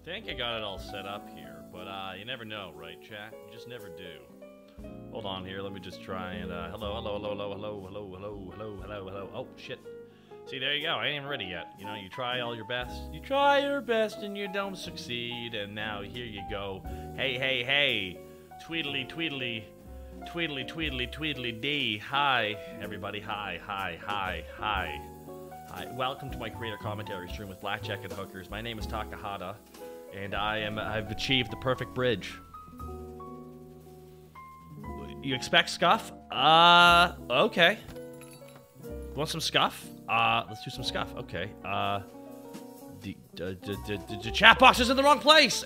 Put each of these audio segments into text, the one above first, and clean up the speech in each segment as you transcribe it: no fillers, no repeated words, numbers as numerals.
think I got it all set up here, but you never know, right, chat? You just never do. Hold on here, let me just try and hello. Oh shit. See, there you go. I ain't even ready yet. You know, you try all your best. You try your best and you don't succeed, and now here you go. Hey. Tweedly dee. Hi, everybody. Hi. Welcome to my creator commentary stream with Blackjack and Hookers. My name is Takahata, and I've achieved the perfect bridge. You expect scuff? Okay. You want some scuff? Let's do some scuff. Okay. The chat box is in the wrong place.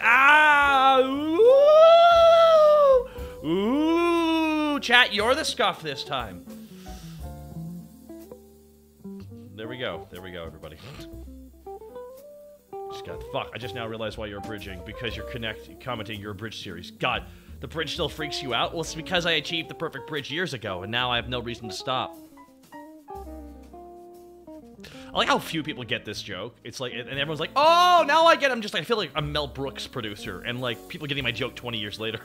Ooh, chat, you're the scuff this time. There we go, everybody. Fuck, I just now realized why you're bridging. Because you're commenting your bridge series. God, the bridge still freaks you out? Well, it's because I achieved the perfect bridge years ago, and now I have no reason to stop. I like how few people get this joke. It's like, and everyone's like, oh, now I get it. I feel like a Mel Brooks producer, and like, people getting my joke 20 years later.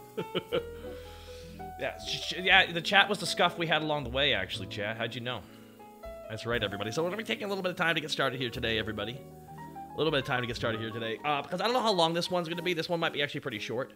Yeah, the chat was the scuff we had along the way, actually, chat. How'd you know? That's right, everybody. So we're going to be taking a little bit of time to get started here today, everybody. A little bit of time to get started here today. Because I don't know how long this one's going to be. This one might be actually pretty short.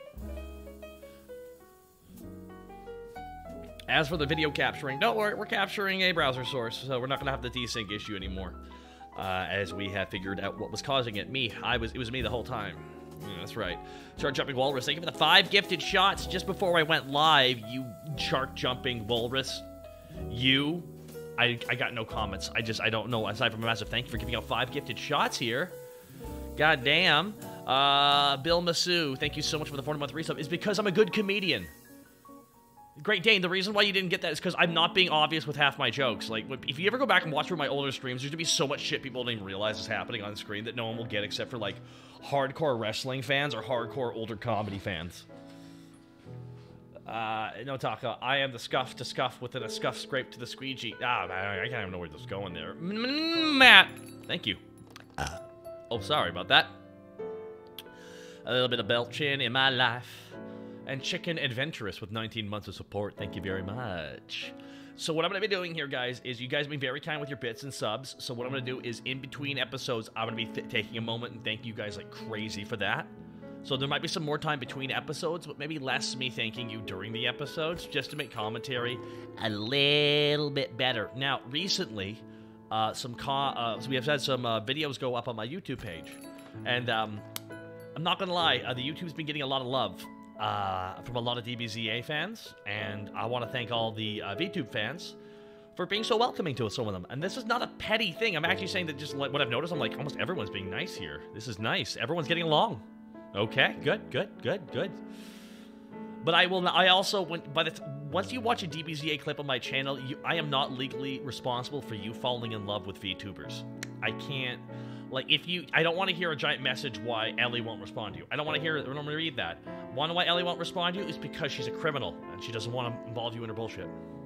As for the video capturing, don't worry, we're capturing a browser source, so we're not going to have the desync issue anymore. As we have figured out what was causing it. It was me the whole time. Yeah, that's right. Shark Jumping Walrus, thank you for the 5 gifted shots just before I went live, you Shark Jumping Walrus. You. I got no comments. I don't know. Aside from a massive thank you for giving out 5 gifted shots here. God damn. Bill Masu, thank you so much for the 40-month resub. It's because I'm a good comedian. Great Dane, the reason why you didn't get that is because I'm not being obvious with half my jokes. Like, if you ever go back and watch through my older streams, there's gonna be so much shit people don't even realize is happening on screen that no one will get except for, like, hardcore wrestling fans or hardcore older comedy fans. No, Taka, I am the scuff to scuff within a scuff scrape to the squeegee. I can't even know where this is going there. Matt, thank you. Oh, sorry about that. A little bit of belching in my life. And Chicken Adventurous with 19 months of support. Thank you very much. So what I'm going to be doing here, guys, is you guys have been very kind with your bits and subs. So what I'm going to do is in between episodes, I'm going to be taking a moment and thank you guys like crazy for that. So there might be some more time between episodes, but maybe less me thanking you during the episodes, just to make commentary a little bit better. Now, recently, so we have had some videos go up on my YouTube page. And I'm not going to lie, the YouTube's been getting a lot of love. From a lot of DBZA fans, and I want to thank all the VTube fans for being so welcoming to some of them. And this is not a petty thing. I'm actually saying that just like what I've noticed, I'm like, almost everyone's being nice here. This is nice. Everyone's getting along. Okay, good. But once you watch a DBZA clip on my channel, I am not legally responsible for you falling in love with VTubers. I can't. Like, I don't want to hear a giant message why Ellie won't respond to you. I don't want to read that. One, why Ellie won't respond to you is because she's a criminal, and she doesn't want to involve you in her bullshit.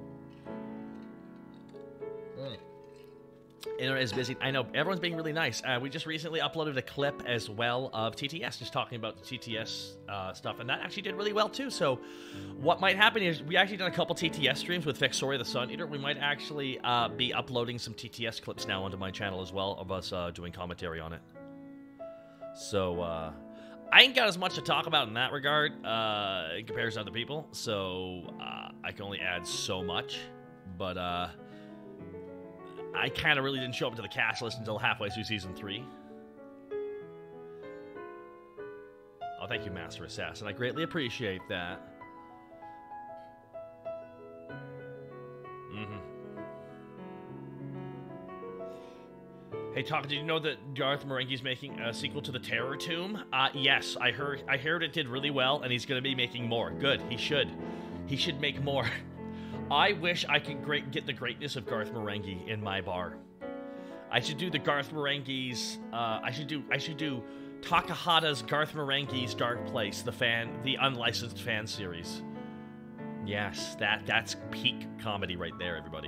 Internet is busy. I know, everyone's being really nice. We just recently uploaded a clip as well of TTS, just talking about the TTS stuff, and that actually did really well too. So what might happen is, we actually done a couple TTS streams with Vexoria the Sun Eater. We might actually be uploading some TTS clips now onto my channel as well, of us doing commentary on it. So, I ain't got as much to talk about in that regard, in comparison to other people, so I can only add so much, but I kind of really didn't show up to the cast list until halfway through Season 3. Oh, thank you, Master Assassin. I greatly appreciate that. Hey, Taka, did you know that Garth Marenghi's making a sequel to The Terror Tomb? Yes, I heard it did really well, and he's going to be making more. Good, he should. He should make more. I wish I could get the greatness of Garth Marenghi in my bar. I should do the Garth Marenghi's, I should do Takahata's Garth Marenghi's Dark Place, the unlicensed fan series. Yes, that's peak comedy right there, everybody.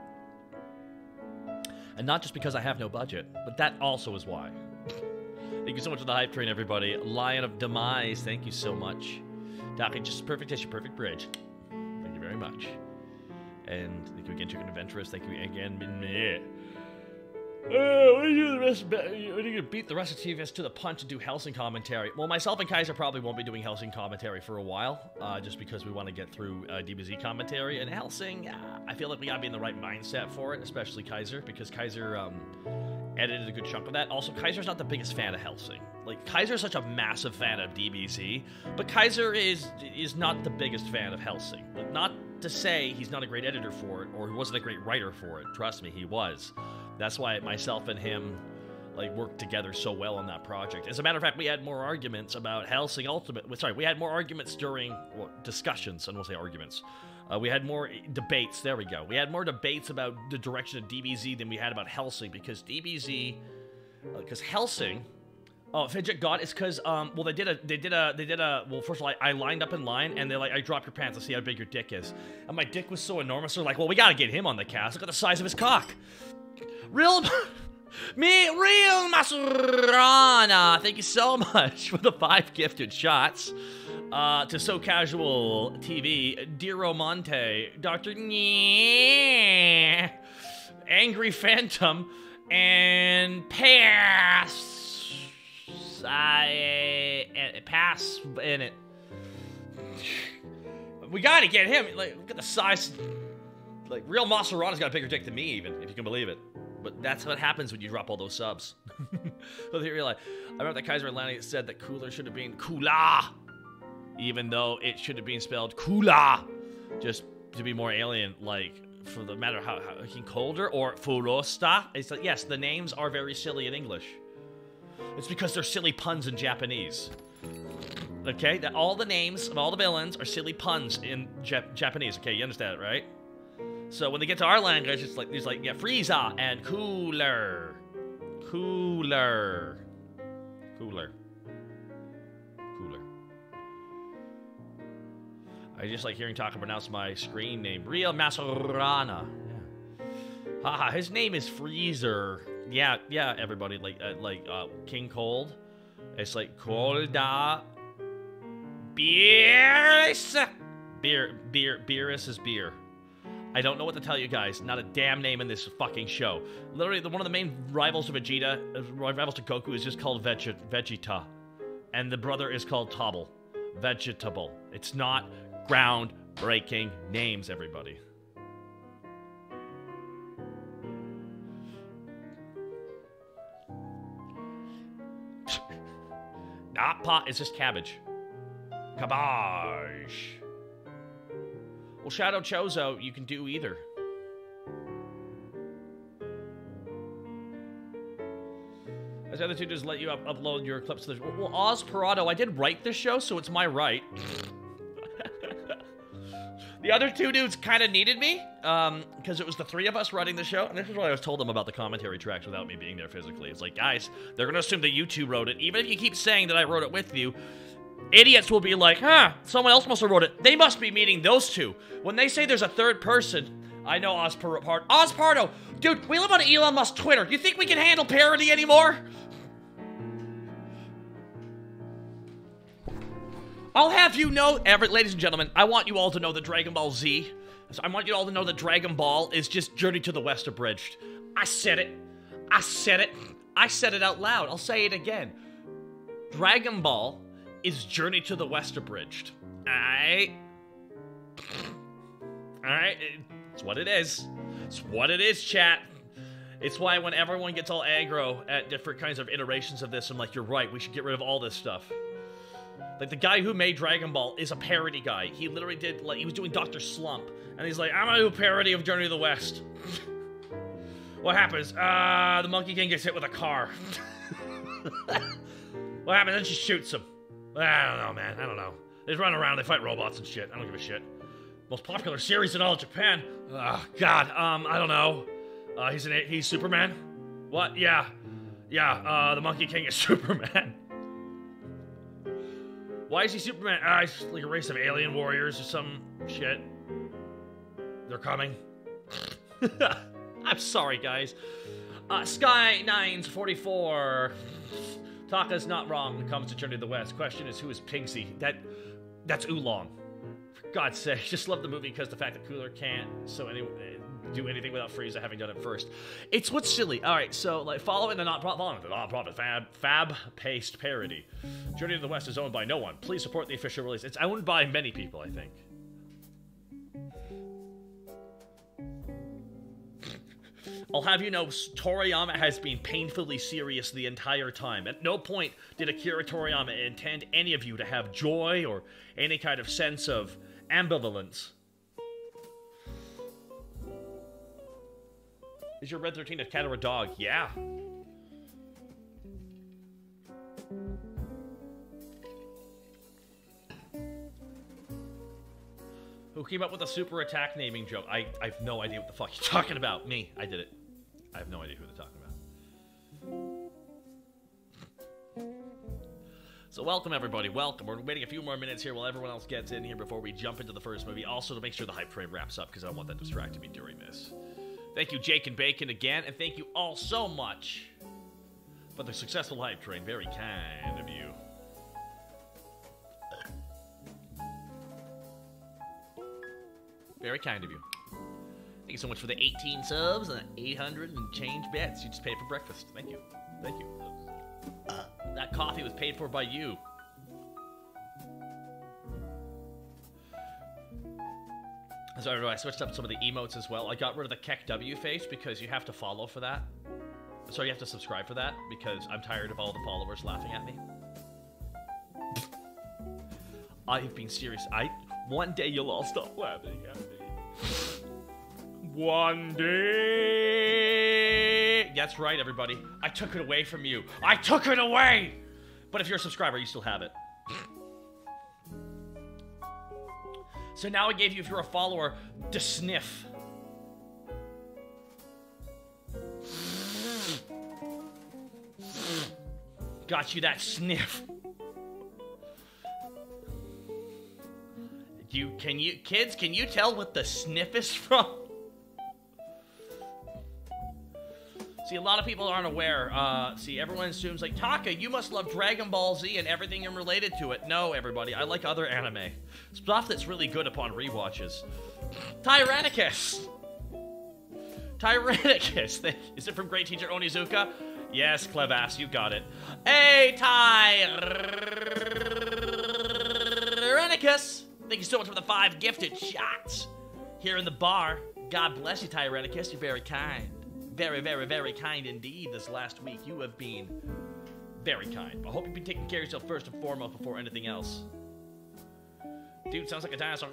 And not just because I have no budget, but that also is why. Thank you so much for the hype train, everybody. Lion of Demise, thank you so much. Taki, just perfect tissue, perfect bridge. Thank you very much. And thank you again, Chicken Adventurous. Thank you again. What are you do the rest? What are you gonna beat the rest of TVS to the punch and do Helsing commentary? Well, myself and Kaiser probably won't be doing Helsing commentary for a while, just because we want to get through DBZ commentary. And Helsing, I feel like we gotta be in the right mindset for it, especially Kaiser, because Kaiser edited a good chunk of that. Also, Kaiser's not the biggest fan of Helsing. Like, Kaiser's such a massive fan of DBZ, but Kaiser is not the biggest fan of Helsing. Like, not to say he's not a great editor for it, or he wasn't a great writer for it. Trust me, he was. That's why myself and him, like, worked together so well on that project. As a matter of fact, we had more arguments about Helsing Ultimate. Sorry, we had more arguments during discussions, I won't say arguments. We had more debates. There we go. We had more debates about the direction of DBZ than we had about Helsing, because DBZ, because Helsing. Oh, Fidget God, it's because, well, they did a, well, first of all, I lined up in line, and they're like, I drop your pants, let's see how big your dick is. And my dick was so enormous, they're like, well, we gotta get him on the cast, look at the size of his cock. Real Masurana, thank you so much for the 5 gifted shots. To So Casual TV, Diro Monte, Dr. Nyeh, Angry Phantom, and Pass in it. We gotta get him. Like, look at the size. Like, real Maserati's got a bigger dick than me, even, if you can believe it. But that's what happens when you drop all those subs. So they realize, I remember that Kaiser Atlantic said that Cooler should have been Kula, even though it should have been spelled Kula, just to be more alien, like, for the matter how King Colder or Furosta. It's like, yes, the names are very silly in English. It's because they're silly puns in Japanese. Okay, that all the names of all the villains are silly puns in Japanese. Okay, you understand it, right? So when they get to our language, it's like there's like, yeah, Frieza and Cooler. I just like hearing Taka pronounce my screen name. Real Masurana. Yeah. Haha, his name is Freezer. Yeah, everybody, like King Cold. It's like Colda Beerus. Beerus is beer. I don't know what to tell you guys. Not a damn name in this fucking show. Literally, one of the main rivals to Vegeta, rivals to Goku, is just called Vegeta. And the brother is called Tobble. Vegetable. It's not groundbreaking names, everybody. Not pot, it's just cabbage. Cabbage. Well, Shadow Chozo, you can do either. As the other two just let you upload your clips to the... Well, Oz Parado, I did write this show, so it's my right. The other two dudes kind of needed me, because it was the 3 of us writing the show, and this is what I was told them about the commentary tracks without me being there physically. It's like, guys, they're going to assume that you two wrote it. Even if you keep saying that I wrote it with you, idiots will be like, huh, someone else must have wrote it. They must be meaning those two. When they say there's a third person, I know Oz Pardo, dude, we live on Elon Musk Twitter. You think we can handle parody anymore? I'll have you know, ladies and gentlemen, I want you all to know that Dragon Ball Z, I want you all to know that Dragon Ball is just Journey to the West abridged. I said it. I said it out loud. I'll say it again. Dragon Ball is Journey to the West abridged. Alright? Alright? It's what it is. It's what it is, chat. It's why when everyone gets all aggro at different kinds of iterations of this, I'm like, you're right, we should get rid of all this stuff. Like, the guy who made Dragon Ball is a parody guy. He literally did, like, he was doing Dr. Slump. And he's like, I'm gonna do a parody of Journey to the West. What happens? The Monkey King gets hit with a car. What happens? Then she shoots him. I don't know, man. I don't know. They run around, they fight robots and shit. I don't give a shit. Most popular series in all of Japan. God, I don't know. He's Superman? What? Yeah. Yeah, the Monkey King is Superman. Why is he Superman? He's like a race of alien warriors or some shit. They're coming. I'm sorry, guys. Sky944. Taka's not wrong when it comes to Journey to the West. Question is, who is Pigsy? That's Oolong. For God's sake, just love the movie because the fact that Cooler can't do anything without Frieza having done it first. It's what's silly. All right, so like following the non-profit Fab Paste parody. Journey to the West is owned by no one. Please support the official release. It's owned by many people, I think. I'll have you know, Toriyama has been painfully serious the entire time. At no point did Akira Toriyama intend any of you to have joy or any kind of sense of ambivalence. Is your Red 13 a cat or a dog? Yeah. Who came up with a super attack naming joke? I have no idea what the fuck you're talking about. Me. I did it. I have no idea who they're talking about. So welcome, everybody. Welcome. We're waiting a few more minutes here while everyone else gets in here before we jump into the first movie. Also, to make sure the hype train wraps up, because I don't want that distracting me during this. Thank you, Jake and Bacon, again. And thank you all so much for the successful hype train. Very kind of you. Very kind of you. Thank you so much for the 18 subs and 800 and change bits. You just paid for breakfast. Thank you. Thank you. That coffee was paid for by you. Sorry, I switched up some of the emotes as well. I got rid of the Keck W face because you have to follow for that. So you have to subscribe for that because I'm tired of all the followers laughing at me. I've been serious. One day you'll all stop laughing at me. One day. That's right, everybody. I took it away from you. I took it away! But if you're a subscriber, you still have it. So now I gave you, if you're a follower, the sniff. Got you that sniff. Kids, can you tell what the sniff is from? See, a lot of people aren't aware. See, everyone assumes, like, Taka, you must love Dragon Ball Z and everything related to it. No, everybody, I like other anime. Stuff that's really good upon rewatches. Tyrannicus! Tyrannicus! Is it from Great Teacher Onizuka? Yes, Clevass, you got it. Hey, Tyrannicus! Thank you so much for the 5 gifted shots here in the bar. God bless you, Tyrannicus. You're very kind. Very, very, very kind indeed this last week. You have been very kind. I hope you've been taking care of yourself first and foremost before anything else. Dude, sounds like a dinosaur.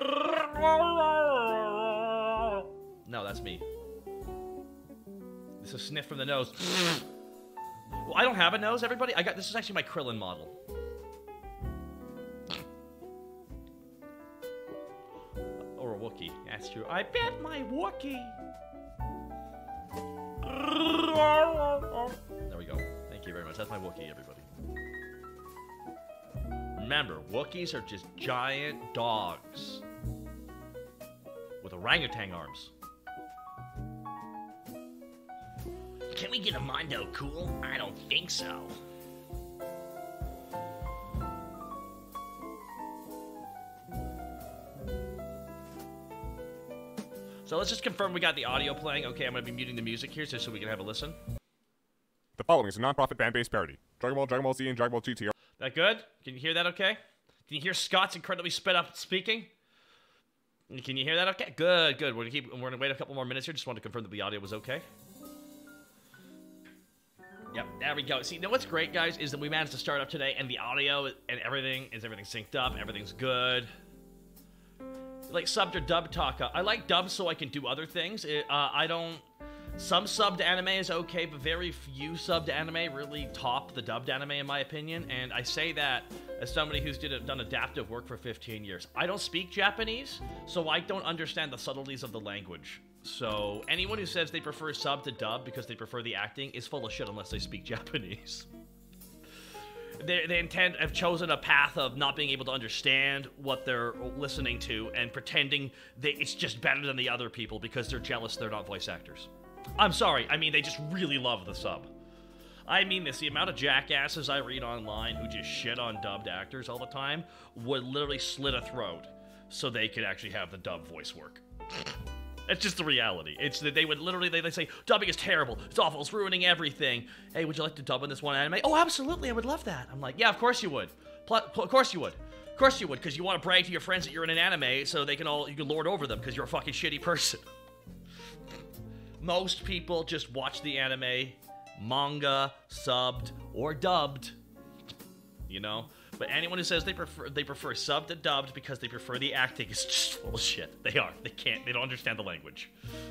No, that's me. This is a sniff from the nose. Well, I don't have a nose, everybody. This is actually my Krillin model. Or a Wookiee. That's true. I bet my Wookiee. There we go. Thank you very much. That's my Wookiee, everybody. Remember, Wookiees are just giant dogs with orangutan arms. Can we get a Mondo cool? I don't think so. So let's just confirm we got the audio playing. Okay, I'm going to be muting the music here so we can have a listen. The following is a non-profit fan-based parody. Dragon Ball Z, and Dragon Ball GT are... That good? Can you hear that okay? Can you hear Scott's incredibly sped up speaking? Can you hear that okay? Good, good. We're gonna wait a couple more minutes here. Just wanted to confirm that the audio was okay. Yep, there we go. See, you know what's great, guys, is that we managed to start up today, and the audio and everything synced up. Everything's good. Like subbed or dubbed Taka. I like dubbed so I can do other things. Some subbed anime is okay, but very few subbed anime really top the dubbed anime in my opinion. And I say that as somebody who's done adaptive work for 15 years. I don't speak Japanese, so I don't understand the subtleties of the language. So anyone who says they prefer sub to dub because they prefer the acting is full of shit unless they speak Japanese. They have chosen a path of not being able to understand what they're listening to and pretending that it's just better than the other people because they're jealous they're not voice actors. I'm sorry, I mean, they just really love the sub. I mean this, the amount of jackasses I read online who just shit on dubbed actors all the time would literally slit a throat so they could actually have the dub voice work. It's just the reality. It's that they would literally, they say, dubbing is terrible, it's awful, it's ruining everything. Hey, would you like to dub in this one anime? Oh, absolutely, I would love that. I'm like, yeah, of course you would. Of course you would. Of course you would, because you want to brag to your friends that you're in an anime so you can lord over them because you're a fucking shitty person. Most people just watch the anime, manga, subbed, or dubbed, you know? But anyone who says they prefer subbed to dubbed because they prefer the acting is just full of shit. They don't understand the language.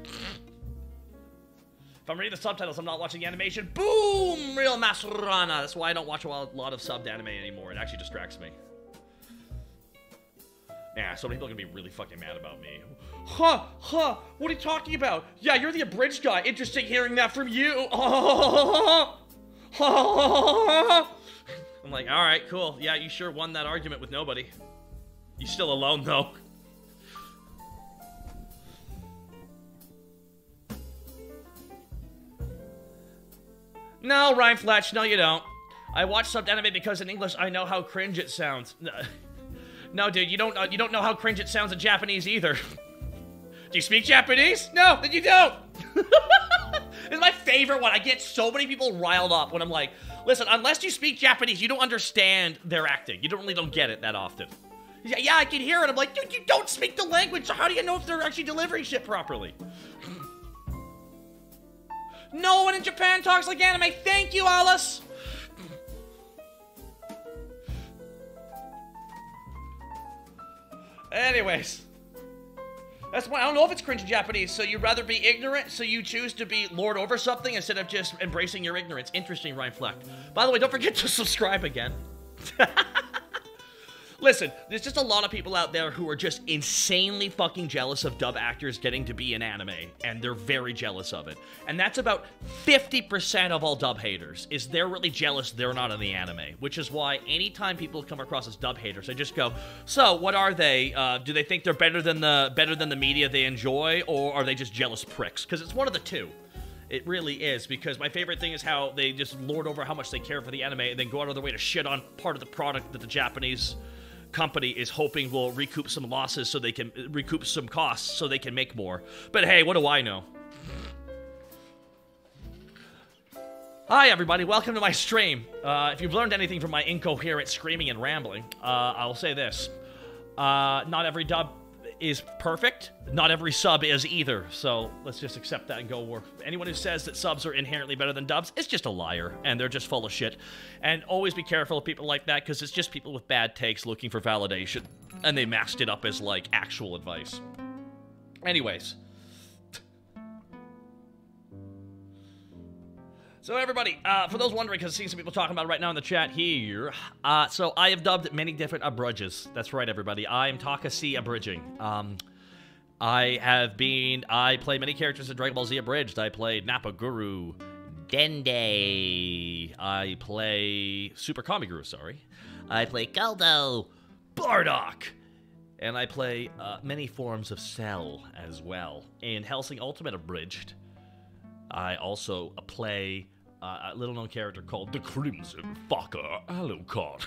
If I'm reading the subtitles, I'm not watching the animation. Boom! Real Masurana. That's why I don't watch a lot of subbed anime anymore. It actually distracts me. Yeah, so many people are gonna be really fucking mad about me. What are you talking about? Yeah, you're the abridged guy. Interesting hearing that from you. I'm like, alright, cool. Yeah, you sure won that argument with nobody. You still alone, though. No, Ryan Fletch, no you don't. I watch subbed anime because in English I know how cringe it sounds. No, dude, you don't know how cringe it sounds in Japanese either. Do you speak Japanese? No, then you don't. It's my favorite one. I get so many people riled up when I'm like, listen, unless you speak Japanese, you don't understand their acting. You really don't get it that often. Yeah, I can hear it. I'm like, dude, you don't speak the language, so how do you know if they're actually delivering shit properly? No one in Japan talks like anime. Thank you, Alice. Anyways. That's why I don't know if it's cringe in Japanese, so you'd rather be ignorant, so you choose to be lord over something instead of just embracing your ignorance. Interesting, Ryan Fleck. By the way, don't forget to subscribe again. Listen, there's just a lot of people out there who are just insanely fucking jealous of dub actors getting to be in anime, and they're very jealous of it. And that's about 50% of all dub haters, is they're really jealous they're not in the anime, which is why anytime people come across as dub haters, I just go, so, what are they? Do they think they're better than the media they enjoy, or are they just jealous pricks? Because it's one of the two. It really is, because my favorite thing is how they just lord over how much they care for the anime, and then go out of their way to shit on part of the product that the Japanese company is hoping will recoup some losses so they can recoup some costs so they can make more. But hey, what do I know? Hi everybody, welcome to my stream. If you've learned anything from my incoherent screaming and rambling, I'll say this. Not every dub is perfect. Not every sub is either. So let's just accept that and go work. Anyone who says that subs are inherently better than dubs is just a liar, and they're just full of shit. And always be careful of people like that, because it's just people with bad takes looking for validation, and they masked it up as, like, actual advice. Anyways. So everybody, for those wondering, because I see some people talking about it right now in the chat here, so I have dubbed many different abridges. That's right, everybody. I'm Takasi Abridging. I play many characters in Dragon Ball Z Abridged. I played Nappa Guru, Dende. I play Super Kamiguru, sorry. I play Galdo, Bardock. And I play many forms of Cell as well. In Hellsing Ultimate Abridged, I also play a little-known character called the Crimson Fucker Alucard.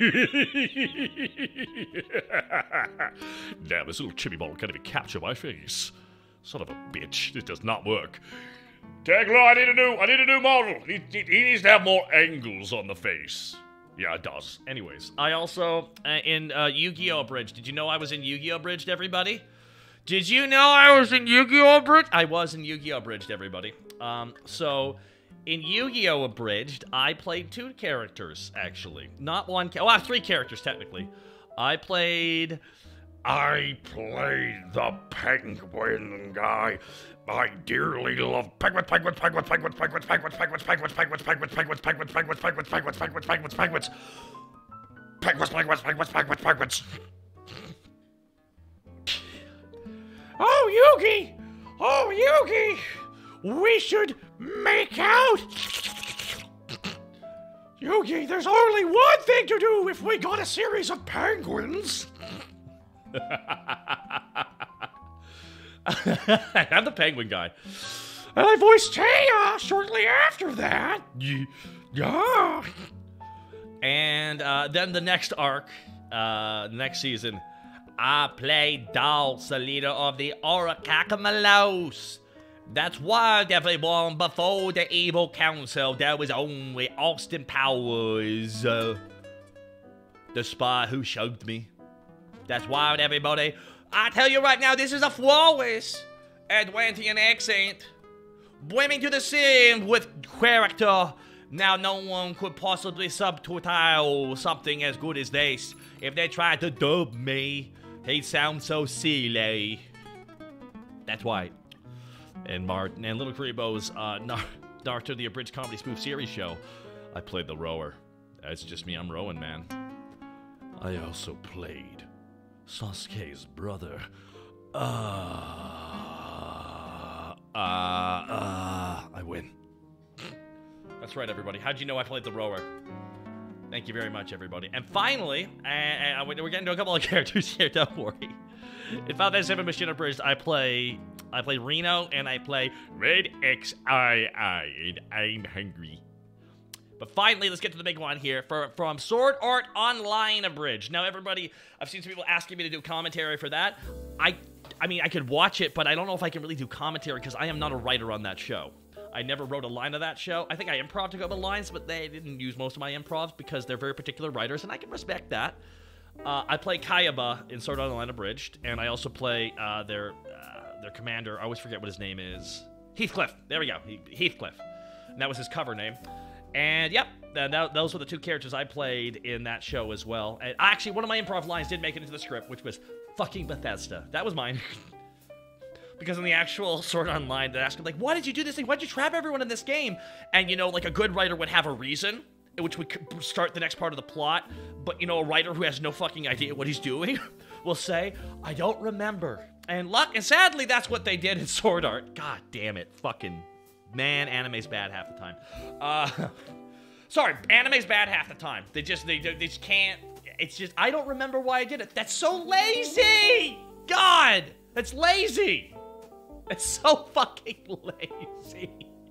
Damn, this little chibi ball can't even capture my face. Son of a bitch, this does not work. Taglo, I need a new model. He needs to have more angles on the face. Yeah, it does. Anyways, I also, in Yu-Gi-Oh! Abridged. Did you know I was in Yu-Gi-Oh! Abridged, everybody? Did you know I was in Yu-Gi-Oh! Abridged? I was in Yu-Gi-Oh! Abridged, everybody. So, in Yu-Gi-Oh! Abridged, I played 2 characters, actually. Not one, 3 characters, technically. I played the penguin guy. I dearly love penguins. Oh, Yugi! Oh, Yugi! We should make out! Yugi, there's only one thing to do if we got a series of penguins! I'm the penguin guy. And I voiced Taya shortly after that. Yeah. And then the next arc, next season, I played Dulce, the leader of the Orichalcos. That's why everyone before the evil council, there was only Austin Powers, the spy who showed me. That's why everybody, I tell you right now, this is a flawless Atlantean accent. Bring me to the scene with character. Now, no one could possibly subtitle something as good as this. If they tried to dub me, he'd sound so silly. That's why. And Martin and Little Grebo's Naruto the Abridged Comedy Spoof Series show, I played the rower. That's just me, I'm rowing, man. I also played Sasuke's brother. I win. That's right, everybody. How'd you know I played the rower? Thank you very much, everybody. And finally, we're getting to a couple of characters here, don't worry. In Final Fantasy VII Machine Abridged, I play Reno, and I play Red XII, and I'm hungry. But finally, let's get to the big one here from Sword Art Online Abridged. Now, everybody, I've seen some people asking me to do commentary for that. I mean, I could watch it, but I don't know if I can really do commentary because I am not a writer on that show. I never wrote a line of that show. I think I improv to go with lines, but they didn't use most of my improvs because they're very particular writers, and I can respect that. I play Kayaba in Sword Art Online Abridged, and I also play their commander. I always forget what his name is. Heathcliff. There we go. Heathcliff. And that was his cover name. And yep, those were the two characters I played in that show as well. And actually, one of my improv lines did make it into the script, which was fucking Bethesda. That was mine. Because in the actual Sword Online, they asked him, like, why did you do this thing? Why'd you trap everyone in this game? And, you know, like, a good writer would have a reason, which would start the next part of the plot. But, you know, a writer who has no fucking idea what he's doing will say, I don't remember. And sadly, that's what they did in Sword Art. God damn it. Fucking, man, anime's bad half the time. Sorry, anime's bad half the time. They just can't, it's just, I don't remember why I did it. That's so lazy! God, that's lazy! It's so fucking lazy.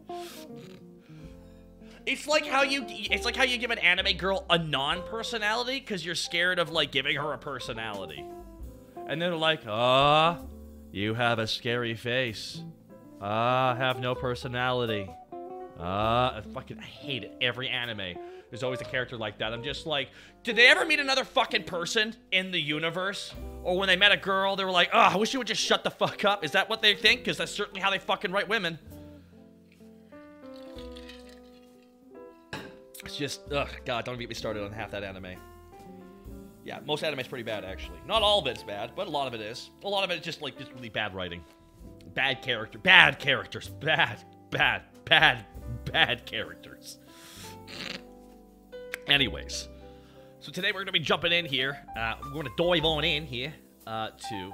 It's like how you give an anime girl a non-personality because you're scared of, like, giving her a personality. And they're like, you have a scary face. Have no personality. I hate it. Every anime, there's always a character like that. I'm just like, did they ever meet another fucking person in the universe? Or when they met a girl, they were like, I wish you would just shut the fuck up. Is that what they think? Because that's certainly how they fucking write women. It's just, God, don't get me started on half that anime. Yeah, most anime's pretty bad, actually. Not all of it's bad, but a lot of it is. A lot of it is just really bad writing. Bad characters. Bad characters. Anyways. So today we're going to be jumping in here. We're going to dive on in here to...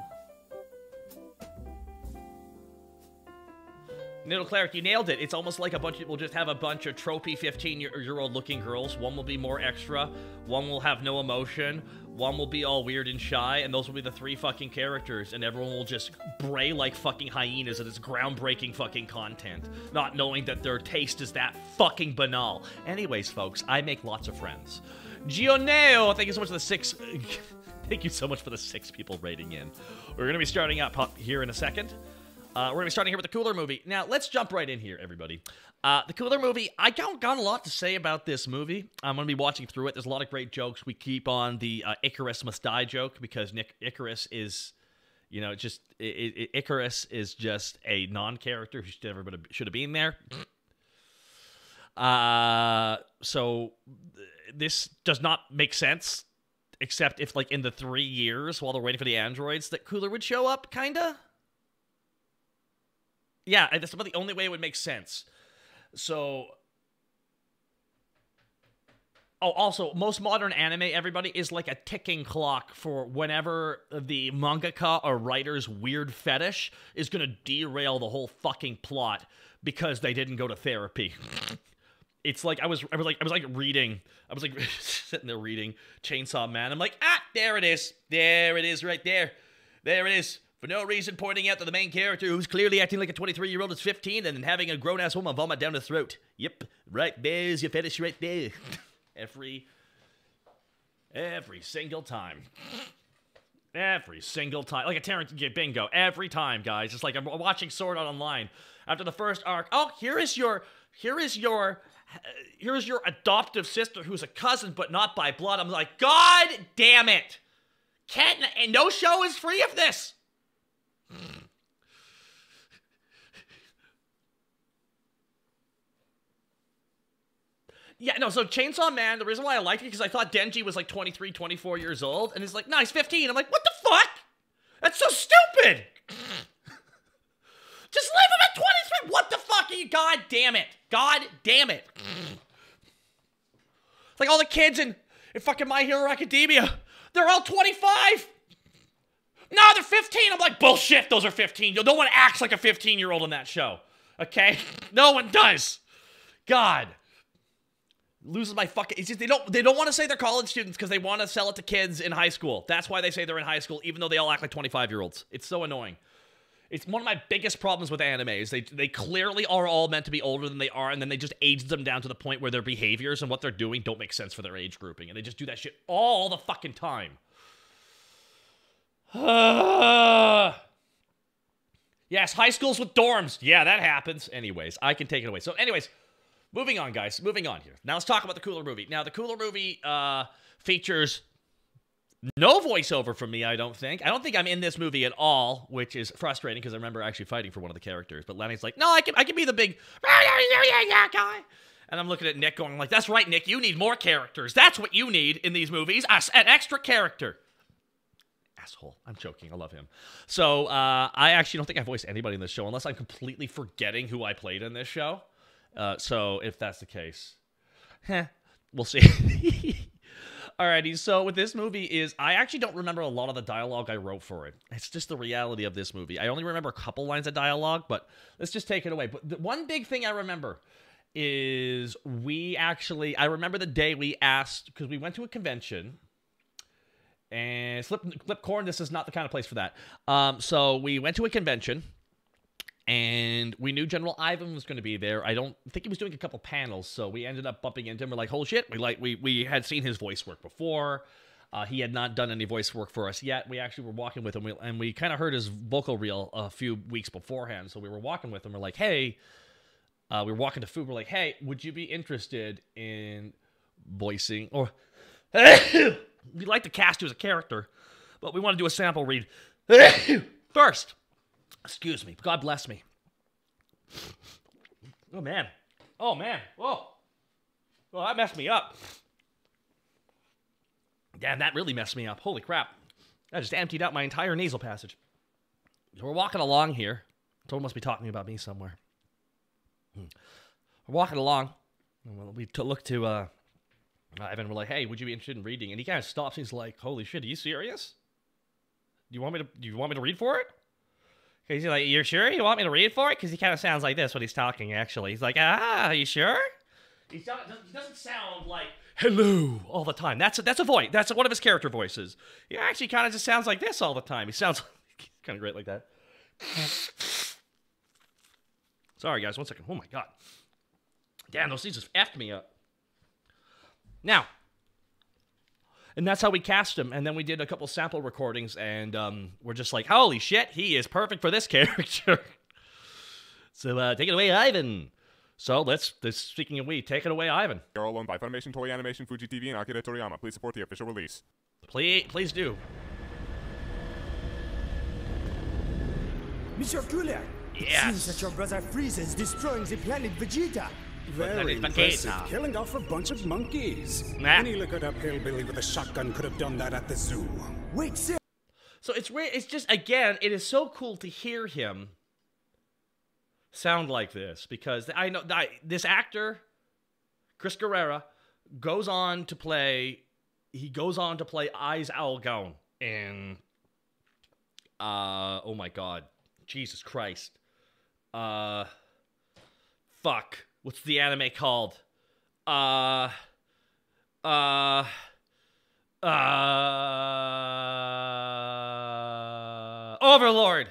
Little Cleric, you nailed it. It's almost like we'll just have a bunch of tropey 15-year-old looking girls. One will be more extra. One will have no emotion. One will be all weird and shy. And those will be the three fucking characters. And everyone will just bray like fucking hyenas at this groundbreaking fucking content. Not knowing that their taste is that fucking banal. Anyways, folks, I make lots of friends. Gioneo, thank you so much for the 6... Thank you so much for the 6 people rating in. We're going to be starting up here in a second. We're going to be starting here with the Cooler movie. Now, let's jump right in here, everybody. The Cooler movie, I don't got a lot to say about this movie. I'm going to be watching through it. There's a lot of great jokes. We keep on the Icarus must die joke because Icarus is, you know, just... Icarus is just a non-character who should have been there. So this does not make sense, except if, like, in the 3 years while they're waiting for the androids that Cooler would show up, kinda? Yeah, that's about the only way it would make sense. So... Oh, also, most modern anime, everybody, is like a ticking clock for whenever the mangaka or writer's weird fetish is gonna derail the whole fucking plot because they didn't go to therapy. It's like I was reading, sitting there reading Chainsaw Man. I'm like, there it is right there. There it is. For no reason pointing out that the main character, who's clearly acting like a 23-year-old, is 15, and then having a grown-ass woman vomit down his throat. Yep, right there's your fetish right there. Every single time. Every single time. Like a Tarantino bingo. Every time, guys. It's like I'm watching Sword Art Online. After the first arc, oh, here is your adoptive sister who's a cousin but not by blood. I'm like, God damn it. And no show is free of this. Yeah, no, so Chainsaw Man, the reason why I liked it because I thought Denji was like 23, 24 years old, and he's like, no, he's 15. I'm like, what the fuck? That's so stupid. Just leave him at 23. What the fuck are you? God damn it. God damn it. It's like all the kids in fucking My Hero Academia, they're all 25. No, they're 15. I'm like, bullshit, those are 15. No one acts like a 15-year-old in that show. Okay? No one does. God. Loses my fucking... It's just, they don't want to say they're college students because they want to sell it to kids in high school. That's why they say they're in high school, even though they all act like 25-year-olds. It's so annoying. It's one of my biggest problems with anime is they clearly are all meant to be older than they are, and then they just age them down to the point where their behaviors and what they're doing don't make sense for their age grouping, and they just do that shit all the fucking time. Yes, high schools with dorms. Yeah, that happens. Anyways, I can take it away. So anyways, moving on, guys. Moving on here. Now let's talk about the Cooler movie. Now, the Cooler movie features no voiceover from me, I don't think. I don't think I'm in this movie at all, which is frustrating because I remember actually fighting for one of the characters. But Lenny's like, no, I can be the big guy. And I'm looking at Nick going like, that's right, Nick, you need more characters. That's what you need in these movies, an extra character. Asshole. I'm joking. I love him. So I actually don't think I voiced anybody in this show unless I'm completely forgetting who I played in this show. So if that's the case, we'll see. Alrighty, so with this movie is, I actually don't remember a lot of the dialogue I wrote for it. It's just the reality of this movie. I only remember a couple lines of dialogue, but let's just take it away. But the one big thing I remember is I remember the day we asked, because we went to a convention, and Flipcorn, this is not the kind of place for that. So we went to a convention, and we knew General Ivan was going to be there. I don't think he was doing a couple panels, so we ended up bumping into him. We're like, holy shit, we had seen his voice work before. He had not done any voice work for us yet. We actually were walking with him, and we kind of heard his vocal reel a few weeks beforehand, so we were walking with him. We're like, hey, we were walking to food. We're like, hey, would you be interested in voicing, or we'd like to cast you as a character, but we want to do a sample read first. Excuse me. God bless me. Oh, man. Oh, man. Oh. Well, that messed me up. Damn, that really messed me up. Holy crap. I just emptied out my entire nasal passage. So we're walking along here. Someone must be talking about me somewhere. We're walking along. We look to Ivan. We're like, hey, would you be interested in reading? And he kind of stops. He's like, holy shit, are you serious? Do you want me to read for it? He's like, you're sure you want me to read for it? Because he kind of sounds like this when he's talking, actually. He's like, are you sure? He doesn't sound like, hello, all the time. That's a voice. That's one of his character voices. He actually kind of just sounds like this all the time. He sounds kind of great like that. Sorry, guys. 1 second. Oh, my God. Damn, those things just effed me up. Now, and that's how we cast him. And then we did a couple sample recordings, and we're just like, holy shit, he is perfect for this character. So take it away, Ivan. So speaking of we, take it away, Ivan. You're all owned by Funimation, Toei Animation, Fuji TV, and Akira Toriyama. Please support the official release. Please do. Monsieur Cooler, it seems that your brother Frieza is destroying the planet Vegeta. Very impressive, killing off a bunch of monkeys. Any liquored-up hillbilly with a shotgun could have done that at the zoo. Wait, sir. So it's weird. It's just, again, it is so cool to hear him sound like this, because I know this actor, Chris Guerrera, goes on to play Aiz Algon in oh my God, Jesus Christ, fuck. What's the anime called? Oh Overlord!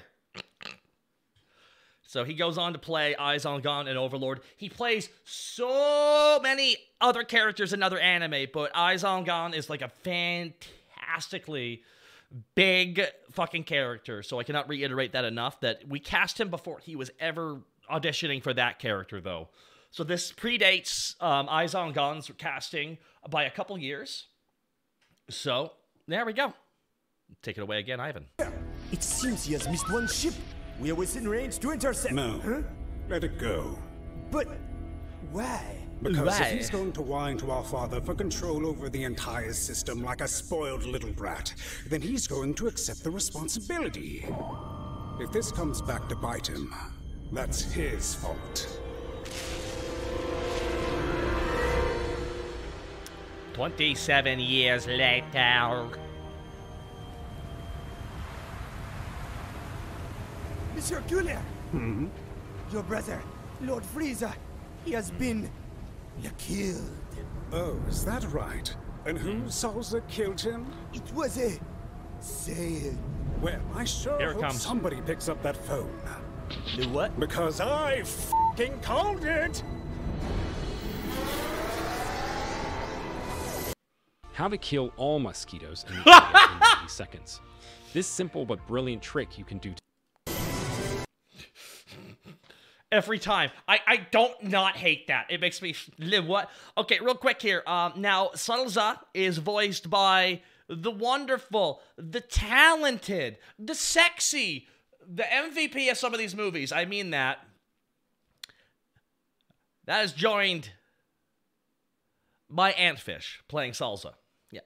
So he goes on to play Aizengan and Overlord. He plays so many other characters in other anime, but Aizengan is like a fantastically big fucking character. So I cannot reiterate that enough, that we cast him before he was ever auditioning for that character, though. So this predates Aizengan's casting by a couple years. So there we go. Take it away again, Ivan. It seems he has missed one ship. We are within range to intercept. No. Huh? Let it go. But why? Because if he's going to whine to our father for control over the entire system like a spoiled little brat, then he's going to accept the responsibility. If this comes back to bite him, that's his fault. 27 years later. Monsieur Guller! Your brother, Lord Frieza, he has been killed. Oh, is that right? And who Salza killed him? It was a Saiyan. Well, I sure Here it hope comes. somebody picks up that phone. The what? Because I f***ing called it! How to kill all mosquitoes in 90 seconds. This simple but brilliant trick you can do Every time. I don't not hate that. It makes me live what? Okay, real quick here. Now, Salza is voiced by the wonderful, the talented, the sexy, the MVP of some of these movies. I mean that. That is joined by Antfish playing Salza. Yeah.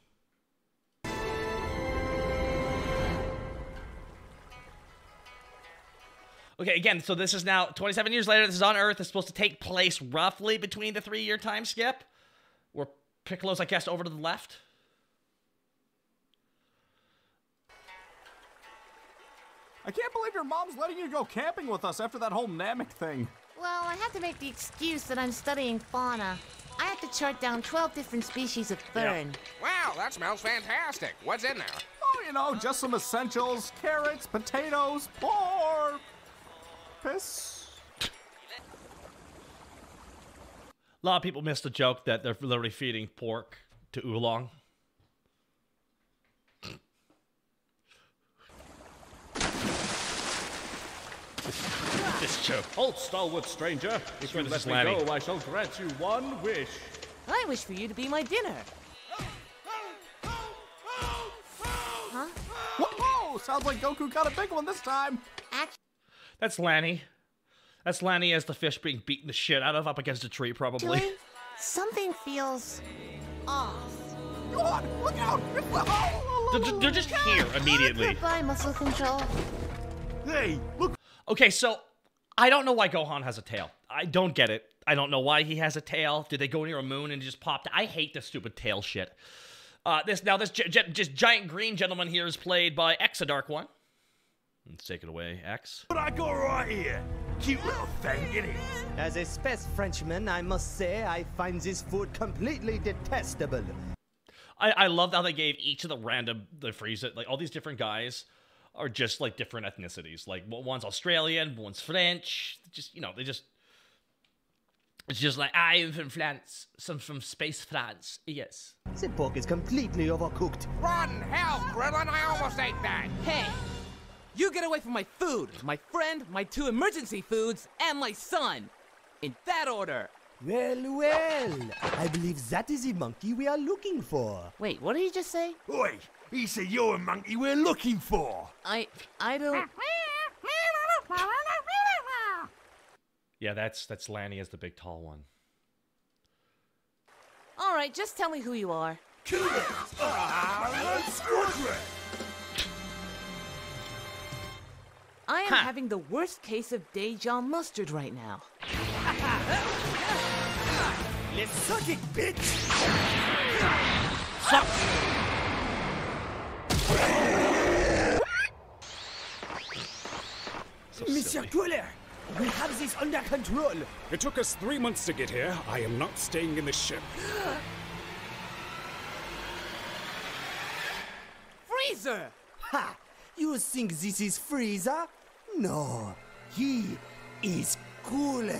Okay, again, so this is now 27 years later. This is on Earth. It's supposed to take place roughly between the 3-year time skip, where Piccolo's, I guess, over to the left. I can't believe your mom's letting you go camping with us after that whole Namek thing. Well, I have to make the excuse that I'm studying fauna. I have to chart down 12 different species of fern. Wow, that smells fantastic. What's in there? Oh, you know, just some essentials. Carrots, potatoes, pork, piss. A lot of people missed the joke that they're literally feeding pork to Oolong. This joke. Halt, stalwart stranger. If you let me go, I shall grant you one wish. I wish for you to be my dinner. Huh? Whoa! Sounds like Goku got a big one this time. That's Lanny. That's Lanny as the fish being beaten the shit out of up against a tree, probably. Actually, something feels off. Go on, look out! They're just here immediately. Goodbye, muscle control. Hey, look. Okay, so I don't know why Gohan has a tail. I don't get it. I don't know why he has a tail. Did they go near a moon and just popped? I hate this stupid tail shit. This just giant green gentleman here is played by Exodark One. Let's take it away, X. What I got right here? Cute little thing, innit? As a space Frenchman, I must say I find this food completely detestable. I love how they gave each of the Frieza, like all these different guys are just like different ethnicities. Like one's Australian, one's French. Just, you know, it's just like, I am from France, some from space France. Yes. The pork is completely overcooked. Run! Help! Krillin, I almost ate that! Hey! You get away from my food, my friend, my 2 emergency foods, and my son! In that order! Well, well. I believe that is the monkey we are looking for. Wait, what did he just say? Oi! He said you're a monkey we're looking for. I don't... Yeah, that's Lanny as the big tall one. All right, just tell me who you are. I am having the worst case of Daejeon mustard right now. Let's suck it, bitch! Suck! Monsieur Guller, we have this under control. It took us 3 months to get here. I am not staying in the ship. Freezer! Ha! You think this is Frieza? No, he is cooler.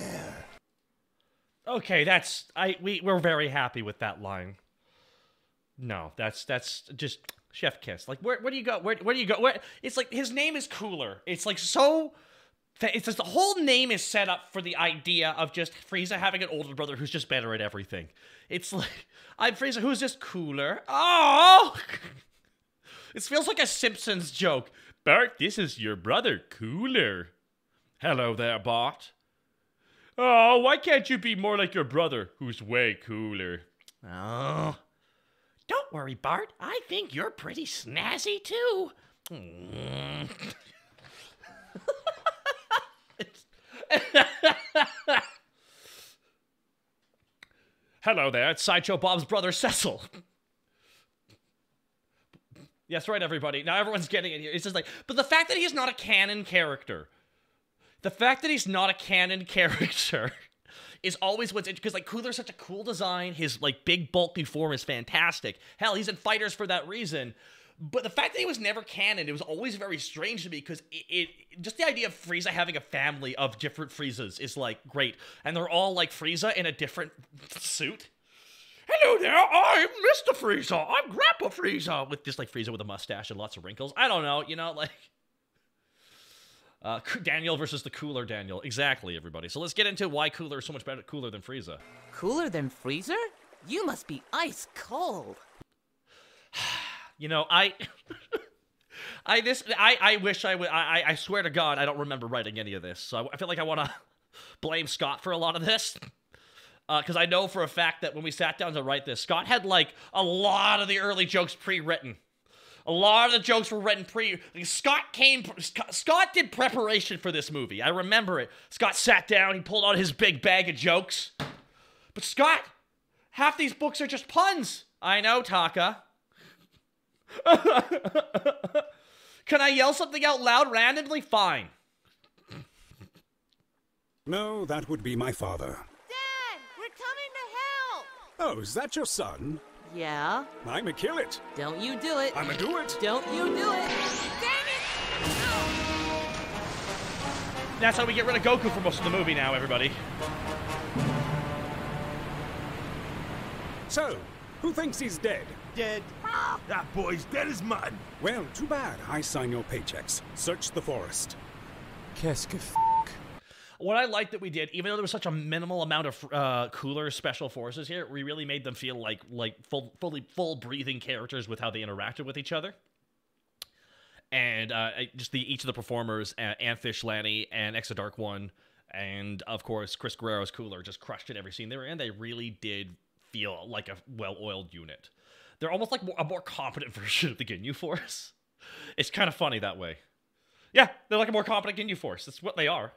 Okay, we're very happy with that line. No, that's just chef kiss. Like, where do you go? Where do you go? It's like his name is cooler. It's like so. It's just the whole name is set up for the idea of just Frieza having an older brother who's just better at everything. It's like, I'm Frieza, who's just cooler. Oh! It feels like a Simpsons joke. Bart, this is your brother, Cooler. Hello there, Bart. Oh, why can't you be more like your brother, who's way cooler? Oh. Don't worry, Bart. I think you're pretty snazzy, too. Hello there, it's Sideshow Bob's brother, Cecil. Yes, right, everybody. Now everyone's getting it here. It's just like, but the fact that he's not a canon character, is always what's interesting, because, like, Cooler's such a cool design. His, like, big, bulky form is fantastic. Hell, he's in Fighters for that reason. But the fact that he was never canon, it was always very strange to me, because just the idea of Frieza having a family of different Friezas is, like, great. And they're all, like, Frieza in a different suit. Hello there, I'm Mr. Frieza. I'm Grandpa Frieza. With just, like, Frieza with a mustache and lots of wrinkles. I don't know, you know, like... Daniel versus the cooler Daniel. Exactly, everybody. So let's get into why Cooler is so much better, cooler than Frieza. Cooler than Freezer? You must be ice cold. You know, I wish I would. I swear to God, I don't remember writing any of this. So I feel like I want to blame Scott for a lot of this. Because I know for a fact that when we sat down to write this, Scott had, like, a lot of the early jokes pre-written. A lot of the jokes were written Scott did preparation for this movie. I remember it. Scott sat down, he pulled out his big bag of jokes. But Scott, half these books are just puns. I know, Taka. Can I yell something out loud randomly? Fine. No, that would be my father. Dad, we're coming to help. Oh, is that your son? Yeah? I'ma kill it. Don't you do it. I'ma do it. Don't you do it. Dang it! That's how we get rid of Goku for most of the movie now, everybody. So, who thinks he's dead? Dead. That boy's dead as mud. Well, too bad. I sign your paychecks. Search the forest. Qu'est-ce que f***? What I like that we did, even though there was such a minimal amount of Cooler special forces here, we really made them feel like full breathing characters with how they interacted with each other. And just each of the performers, Antfish, Lanny, and Exodark One, and of course Chris Guerrero's Cooler, just crushed it every scene they were in. They really did feel like a well-oiled unit. They're almost like a more competent version of the Ginyu Force. It's kind of funny that way. Yeah, they're like a more competent Ginyu Force. That's what they are.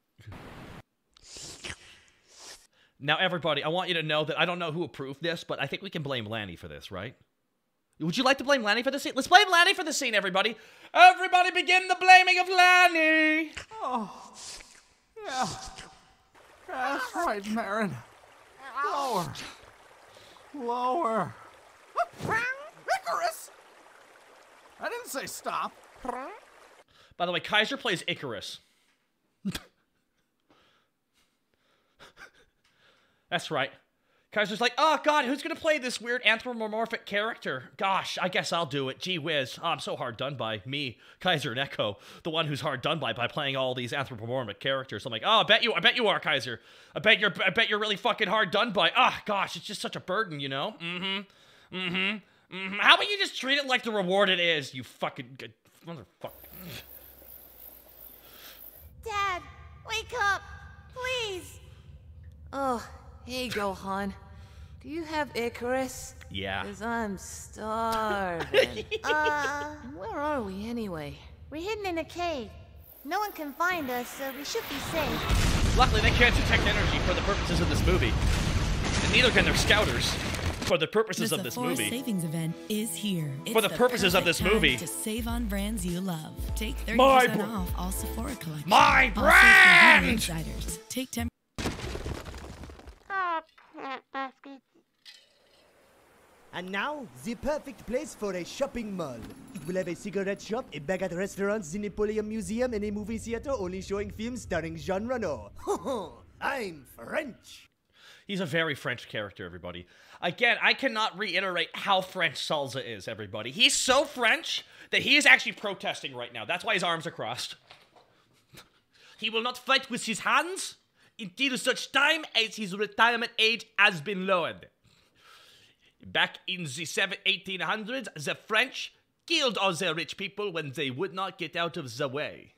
Now, everybody, I want you to know that I don't know who approved this, but I think we can blame Lanny for this, right? Would you like to blame Lanny for this scene? Let's blame Lanny for the scene, everybody. Everybody begin the blaming of Lanny. Oh, yeah. That's right, Marin. Lower. Lower. Icarus! I didn't say stop. By the way, Kaiser plays Icarus. That's right. Kaiser's like, oh, God, who's going to play this weird anthropomorphic character? Gosh, I guess I'll do it. Gee whiz. Oh, I'm so hard done by. Me, Kaiser, and Echo, the one who's hard done by playing all these anthropomorphic characters. I'm like, oh, I bet you are, Kaiser. I bet you're really fucking hard done by. Ah, gosh, it's just such a burden, you know? How about you just treat it like the reward it is, you fucking good motherfucker. Dad, wake up, please. Oh, hey, Gohan. Do you have Icarus? Yeah. Because I'm starving. Where are we anyway? We're hidden in a cave. No one can find us, so we should be safe. Luckily, they can't detect energy for the purposes of this movie. And neither can their scouters. For the purposes of this movie. The savings event is here. For the purposes of this movie. To save on brands you love. Take 30% off all Sephora collection. My brand! Insiders. Take 10%. And now, the perfect place for a shopping mall. we'll have a cigarette shop, a baguette restaurant, the Napoleon Museum, and a movie theater only showing films starring Jean Reno. I'm French. He's a very French character, everybody. Again, I cannot reiterate how French Salsa is, everybody. He's so French that he is actually protesting right now. That's why his arms are crossed. He will not fight with his hands until such time as his retirement age has been lowered. Back in the 1800s, the French killed all their rich people when they would not get out of the way.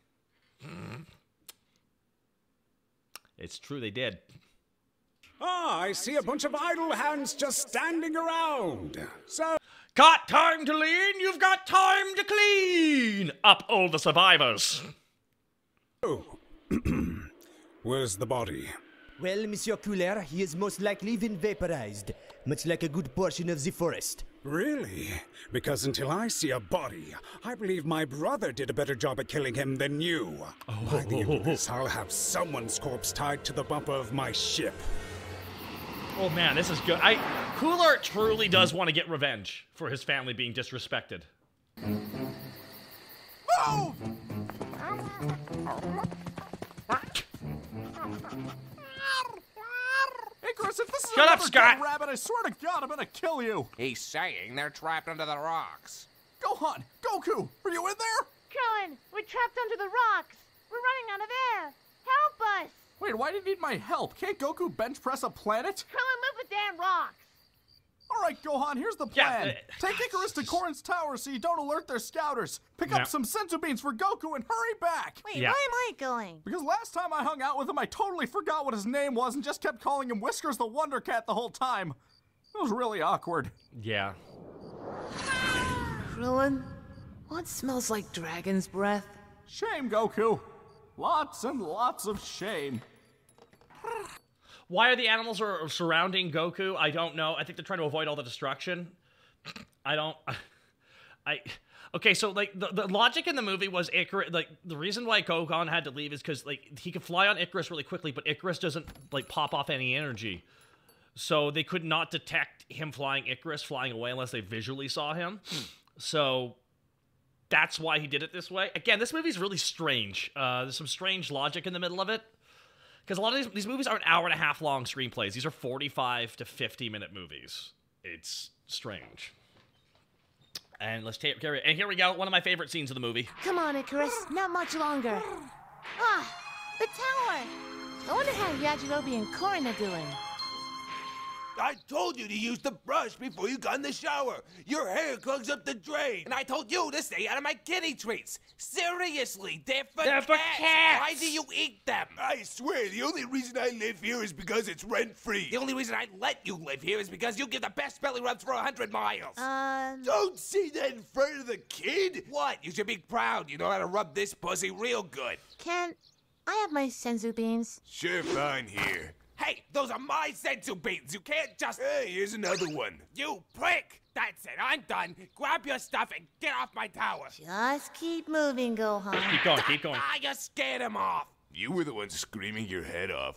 It's true, they did. Ah, I see a bunch of idle hands just standing around. So... Got time to lean, you've got time to clean! Up all the survivors. Oh. Where's the body? Well, Monsieur Couler, he is most likely been vaporized, much like a good portion of the forest. Really? Because until I see a body, I believe my brother did a better job at killing him than you. By the end of this, I'll have someone's corpse tied to the bumper of my ship. Oh man, this is good. Couler truly does want to get revenge for his family being disrespected. Move! Icarus, if this is Shut up, Scott! Rabbit, I swear to God, I'm gonna kill you. He's saying they're trapped under the rocks. Gohan, Goku, are you in there? Krillin, we're trapped under the rocks. We're running out of air. Help us! Wait, why do you need my help? Can't Goku bench press a planet? Krillin, move the damn rocks. All right, Gohan, here's the plan. Take Icarus to Korin's tower so you don't alert their scouters. Pick up some senzu beans for Goku and hurry back. Wait, where am I going? Because last time I hung out with him, I totally forgot what his name was and just kept calling him Whiskers the Wonder Cat the whole time. It was really awkward. Yeah. Krillin, what smells like dragon's breath? Shame, Goku. Lots and lots of shame. Why are the animals surrounding Goku? I don't know. I think they're trying to avoid all the destruction. Okay, so, like, the logic in the movie was Icarus, like, the reason why Gohan had to leave is because, like, he could fly on Icarus really quickly, but Icarus doesn't, like, pop off any energy. So they could not detect him flying Icarus flying away unless they visually saw him. So that's why he did it this way. Again, this movie's really strange. There's some strange logic in the middle of it. Because a lot of these movies are an hour and a half long screenplays. These are 45 to 50-minute movies. It's strange. And let's take care of it. And here we go, one of my favorite scenes of the movie. Come on, Icarus, not much longer. Ah, the tower! I wonder how Yajirobe and Korin are doing. I told you to use the brush before you got in the shower. Your hair clogs up the drain. And I told you to stay out of my kitty treats. Seriously, they're for They're for cats. Why do you eat them? I swear, the only reason I live here is because it's rent-free. The only reason I let you live here is because you give the best belly rubs for 100 miles. Don't say that in front of the kid. What? You should be proud. You know how to rub this pussy real good. Can I have my senzu beans? Sure, fine, here. Hey, those are my senzu beans. You can't just... Hey, here's another one. You prick! That's it, I'm done. Grab your stuff and get off my tower. Just keep moving, Gohan. Keep going, keep going. Ah, you scared him off. You were the one screaming your head off.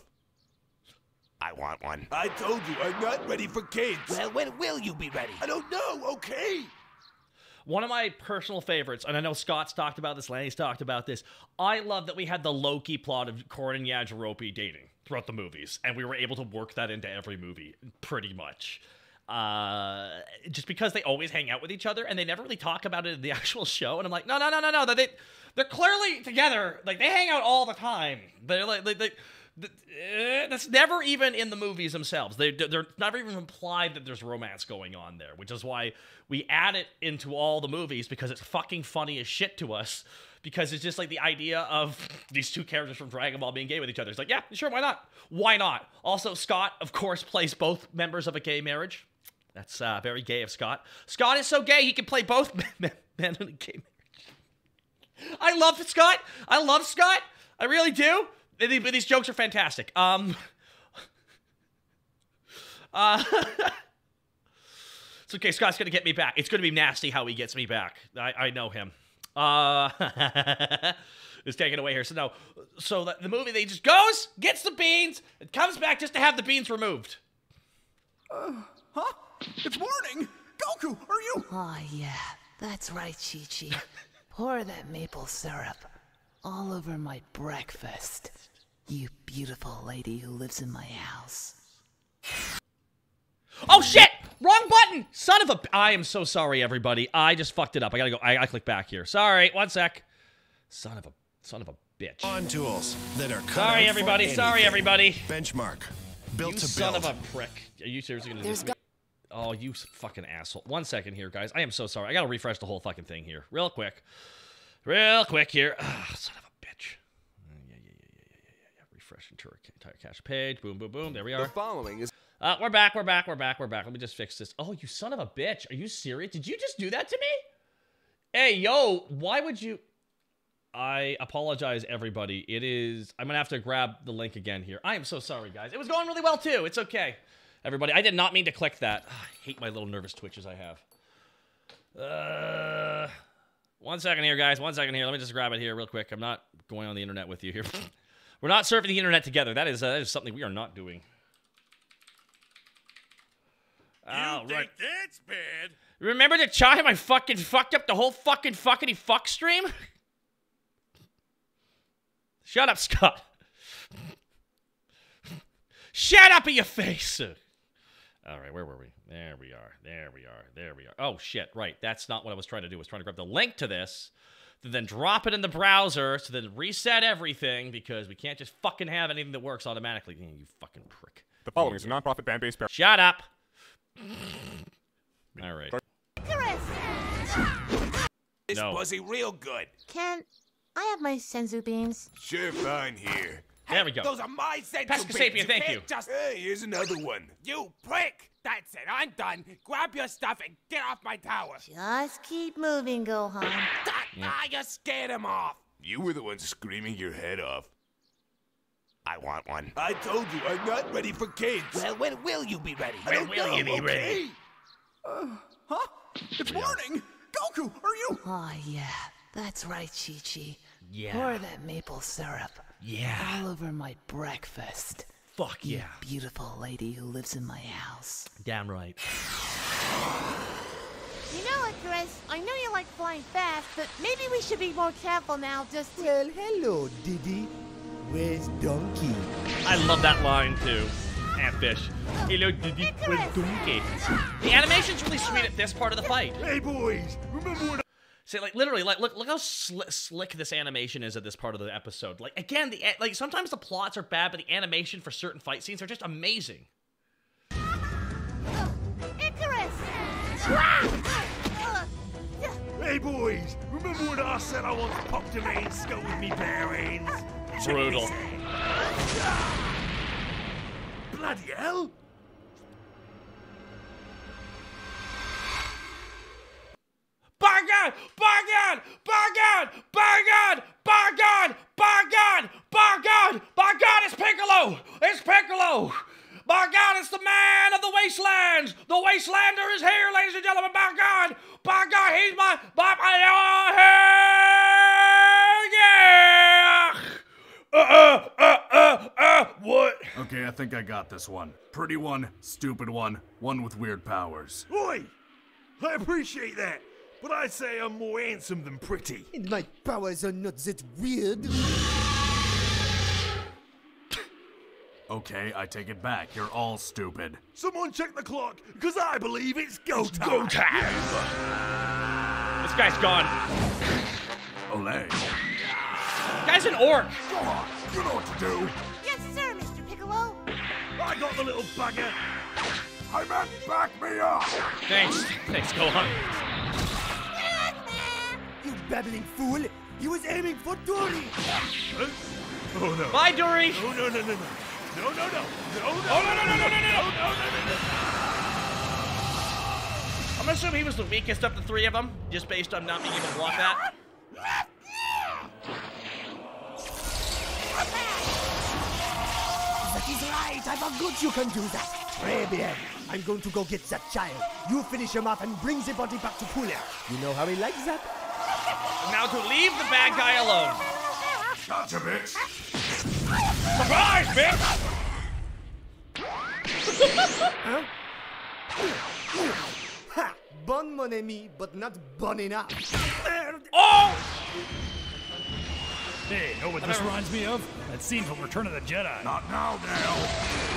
I want one. I told you, I'm not ready for kids. Well, when will you be ready? I don't know, okay? One of my personal favorites, and I know Scott's talked about this, Lanny's talked about this, I love that we had the Loki plot of Korin and Yajirobe dating throughout the movies, and we were able to work that into every movie, pretty much. Just because they always hang out with each other, and they never really talk about it in the actual show, and I'm like, no, they're clearly together, like, they hang out all the time. They're that's never even in the movies themselves. They're never even implied that there's romance going on there, which is why we add it into all the movies, because it's fucking funny as shit to us, because it's just like the idea of these two characters from Dragon Ball being gay with each other. It's like, yeah, sure, why not? Why not? Also, Scott, of course, plays both members of a gay marriage. That's very gay of Scott. Scott is so gay, he can play both men in a gay marriage. I love Scott. I love Scott. I really do. These jokes are fantastic. It's okay, Scott's gonna get me back. It's gonna be nasty how he gets me back. I know him. Is taken away here. So the movie, they just goes, gets the beans, and comes back just to have the beans removed. Huh? It's morning! Goku, are you? Oh, yeah. That's right, Chi-Chi. Pour that maple syrup all over my breakfast. You beautiful lady who lives in my house. Oh shit! Wrong button! Son of a... I am so sorry, everybody. I just fucked it up. I gotta go. I click back here. Sorry. One sec. Son of a bitch. On tools that are cut Sorry, out everybody. for Sorry, anything. everybody. Benchmark. Built You to son build. of a prick. Are you seriously gonna do this? Oh, you fucking asshole. 1 second here, guys. I am so sorry. I gotta refresh the whole fucking thing here. Real quick. Real quick here. Son of a bitch. Yeah. Refresh entire cache page. Boom, boom, boom. There we are. The following is... We're back. Let me just fix this. Oh, you son of a bitch. Are you serious? Did you just do that to me? Hey, yo, why would you... I apologize, everybody. It is... I'm gonna have to grab the link again here. I am so sorry, guys. It was going really well, too. It's okay. Everybody, I did not mean to click that. I hate my little nervous twitches I have. 1 second here, guys. 1 second here. Let me just grab it here real quick. I'm not going on the internet with you here. We're not surfing the internet together. That is something we are not doing. You think that's bad? Remember the time I fucking fucked up the whole fucking fuckity fuck stream? Shut up, Scott. Shut up in your face. All right, where were we? There we are. Oh, shit, right. That's not what I was trying to do. I was trying to grab the link to this, to then drop it in the browser, to then reset everything, because we can't just fucking have anything that works automatically. You fucking prick. The following is a non-profit fan-based parody. Shut up. All right. This pussy real good. Can I have my senzu beans? Sure, fine here. There we go. Those are my sensu Pescasapien, beans. thank can't you. Just... Hey, here's another one. You prick! That's it, I'm done. Grab your stuff and get off my tower. Just keep moving, Gohan. You scared him off. You were the one screaming your head off. I want one. I told you, I'm not ready for kids. Well, when will you be ready? When will you be ready? Huh? It's morning! Goku, are you? Oh, yeah. That's right, Chi-Chi. Yeah. Pour that maple syrup. Yeah. All over my breakfast. Fuck You yeah. beautiful lady who lives in my house. Damn right. You know what, Chris? I know you like flying fast, but maybe we should be more careful now, just... Well, hello, Diddy. Where's Donkey? I love that line, too. And Fish. Hello, Diddy. Where's Donkey? The animation's really sweet at this part of the fight. Hey, boys, remember when See, like, literally, like, look how slick this animation is at this part of the episode. Like, again, like, sometimes the plots are bad, but the animation for certain fight scenes are just amazing. Icarus! Hey, boys, remember when I said I once popped a main skull with me bare hands? Brutal. Bloody hell! Bargad! Bargad! Bargad! Bargad! Bargad! Bargad! Bargad! Bargad! It's Piccolo! It's Piccolo! Bargad is the man of the wastelands! The wastelander is here, ladies and gentlemen! Bargad! Bargad! He's my... Yeah! What? Okay, I think I got this one. Pretty one, stupid one with weird powers. Oi! I appreciate that, but I'd say I'm more handsome than pretty. And my powers are not that weird. Okay, I take it back. You're all stupid. Someone check the clock, because I believe it's go time. Go time! This guy's gone. Olay. Guy's an orc. Go on, you know what to do. Yes, sir, Mr. Piccolo. I got the little bugger. I meant back me up. Thanks. Thanks, Gohan. You babbling fool! He was aiming for Dory! Huh? Oh no. Bye, Dory! No, no, no, no, no. No, no, no. No, no. Oh, no, no, no, no, no, no. No, no, no, no, I'm gonna assume he was the weakest of the three of them, just based on not being able to block that. That is right! I forgot you can do that! Très bien. I'm going to go get that child. You finish him off and bring the body back to Cooler. You know how he likes that? Now to leave the bad guy alone. Gotcha, bitch. Surprise, bitch! Huh? Ha! bon, mon ami, but not bon enough. Oh! Hey, know what this reminds me of? That scene from Return of the Jedi. Not now, Dale.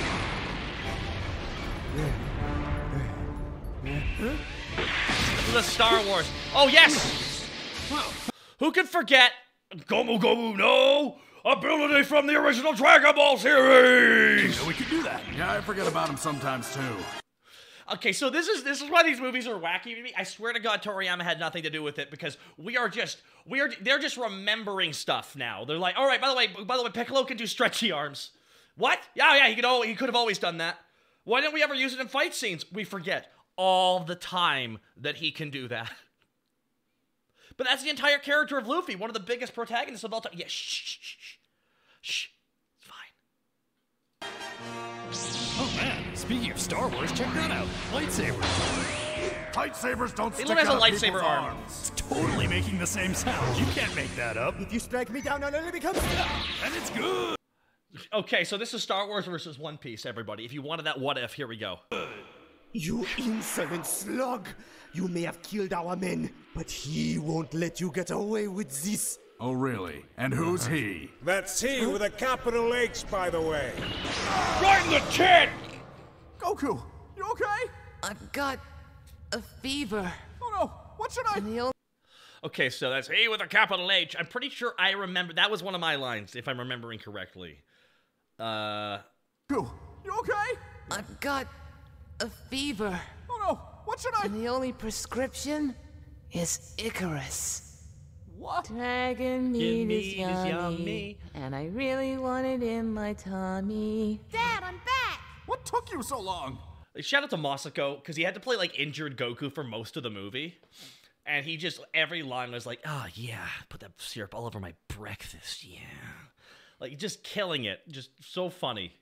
The Star Wars. Oh, yes! Who can forget Gomu Gomu no ability from the original Dragon Ball series? Yeah, we could do that. Yeah, I forget about him sometimes, too. Okay, so this is why these movies are wacky to me. I swear to God, Toriyama had nothing to do with it because they're just remembering stuff now. They're like, all right, by the way, Piccolo can do stretchy arms. What? Yeah, he could have always done that. Why didn't we ever use it in fight scenes? We forget all the time that he can do that. But that's the entire character of Luffy, one of the biggest protagonists of all time. Yeah, shh. It's fine. Oh man, speaking of Star Wars, check that out. Lightsabers. Lightsabers don't stick He has a out lightsaber people's arm. arms. It's totally making the same sound. You can't make that up. If you strike me down, I'll only become And it's good. Okay, so this is Star Wars versus One Piece, everybody. If you wanted that what if, here we go. You insolent slug! You may have killed our men, but he won't let you get away with this. Oh, really? And who's he? That's he with a capital H, by the way. Right in the chin! Goku, you okay? I've got a fever. Oh no, what should I... Okay, so that's he with a capital H. I'm pretty sure I remember. That was one of my lines, if I'm remembering correctly. Goku, you okay? I've got a fever. Oh no, what should I... And the only prescription is Icarus. What? Dragon meat is yummy, and I really want it in my tummy. Dad, I'm back! What took you so long? Shout out to Masako, because he had to play, like, injured Goku for most of the movie. And he just, every line was like, oh, yeah, put that syrup all over my breakfast, yeah. Like, just killing it. Just so funny.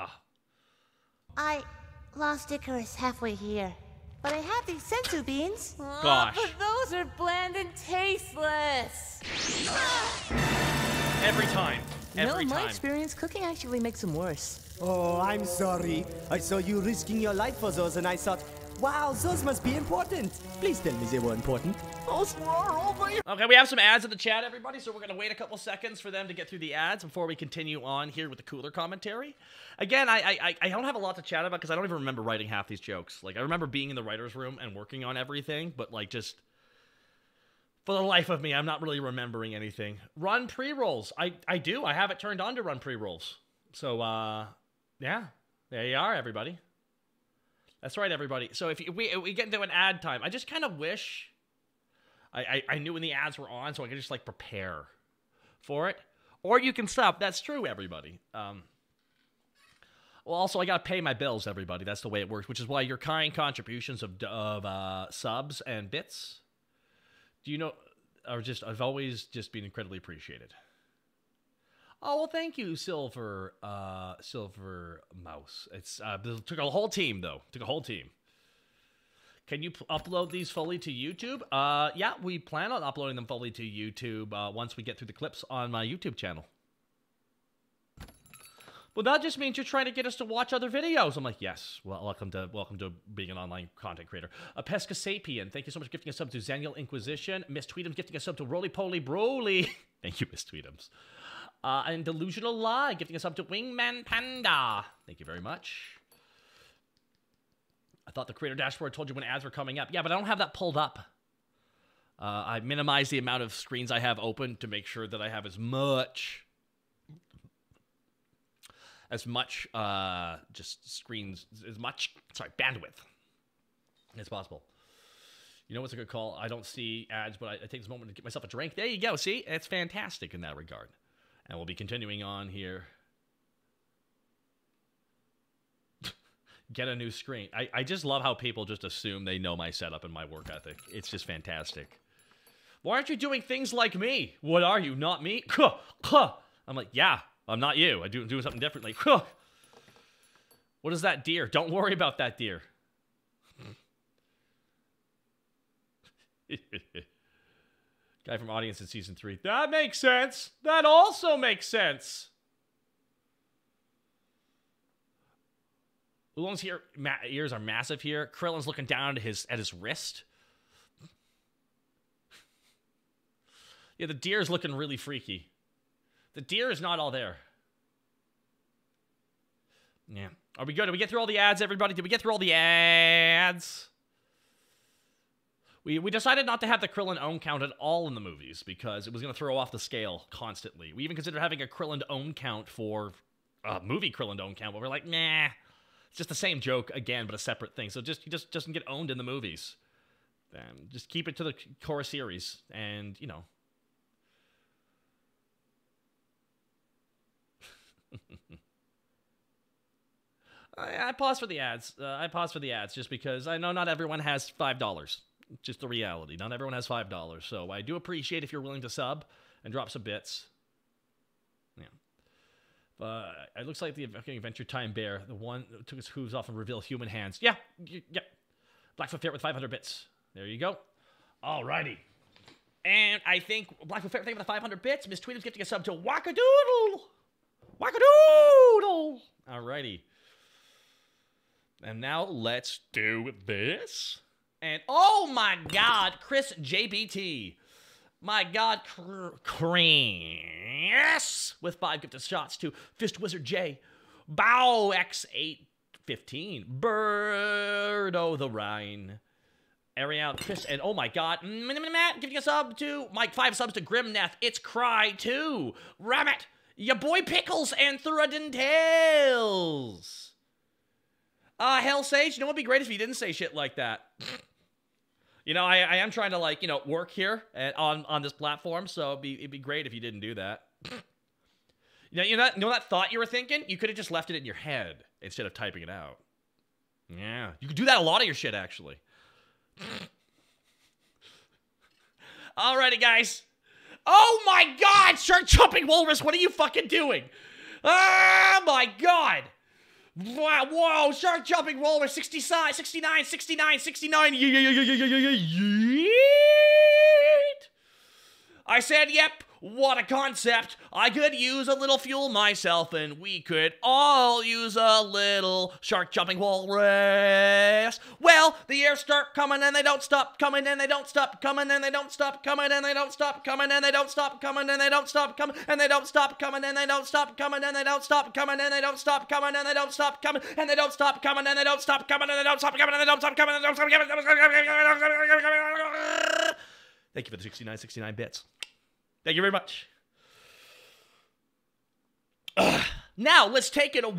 I lost Icarus halfway here. But I have these sensu beans. Gosh. But those are bland and tasteless. Every time. Every In my time. experience, cooking actually makes them worse. Oh, I'm sorry. I saw you risking your life for those, and I thought, wow, those must be important. Please tell me they were important. Those were all the... Okay, we have some ads in the chat, everybody, so we're going to wait a couple seconds for them to get through the ads before we continue on here with the cooler commentary. Again, I don't have a lot to chat about because I don't even remember writing half these jokes. Like, I remember being in the writer's room and working on everything, but, like, just... For the life of me, I'm not really remembering anything. Run pre-rolls. I do. I have it turned on to run pre-rolls. So, yeah. There you are, everybody. That's right, everybody. So if we get into an ad time, I just kind of wish I knew when the ads were on so I could just, like, prepare for it. Or you can stop. That's true, everybody. Well, also, I got to pay my bills, everybody. That's the way it works, which is why your kind contributions of subs and bits, do you know, are just, I've always just been incredibly appreciated. Oh, well, thank you, Silver Mouse. It took a whole team, though. Took a whole team. Can you upload these fully to YouTube? Yeah, we plan on uploading them fully to YouTube once we get through the clips on my YouTube channel. Well, that just means you're trying to get us to watch other videos. I'm like, yes. Well, welcome to being an online content creator. Pesca Sapien, thank you so much for gifting a sub to Zaniel Inquisition. Miss Tweetums gifting a sub to Roly Poly Broly. Thank you, Miss Tweetums. And Delusional Lie gifting a sub to Wingman Panda. Thank you very much. I thought the creator dashboard told you when ads were coming up. Yeah, but I don't have that pulled up. I minimize the amount of screens I have open to make sure that I have as much bandwidth as possible. You know what's a good call? I don't see ads, but I take this moment to get myself a drink. There you go. See? It's fantastic in that regard. And we'll be continuing on here. Get a new screen. I just love how people just assume they know my setup and my work ethic. It's just fantastic. Why aren't you doing things like me? What are you, not me? I'm like, yeah, I'm not you. I do something differently. What is that deer? Don't worry about that deer. Guy from Audience in Season 3. That makes sense. That also makes sense. Oolong's ears are massive here. Krillin's looking down at his wrist. Yeah, the deer's looking really freaky. The deer is not all there. Yeah. Are we good? Did we get through all the ads, everybody? Did we get through all the ads? We decided not to have the Krillin own count at all in the movies because it was going to throw off the scale constantly. We even considered having a Krillin own count for a movie Krillin own count, but we're like, nah, it's just the same joke again, but a separate thing. So he just doesn't get owned in the movies. Just keep it to the core series, and you know. I pause for the ads. I pause for the ads just because I know not everyone has $5. Just the reality. Not everyone has $5. So I do appreciate if you're willing to sub and drop some bits. Yeah. It looks like the Adventure Time Bear, the one that took his hooves off and revealed human hands. Yeah. Yeah. Blackfoot Ferret with 500 bits. There you go. Alrighty. And I think Blackfoot Ferret, thank you for the 500 bits. Miss Tweetum's gifting a sub to Wackadoodle. Wackadoodle. Alrighty. And now let's do this. And oh my God, Chris JBT. My God, Chris with 5 gifted shots to Fist Wizard J, Bow X815, Birdo the Rhine, Ariel, Chris, and oh my God, Matt giving a sub to Mike, 5 subs to Grimneth. It's Cry 2, Rabbit, your boy Pickles, and Thuradin Tales. Hell Sage, you know what'd be great if you didn't say shit like that. You know, I am trying to, like, you know, work here on this platform, so it'd be great if you didn't do that. You know that thought you were thinking? You could have just left it in your head instead of typing it out. Yeah, you could do that a lot of your shit, actually. Alrighty, guys. Oh my God, Shark Jumping Walrus, what are you fucking doing? Oh my God. Wow, whoa, Shark Jumping Walrus, 69, 69, 69, 69, yeet. I said, yep, what a concept. I could use a little fuel myself, and we could all use a little Shark Jumping Walrus. Well, the years start coming, and they don't stop coming, and they don't stop coming, and they don't stop coming, and they don't stop coming, and they don't stop coming, and they don't stop coming, and they don't stop coming, and they don't stop coming, and they don't stop coming, and they don't stop coming, and they don't stop coming, and they don't stop coming, and they don't stop coming, and they don't stop coming, and they don't stop coming, and they don't stop coming. Thank you for the 69 bits. Thank you very much. Now, let's take it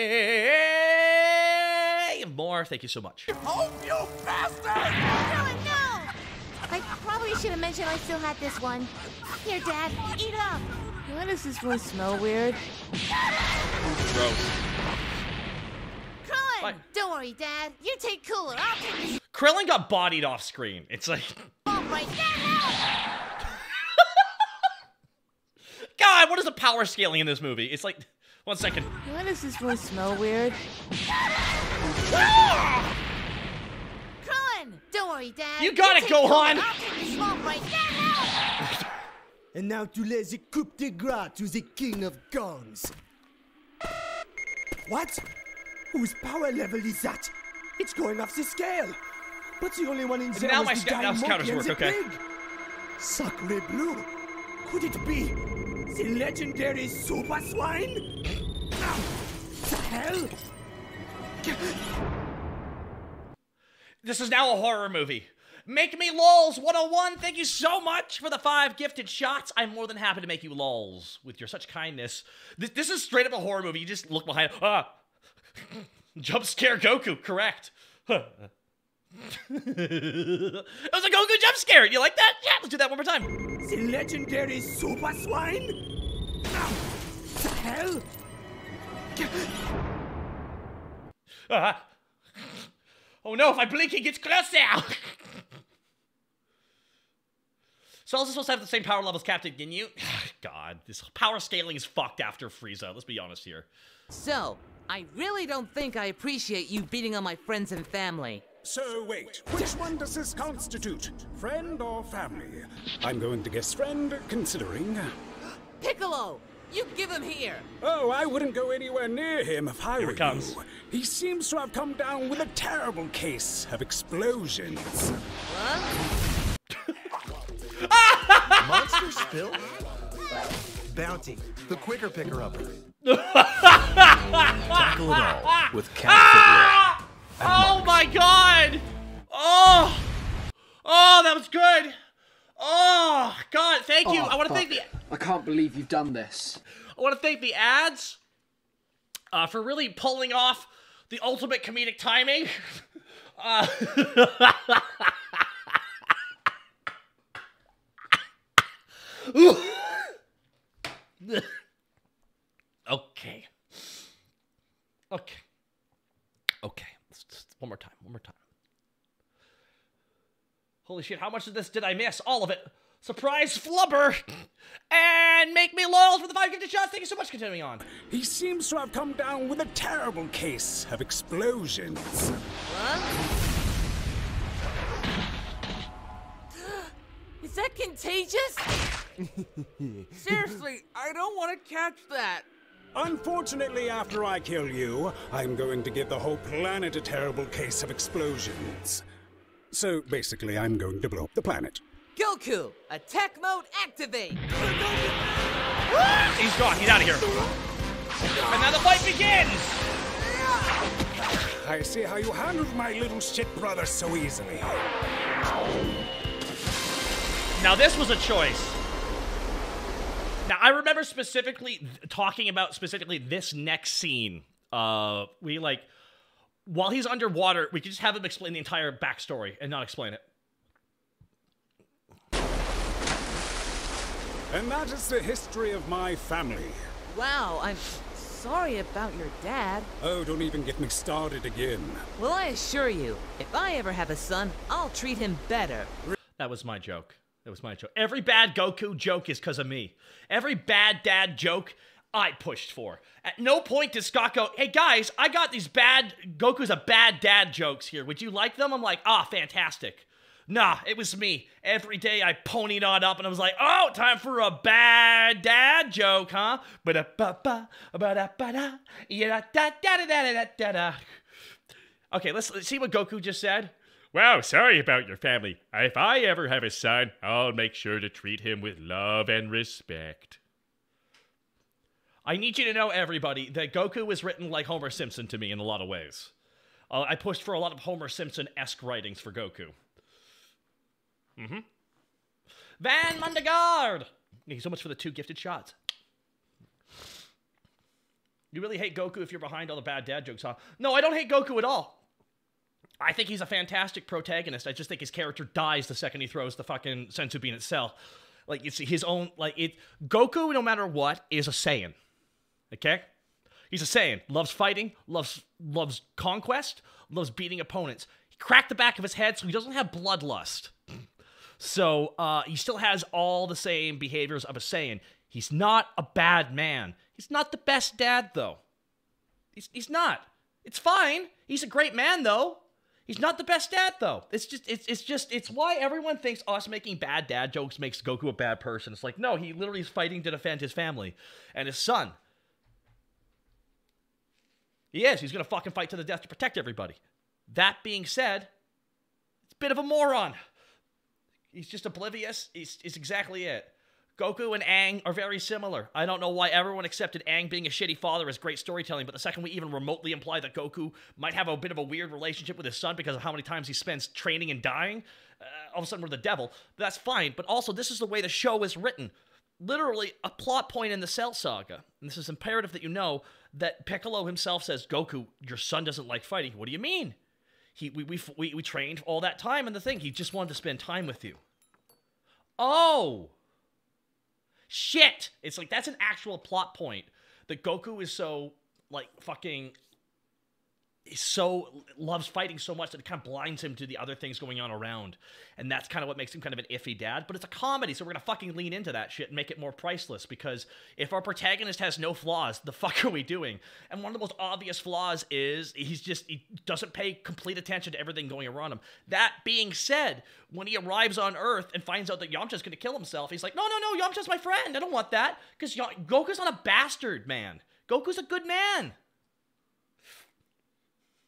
away. More. Thank you so much. Oh, you bastard! No, no! I probably should have mentioned I still had this one. Here, Dad, eat up. Why does this one smell weird? Gross. Krillin! Don't worry, Dad. You take cooler. I'll take this. Krillin got bodied off screen. It's like... Oh, right now! God, what is the power scaling in this movie? It's like, 1 second. Why does this one smell weird? Krillin! Don't worry, Dad. You got it, Gohan! I'll take this one right now! And now to let the coup de grace to the king of guns. What? Whose power level is that? It's going off the scale. But the only one in there now was my the guy counters work, okay. pig. Sacre bleu. Could it be the legendary Super Swine? The hell? This is now a horror movie. Make me lols 101. Thank you so much for the 5 gifted shots. I'm more than happy to make you lols with your such kindness. This is straight up a horror movie. You just look behind. Jump scare Goku. Correct. It was a Goku jump scare. You like that? Yeah, let's do that one more time. The legendary Super Swine? The hell? Oh no, if I blink, he gets closer. So I was supposed to have the same power level as Captain Ginyu? God, this power scaling is fucked after Frieza. Let's be honest here. So, I really don't think I appreciate you beating on my friends and family. So wait, which one does this constitute? Friend or family? I'm going to guess friend, considering... Piccolo! You give him here! Oh, I wouldn't go anywhere near him if I were you. He seems to have come down with a terrible case of explosions. What? Monster Mr. Spill? Bounty, the quicker picker-upper. Tackle it all with Cat Footwear. Oh my god! Oh! Oh, that was good! Oh, God, thank you. Oh, I want to fuck. thank the... I can't believe you've done this. I want to thank the ads for really pulling off the ultimate comedic timing. Okay. One more time. Holy shit, how much of this did I miss? All of it. Surprise flubber! And make me loyal for the 5 gifted shots. Thank you so much. Continuing on. He seems to have come down with a terrible case of explosions. Is that contagious? Seriously, I don't want to catch that. Unfortunately, after I kill you, I'm going to give the whole planet a terrible case of explosions. So basically, I'm going to blow up the planet. Goku, attack mode activate! He's gone. He's out of here. And now the fight begins! I see how you handled my little shit brother so easily. Now this was a choice. Now I remember specifically talking about this next scene. While he's underwater, we could just have him explain the entire backstory and not explain it. And that is the history of my family. Wow, I'm sorry about your dad. Oh, don't even get me started again. Well, I assure you, if I ever have a son, I'll treat him better. That was my joke. Every bad Goku joke is because of me. Every bad dad joke I pushed for. At no point did Scott go, hey guys, I got these bad Goku's a bad dad jokes here. Would you like them? I'm like, fantastic. Nah, it was me. Every day I ponied on up and I was like, oh, time for a bad dad joke, huh? Okay, let's see what Goku just said. Wow, sorry about your family. If I ever have a son, I'll make sure to treat him with love and respect. I need you to know, everybody, that Goku was written like Homer Simpson to me in a lot of ways. I pushed for a lot of Homer Simpson-esque writings for Goku. Van Mundegaard! Thank you so much for the 2 gifted shots. You really hate Goku if you're behind all the bad dad jokes, huh? No, I don't hate Goku at all. I think he's a fantastic protagonist. I just think his character dies the second he throws the fucking senzu bean itself. Like, it's his own, Goku, no matter what, is a Saiyan. Okay? He's a Saiyan. Loves fighting, loves conquest, loves beating opponents. He cracked the back of his head, so he doesn't have bloodlust. So, he still has all the same behaviors of a Saiyan. He's not a bad man. He's not the best dad, though. He's not. It's fine. He's a great man, though. He's not the best dad, though. It's why everyone thinks us making bad dad jokes makes Goku a bad person. It's like, no, he literally is fighting to defend his family and his son. He is. He's going to fucking fight to the death to protect everybody. That being said, it's a bit of a moron. He's just oblivious. It's exactly it. Goku and Aang are very similar. I don't know why everyone accepted Aang being a shitty father as great storytelling, but the second we even remotely imply that Goku might have a bit of a weird relationship with his son because of how many times he spends training and dying, all of a sudden we're the devil. That's fine, but also this is the way the show is written. Literally, a plot point in the Cell Saga, and this is imperative that you know, that Piccolo himself says, Goku, your son doesn't like fighting. What do you mean? We trained all that time in the thing. He just wanted to spend time with you. Oh! Shit! It's like, that's an actual plot point. That Goku is so, loves fighting so much that it kind of blinds him to the other things going on around. And that's kind of what makes him kind of an iffy dad. But it's a comedy, so we're gonna fucking lean into that shit and make it more priceless. Because if our protagonist has no flaws, the fuck are we doing? And one of the most obvious flaws is he doesn't pay complete attention to everything going around him. That being said, when he arrives on Earth and finds out that Yamcha's gonna kill himself, he's like, no, Yamcha's my friend. I don't want that. Because Goku's not a bastard, man. Goku's a good man.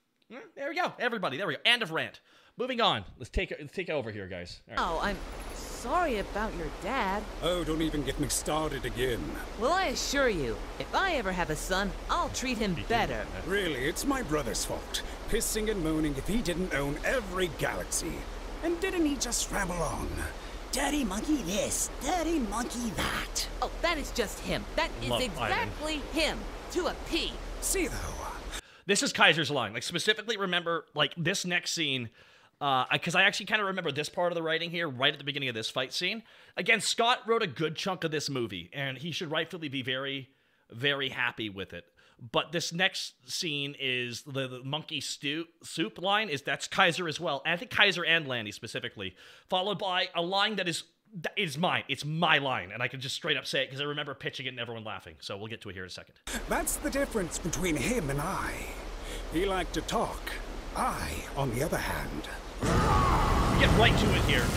There we go. Everybody, there we go. End of rant. Moving on. Let's take it over here, guys. All right. Oh, I'm sorry about your dad. Oh, don't even get me started again. Well, I assure you, if I ever have a son, I'll treat him better. Really, it's my brother's fault. Pissing and moaning if he didn't own every galaxy. And didn't he just ramble on? Daddy monkey this, daddy monkey that. Oh, that is just him. That is Love exactly him. To a P. See, though. This is Kaiser's line. Like, specifically remember, like, this next scene, because I actually kind of remember this part of the writing here right at the beginning of this fight scene. Again, Scott wrote a good chunk of this movie, and he should rightfully be very, very happy with it. But this next scene is the monkey soup line. That's Kaiser as well. And I think Kaiser and Lanny specifically. Followed by a line that is mine. It's my line. And I can just straight up say it because I remember pitching it and everyone laughing. So we'll get to it here in a second. That's the difference between him and I. He liked to talk. I, on the other hand... Get right to it here.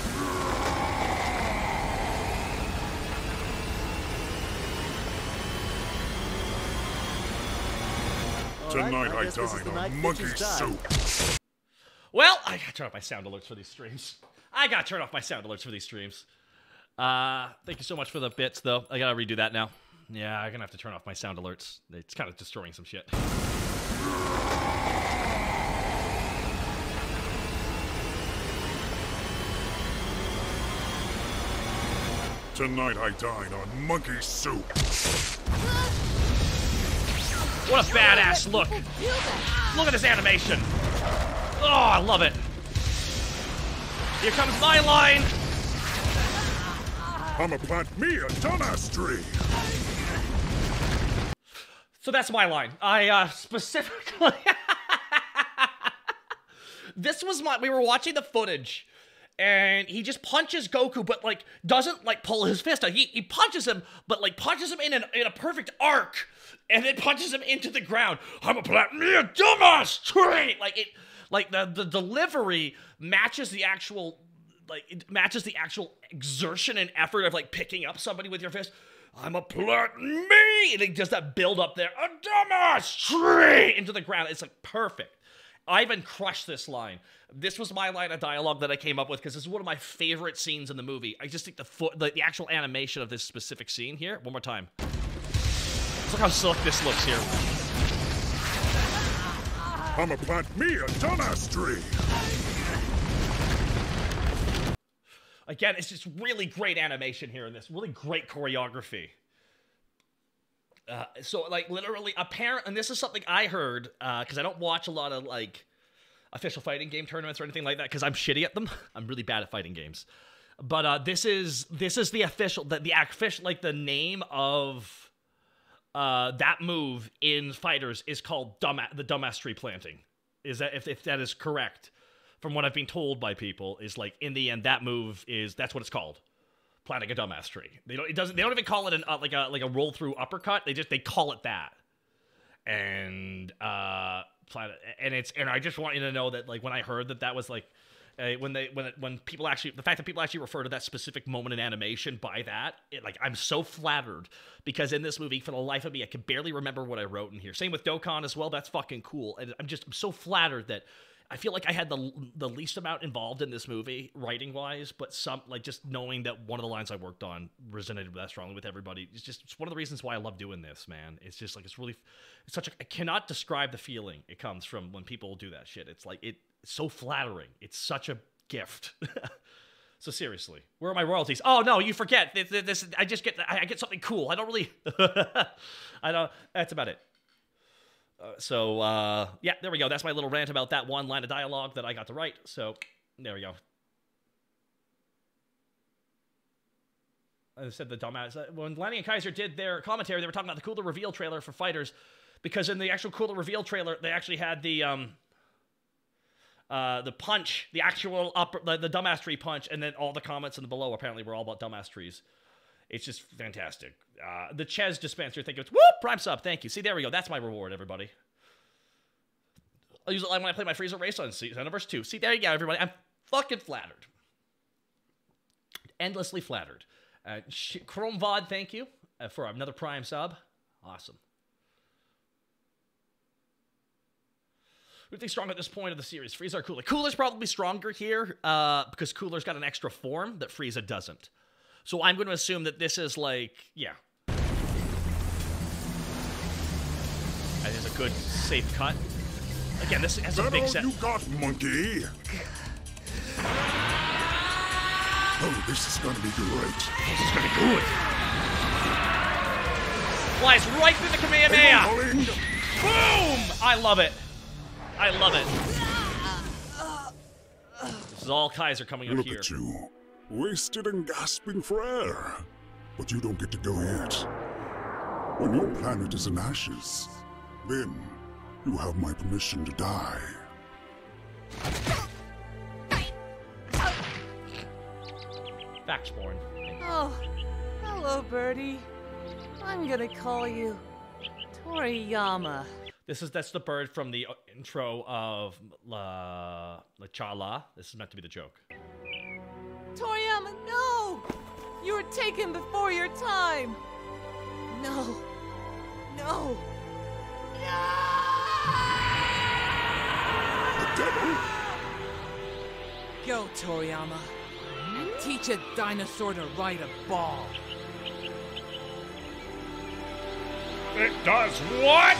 Tonight I dine on monkey soup. Well, I gotta turn off my sound alerts for these streams. Thank you so much for the bits, though. I gotta redo that now. Yeah, I'm gonna have to turn off my sound alerts. It's kind of destroying some shit. Tonight I dine on monkey soup. What a badass look. Look at this animation. Oh, I love it. Here comes my line. I'ma plant me a dumbass tree. So that's my line. I specifically... We were watching the footage, and he just punches Goku, but, like, doesn't, like, pull his fist out. He punches him, but, like, punches him in a perfect arc, and then punches him into the ground. I'ma plant me a dumbass tree! Like, the delivery matches the actual... Like, it matches the actual exertion and effort of, like, picking up somebody with your fist. I'm a plant me! And it does that build up there. A dumbass tree! Into the ground. It's, like, perfect. I even crushed this line. This was my line of dialogue that I came up with because this is one of my favorite scenes in the movie. I just think the actual animation of this specific scene here. One more time. Look how slick this looks here. I'ma plant me a dumbass tree. Again, it's just really great animation here in this. Really great choreography. So, like, literally, and this is something I heard, because I don't watch a lot of, like, official fighting game tournaments or anything like that, because I'm shitty at them. I'm really bad at fighting games. But this is the official, like, the name of that move in Fighters is called the dumbass tree planting. Is that, if that is correct? From what I've been told by people, is like in the end that move that's what it's called, planting a dumbass tree. They don't even call it like a roll through uppercut. They call it that, and I just want you to know that, like, when I heard that was like when people actually, the fact that people actually refer to that specific moment in animation by that, I'm so flattered, because in this movie, for the life of me, I can barely remember what I wrote in here. Same with Dokkan as well. That's fucking cool, and I'm so flattered that. I feel like I had the least amount involved in this movie, writing-wise, but just knowing that one of the lines I worked on resonated that strongly with everybody. It's one of the reasons why I love doing this, man. It's just like, I cannot describe the feeling it comes from when people do that shit. It's like, it's so flattering. It's such a gift. So seriously, where are my royalties? Oh no, you forget. I get something cool. I don't really, that's about it. Yeah, there we go. That's my little rant about that one line of dialogue that I got to write. So, there we go. I said the dumbass. When Lanny and Kaiser did their commentary, they were talking about the Cooler Reveal trailer for Fighters, because in the actual Cooler Reveal trailer, they actually had the punch, the actual the dumbass tree punch, and then all the comments in the below apparently were all about dumbass trees. It's just fantastic. The Ches dispenser, thank you. Whoop! Prime sub, thank you. See, there we go. That's my reward, everybody. I'll use it when I play my Frieza race on Xenoverse 2. See, there you go, everybody. I'm fucking flattered. Endlessly flattered. Chrome VOD, thank you for another Prime sub. Awesome. Who do you think stronger at this point of the series? Frieza or Cooler? Cooler's probably stronger here because Cooler's got an extra form that Frieza doesn't. So I'm going to assume that this is like, yeah. That is a good, safe cut. Again, this has a big set. You got, monkey? Oh, this is gonna be great. This is gonna be good. Flies right through the Kamehameha. Boom! I love it. I love it. This is all Kaiser coming up here. Look at you, wasted and gasping for air. But you don't get to go yet. When your planet is in ashes, then you have my permission to die. Vaxborn. Oh, hello, Birdie. I'm gonna call you Toriyama. That's the bird from the intro of La Chala. This is meant to be the joke. Toriyama, no! You were taken before your time. No. No. The devil? Go, Toriyama, and teach a dinosaur to ride a ball. It does what?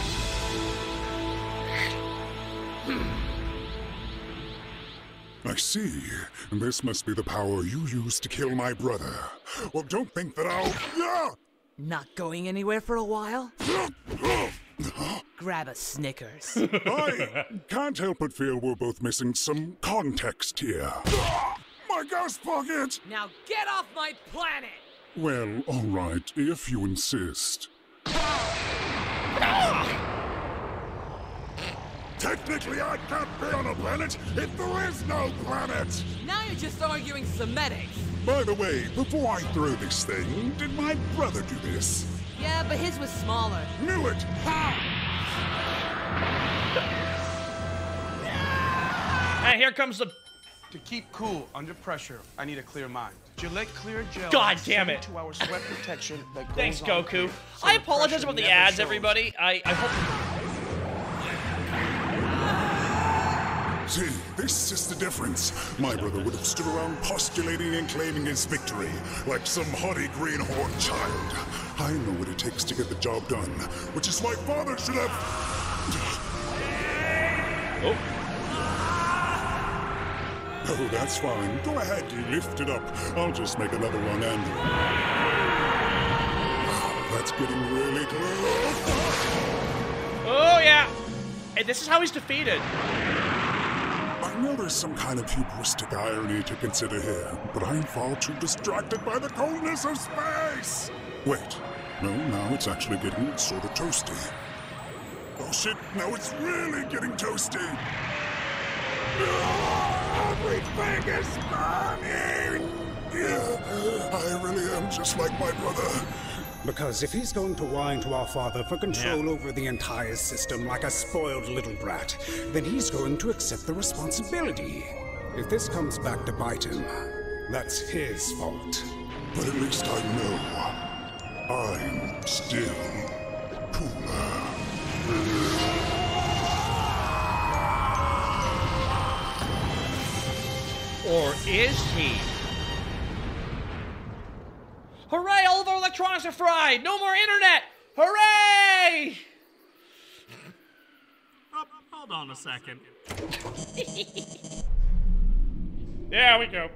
I see. This must be the power you used to kill my brother. Well, don't think that I'll... Not going anywhere for a while? Grab a Snickers. I can't help but feel we're both missing some context here. My gas pocket! Now get off my planet! Well, all right, if you insist. Technically, I can't be on a planet if there is no planet! Now you're just arguing semantics. By the way, before I throw this thing, did my brother do this? Yeah, but his was smaller. Knew it! And here comes the... To keep cool under pressure, I need a clear mind. Gillette Clear Gel. God damn it. 2-hour sweat protection that goes Thanks, Goku. So I apologize about the ads, everybody. I hope... See, this is the difference. My brother would have stood around postulating and claiming his victory, like some haughty greenhorn child. I know what it takes to get the job done, which is why father should have... Oh, that's fine. Go ahead, lift it up. I'll just make another one and... That's getting really close. Oh, yeah. And this is how he's defeated. I know there's some kind of hubristic irony to consider here, but I'm far too distracted by the coldness of space! Wait, no, now it's actually getting sort of toasty. Oh shit, now it's really getting toasty! Everything is burning! Yeah, I really am just like my brother. Because if he's going to whine to our father for control over the entire system like a spoiled little brat, then he's going to accept the responsibility. If this comes back to bite him, that's his fault. But at least I know I'm still cooler. Or is he? Hooray, all of our electronics are fried! No more internet! Hooray! Hold on a second. There we go.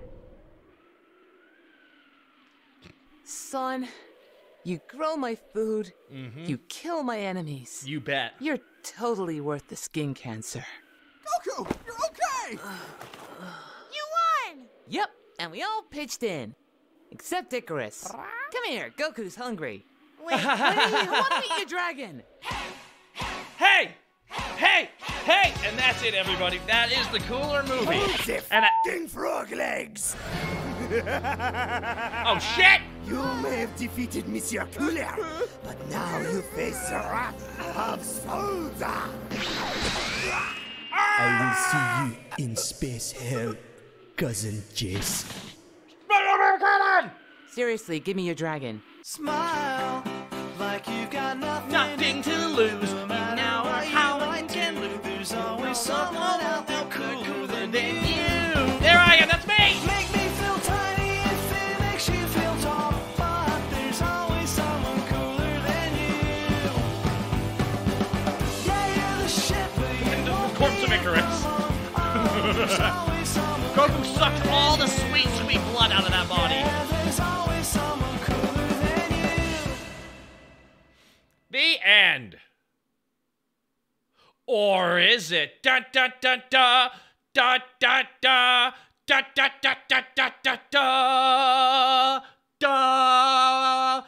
Son, you grow my food, you kill my enemies. You bet. You're totally worth the skin cancer. Goku, you're okay! You won! Yep, and we all pitched in. Except Icarus. Come here, Goku's hungry. Wait, what are you? What are you, dragon? Hey! Hey! Hey! And that's it, everybody. That is the Cooler movie. Hold the f***ing frog legs! Oh, shit! You may have defeated Monsieur Cooler, but now you face the wrath of Soldier. I will see you in space hell, cousin Jace. Seriously, give me your dragon. Smile like you've got Nothing to lose. You now are how I can lose. There's always someone out there cooler than you. There I am, that's me! Make me feel tiny if it makes you feel tall, but there's always someone cooler than you. Yeah, you're the ship, but you won't The corpse of Icarus. Goku sucked all the sweet, sweet blood out of that body. Yeah, there's always someone cooler than you. The end. Or is it? Da da da da da da da da da da da da da da da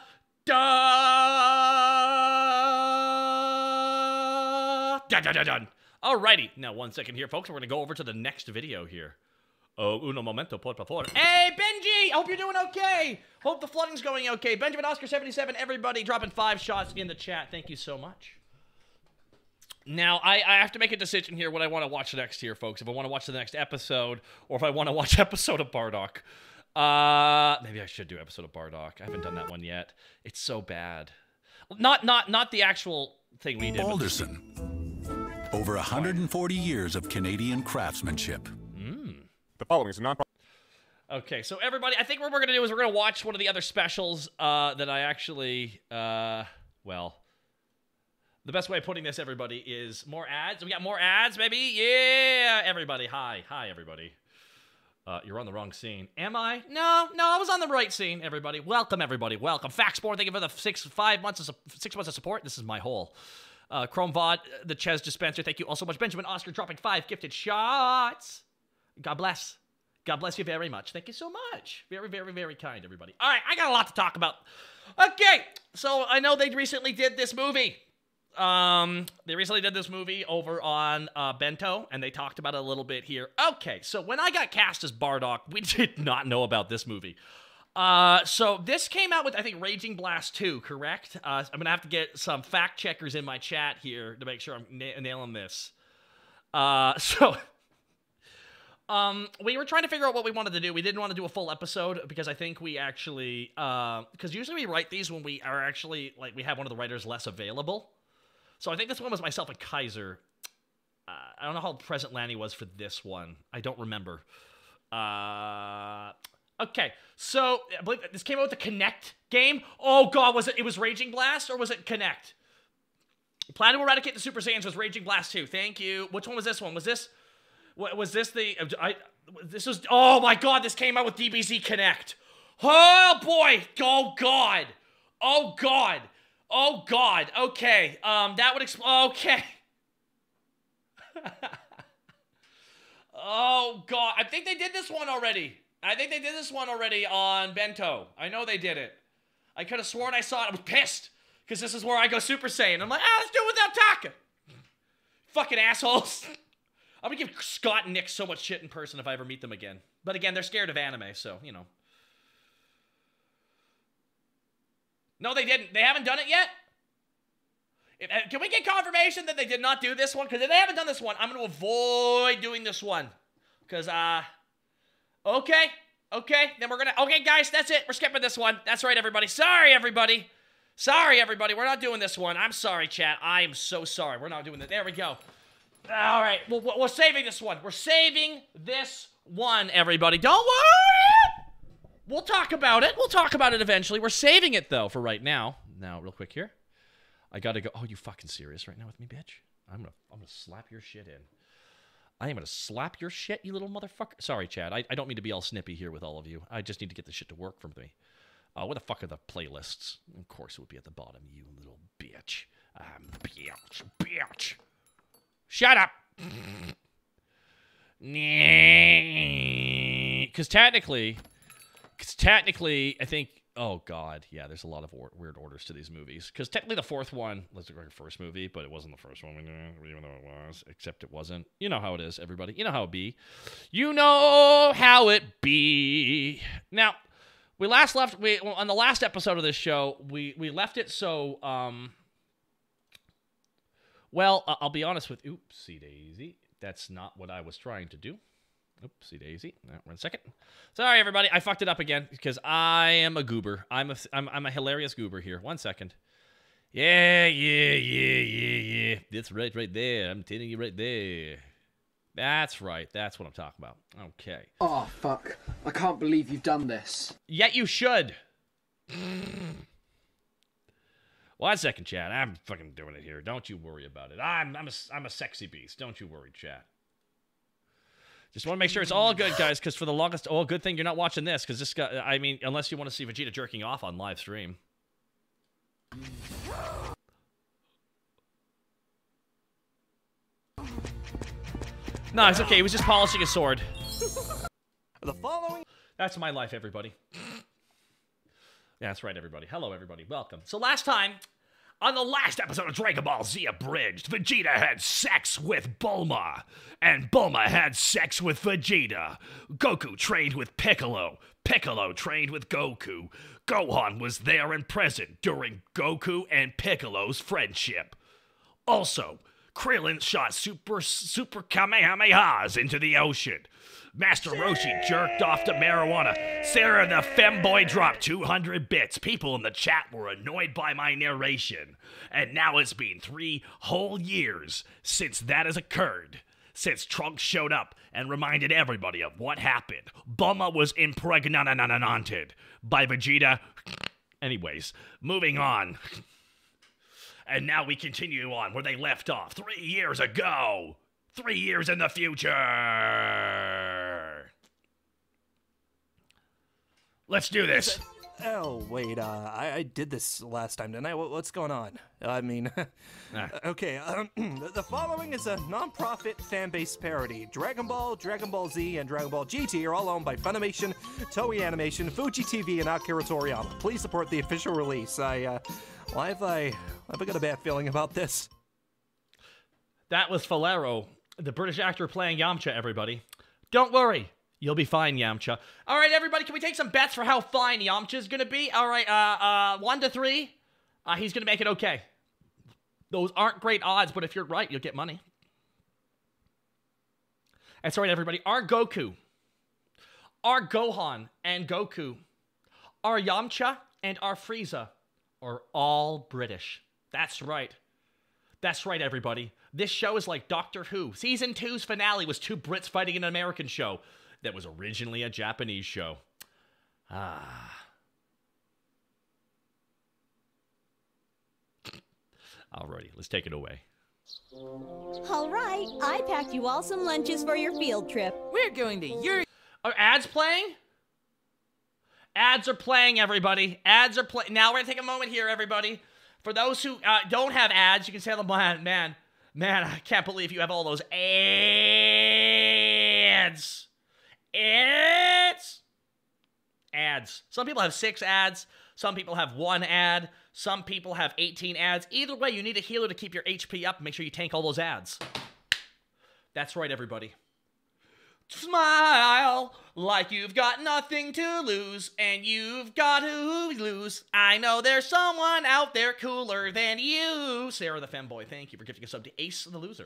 da da da da. Alrighty, now 1 second here, folks. We're gonna go over to the next video here. Oh, uno momento, por favor. Hey, Benji! Hope you're doing okay. Hope the flooding's going okay. Benjamin Oscar 77, everybody dropping 5 shots in the chat. Thank you so much. Now, I have to make a decision here what I want to watch next here, folks. If I want to watch the next episode, or if I want to watch episode of Bardock. Maybe I should do episode of Bardock. I haven't done that one yet. It's so bad. Not the actual thing we did. Alderson. Over 140 years of Canadian craftsmanship. The following is a non-profit. Okay, so everybody, I think what we're going to do is we're going to watch one of the other specials that I actually, well, the best way of putting this, everybody, is more ads. We got more ads, baby. Yeah, everybody. Hi, everybody. You're on the wrong scene. Am I? No, I was on the right scene, everybody. Welcome, everybody. Welcome. Faxborn, thank you for the 6 months of support. This is my whole. Chrome VOD, the Ches Dispenser, thank you all so much. Benjamin Oscar dropping 5 gifted shots. God bless. God bless you very much. Thank you so much. Very, very, very kind, everybody. All right, I got a lot to talk about. Okay, so I know they recently did this movie. They recently did this movie over on Bento, and they talked about it a little bit here. Okay, so when I got cast as Bardock, we did not know about this movie. So this came out with, I think, Raging Blast 2, correct? I'm going to have to get some fact checkers in my chat here to make sure I'm nailing this. We were trying to figure out what we wanted to do. We didn't want to do a full episode because I think we actually, because usually we write these when we are actually, like, we have one of the writers less available. So I think this one was myself and Kaiser. I don't know how present Lanny was for this one. I don't remember. Okay, so I believe this came out with the Connect game. Oh god, it was Raging Blast or was it Connect? Plan to Eradicate the Super Saiyans was Raging Blast 2. Thank you. Which one was this one? Was this oh my god, this came out with DBZ Connect. Oh boy. Oh god. Oh god. Oh god. Okay. That would explain. Okay. Oh god. I think they did this one already. On Bento. I know they did it. I could have sworn I saw it. I was pissed. Because this is where I go Super Saiyan. I'm like, let's do it without Taka. Fucking assholes. I'm gonna give Scott and Nick so much shit in person if I ever meet them again. But again, they're scared of anime, so, you know. No, they didn't. They haven't done it yet? Can we get confirmation that they did not do this one? Because if they haven't done this one, I'm going to avoid doing this one. Because, okay, then we're going to, okay, guys, that's it. We're skipping this one. That's right, everybody. Sorry, everybody. We're not doing this one. I'm sorry, chat. I am so sorry. We're not doing that. There we go. All right, we're saving this one. We're saving this one, everybody. Don't worry. We'll talk about it. We'll talk about it eventually. We're saving it, though, for right now. Now, real quick here. I gotta go. Oh, you fucking serious right now with me, bitch? I'm gonna slap your shit in. I am gonna slap your shit, you little motherfucker. Sorry, Chad. I don't mean to be all snippy here with all of you. I just need to get this shit to work for me. Where the fuck are the playlists? Of course it would be at the bottom, you little bitch. Bitch. Shut up. Because technically, I think. Oh, God. Yeah, there's a lot of weird orders to these movies. Because technically the fourth one was the first movie, but it wasn't the first one we did, even though it was. Except it wasn't. You know how it is, everybody. You know how it be. You know how it be. Now, we last left... on the last episode of this show, we left it so... well, I'll be honest with... Oopsie daisy. That's not what I was trying to do. Oopsie daisy. 1 second. Sorry, everybody. I fucked it up again because I am a goober. I'm a hilarious goober here. 1 second. Yeah. That's right there. I'm telling you right there. That's right. That's what I'm talking about. Okay. Oh, fuck. I can't believe you've done this. Yet you should. 1 second, chat. I'm fucking doing it here. Don't you worry about it. I'm a sexy beast. Don't you worry, chat. Just want to make sure it's all good, guys, because for the longest... Oh, good thing you're not watching this, because this guy... I mean, unless you want to see Vegeta jerking off on live stream. No, it's okay. He was just polishing his sword. The following... That's my life, everybody. Yeah, that's right, everybody. Hello, everybody. Welcome. So last time, on the last episode of Dragon Ball Z Abridged, Vegeta had sex with Bulma, and Bulma had sex with Vegeta. Goku trained with Piccolo. Piccolo trained with Goku. Gohan was there and present during Goku and Piccolo's friendship. Also, Krillin shot super Kamehamehas into the ocean. Master Roshi jerked off to marijuana. Sarah the femboy dropped 200 bits. People in the chat were annoyed by my narration. And now it's been 3 whole years since that has occurred. Since Trunks showed up and reminded everybody of what happened. Bulma was impregnated by Vegeta. Anyways, moving on. And now we continue on where they left off 3 years ago. 3 years in the future. Let's do this. Oh, wait, I did this last time, didn't I? What's going on? I mean, okay, the following is a non-profit fan-based parody. Dragon Ball, Dragon Ball Z, and Dragon Ball GT are all owned by Funimation, Toei Animation, Fuji TV, and Akira Toriyama. Please support the official release. Why have I got a bad feeling about this? That was Falero, the British actor playing Yamcha, everybody. Don't worry. You'll be fine, Yamcha. All right, everybody, can we take some bets for how fine Yamcha's gonna be? All right, 1 to 3. He's gonna make it okay. Those aren't great odds, but if you're right, you'll get money. That's all right, everybody. Our Goku, our Gohan and Goku, our Yamcha and our Frieza are all British. That's right. That's right, everybody. This show is like Doctor Who. Season 2's finale was 2 Brits fighting an American show that was originally a Japanese show. Alrighty, let's take it away. All right, I packed you all some lunches for your field trip. We're going to your... Are ads playing? Ads are playing, everybody. Ads are playing. Now we're going to take a moment here, everybody. For those who don't have ads, you can say, man, I can't believe you have all those ads. Ads. Some people have 6 ads. Some people have 1 ad. Some people have 18 ads. Either way, you need a healer to keep your HP up and make sure you tank all those ads. That's right, everybody. Smile like you've got nothing to lose, and you've got to lose. I know there's someone out there cooler than you. Sarah the femboy, thank you for gifting us up to Ace the Loser.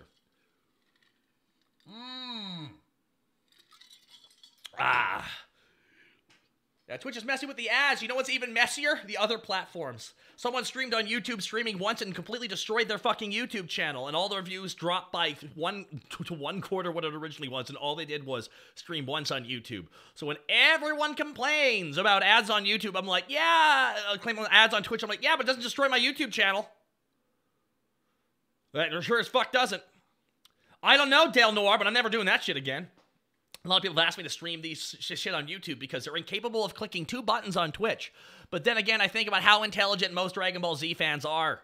Yeah, Twitch is messing with the ads. You know what's even messier? The other platforms. Someone streamed on YouTube streaming once and completely destroyed their fucking YouTube channel, and all their views dropped by 1 to 1/4 what it originally was, and all they did was stream once on YouTube. So when everyone complains about ads on YouTube, I'm like, yeah, claim ads on Twitch, I'm like, yeah, but it doesn't destroy my YouTube channel. That sure as fuck doesn't. I don't know, Dale Noir, but I'm never doing that shit again. A lot of people have asked me to stream these shit on YouTube because they're incapable of clicking 2 buttons on Twitch. But then again, I think about how intelligent most Dragon Ball Z fans are.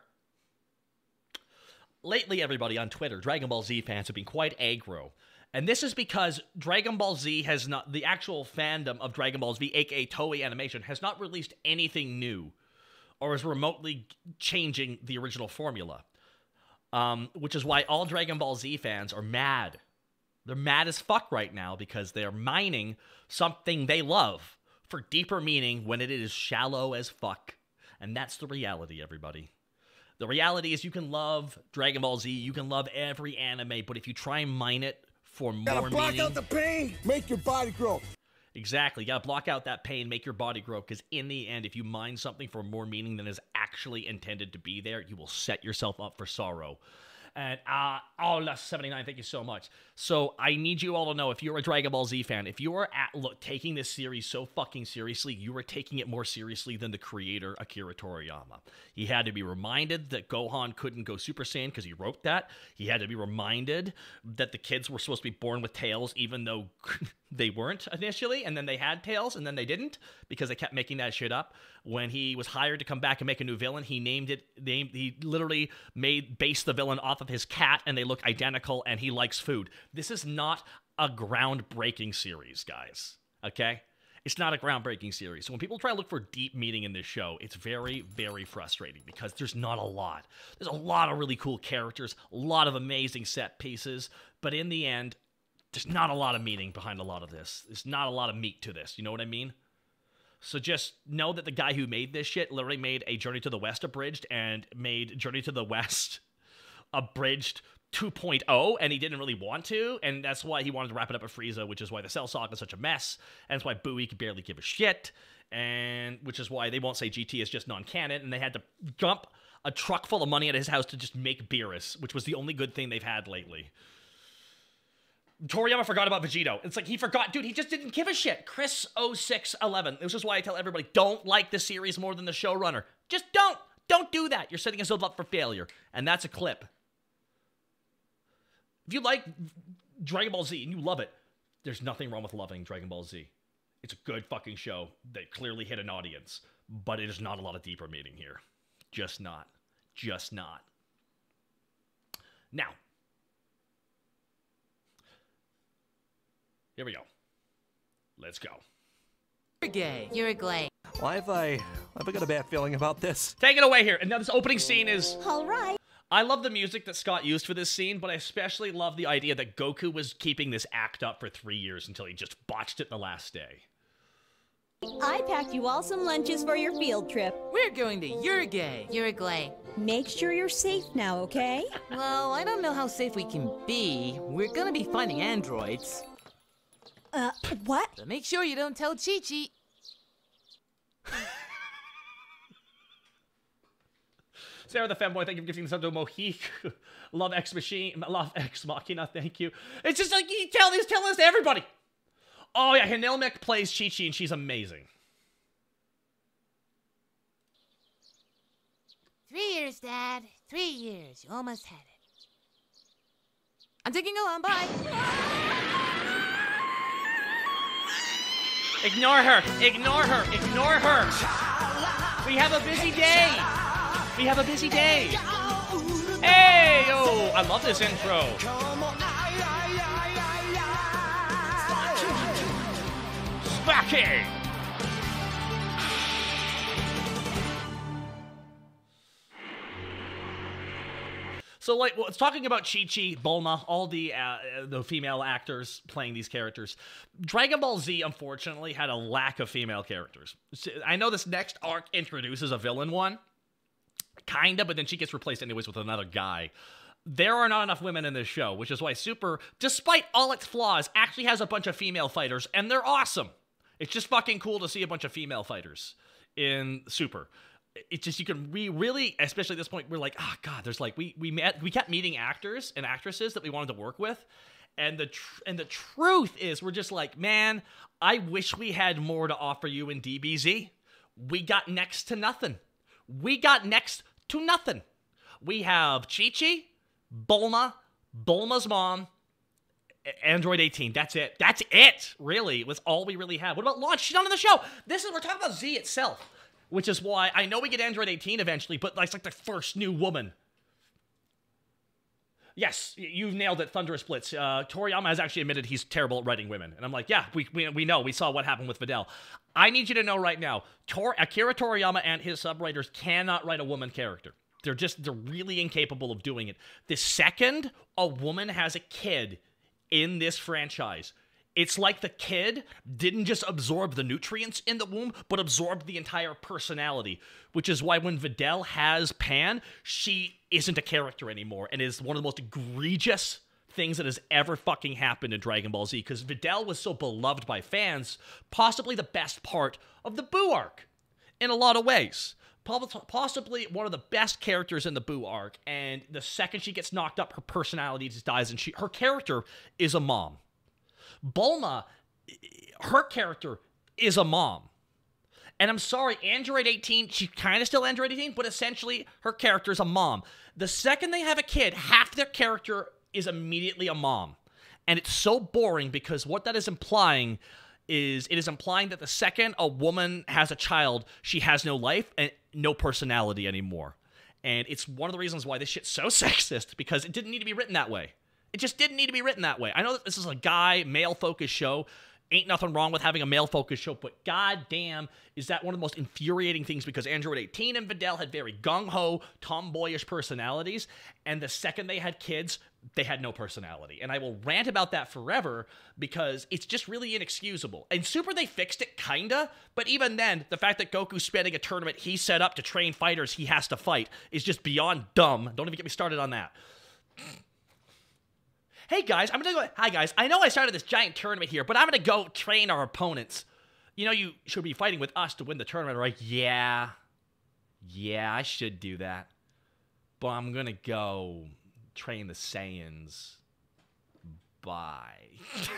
Lately, everybody on Twitter, Dragon Ball Z fans have been quite aggro. And this is because Dragon Ball Z has not, the actual fandom of Dragon Ball Z, aka Toei Animation, has not released anything new or is remotely changing the original formula. Which is why all Dragon Ball Z fans are mad. They're mad as fuck right now because they're mining something they love for deeper meaning when it is shallow as fuck. And that's the reality, everybody. The reality is you can love Dragon Ball Z, you can love every anime, but if you try and mine it for more meaning... Block out the pain, make your body grow. Exactly, you gotta block out that pain, make your body grow, because in the end, if you mine something for more meaning than is actually intended to be there, you will set yourself up for sorrow. And, Ola79, thank you so much. So I need you all to know, if you're a Dragon Ball Z fan, if you are taking this series so fucking seriously, you are taking it more seriously than the creator, Akira Toriyama. He had to be reminded that Gohan couldn't go Super Saiyan because he wrote that. He had to be reminded that the kids were supposed to be born with tails, even though they weren't initially, and then they had tails, and then they didn't, because they kept making that shit up. When he was hired to come back and make a new villain, he literally based the villain off of his cat, and they look identical, and he likes food. This is not a groundbreaking series, guys, okay? It's not a groundbreaking series. So when people try to look for deep meaning in this show, it's very, very frustrating because there's not a lot. There's a lot of really cool characters, a lot of amazing set pieces, but in the end, there's not a lot of meaning behind a lot of this. There's not a lot of meat to this, you know what I mean? So just know that the guy who made this shit literally made a Journey to the West abridged and made Journey to the West abridged 2.0, and he didn't really want to, and that's why he wanted to wrap it up at Frieza, which is why the Cell Saga is such a mess, and that's why Bowie could barely give a shit, and which is why they won't say GT is just non-canon, and they had to dump a truck full of money at his house to just make Beerus, which was the only good thing they've had lately. Toriyama forgot about Vegito. It's like he forgot, dude, he just didn't give a shit. Chris0611. This is why I tell everybody, don't like the series more than the showrunner. Just don't. Don't do that. You're setting yourself up for failure, and that's a clip. If you like Dragon Ball Z and you love it, there's nothing wrong with loving Dragon Ball Z. It's a good fucking show that clearly hit an audience, but it is not a lot of deeper meaning here. Just not. Just not. Now, here we go. Let's go. You're gay. You're gay. Why have I got a bad feeling about this? Take it away here. And now this opening scene is... All right. I love the music that Scott used for this scene, but I especially love the idea that Goku was keeping this act up for 3 years until he just botched it the last day. I packed you all some lunches for your field trip. We're going to Uruguay. Uruguay. Make sure you're safe now, okay? Well, I don't know how safe we can be. We're gonna be finding androids. What? But make sure you don't tell Chi-Chi. Sarah the Femboy, thank you for gifting this up to Mohique. Love Ex Machina, thank you. It's just like, you tell this to everybody. Oh yeah, Hanelmek plays Chi-Chi and she's amazing. 3 years, Dad. 3 years. You almost had it. I'm taking a long bye. Ignore her. Ignore her. Ignore her. We have a busy day. We have a busy day. Hey, yo, I love this intro. Sparky. So, like, well, it's talking about Chi-Chi, Bulma, all the female actors playing these characters. Dragon Ball Z, unfortunately, had a lack of female characters. I know this next arc introduces a villain one, kinda, but then she gets replaced anyways with another guy. There are not enough women in this show, which is why Super, despite all its flaws, actually has a bunch of female fighters, and they're awesome. It's just fucking cool to see a bunch of female fighters in Super. It's just, you can really, especially at this point, we're like, oh god, there's like, we kept meeting actors and actresses that we wanted to work with, and the truth is, we're just like, man, I wish we had more to offer you in DBZ. We got next to nothing. We got next to nothing. We have Chi-Chi, Bulma, Bulma's mom, Android 18. That's it. That's it, really. It was all we really had. What about Launch? She's not on the show. We're talking about Z itself. Which is why I know we get Android 18 eventually, but that's like the first new woman. Yes, you've nailed it, Thunderous Blitz. Toriyama has actually admitted he's terrible at writing women. And I'm like, yeah, we know. We saw what happened with Videl. I need you to know right now, Akira Toriyama and his sub-writers cannot write a woman character. They're really incapable of doing it. The second a woman has a kid in this franchise, it's like the kid didn't just absorb the nutrients in the womb, but absorbed the entire personality, which is why when Videl has Pan, she isn't a character anymore and is one of the most egregious things that has ever fucking happened in Dragon Ball Z, because Videl was so beloved by fans, possibly the best part of the Buu arc in a lot of ways. possibly one of the best characters in the Boo arc, and the second she gets knocked up, her personality just dies, and her character is a mom. Bulma, her character is a mom. And I'm sorry, Android 18, she's kind of still Android 18, but essentially her character is a mom. The second they have a kid, half their character is immediately a mom. And it's so boring because what that is implying is it is implying that the second a woman has a child, she has no life and no personality anymore. And it's one of the reasons why this shit's so sexist, because it didn't need to be written that way. It just didn't need to be written that way. I know that this is a guy, male-focused show. Ain't nothing wrong with having a male-focused show, but goddamn, is that one of the most infuriating things, because Android 18 and Videl had very gung-ho, tomboyish personalities, and the second they had kids, they had no personality. And I will rant about that forever, because it's just really inexcusable. In Super, they fixed it, kinda, but even then, the fact that Goku's spending a tournament he set up to train fighters he has to fight is just beyond dumb. Don't even get me started on that. Hey guys, I'm gonna go. Hi guys, I know I started this giant tournament here, but I'm gonna go train our opponents. You know, you should be fighting with us to win the tournament, right? Yeah, I should do that. But I'm gonna go train the Saiyans. Bye.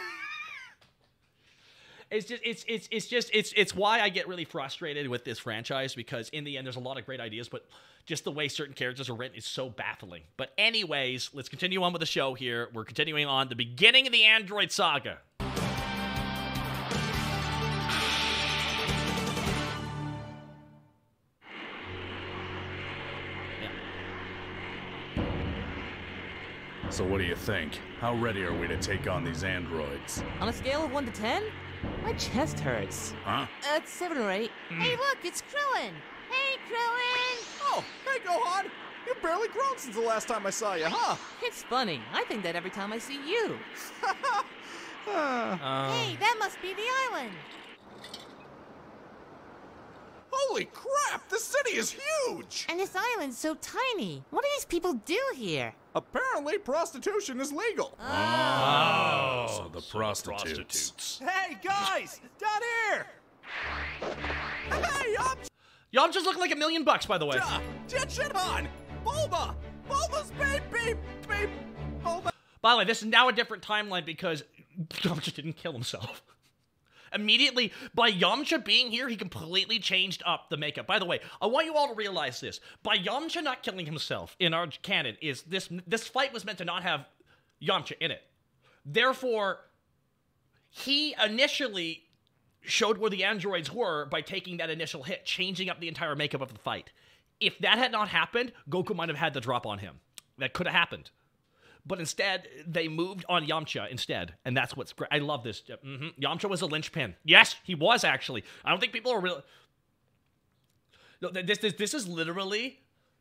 It's why I get really frustrated with this franchise, because in the end, there's a lot of great ideas, but just the way certain characters are written is so baffling. But anyways, let's continue on with the show here. We're continuing on the beginning of the Android Saga. So what do you think? How ready are we to take on these androids? On a scale of 1 to 10, my chest hurts. Huh? It's 7 or 8. Hey, look, it's Krillin. Hey, Krillin. Oh, hey, Gohan. You've barely grown since the last time I saw you, huh? It's funny. I think that every time I see you. Hey, that must be the island. Holy crap, this city is huge! And this island's so tiny. What do these people do here? Apparently, prostitution is legal. Oh, so the prostitutes. Hey, guys! Down here! Hey, Yamcha's looking like $1 million, by the way. Jetshimon! Bulma! Bulma's baby! Bulma! By the way, this is now a different timeline because Yamcha didn't kill himself. Immediately, by Yamcha being here, he completely changed up the makeup. By the way, I want you all to realize this. By Yamcha not killing himself in our canon, is this fight was meant to not have Yamcha in it. Therefore, he initially showed where the androids were by taking that initial hit, changing up the entire makeup of the fight. If that had not happened, Goku might have had the drop on him. That could have happened. But instead, they moved on Yamcha instead, and that's what's great. I love this. Yamcha was a linchpin. Yes, he was, actually. I don't think people are real. No, this is literally...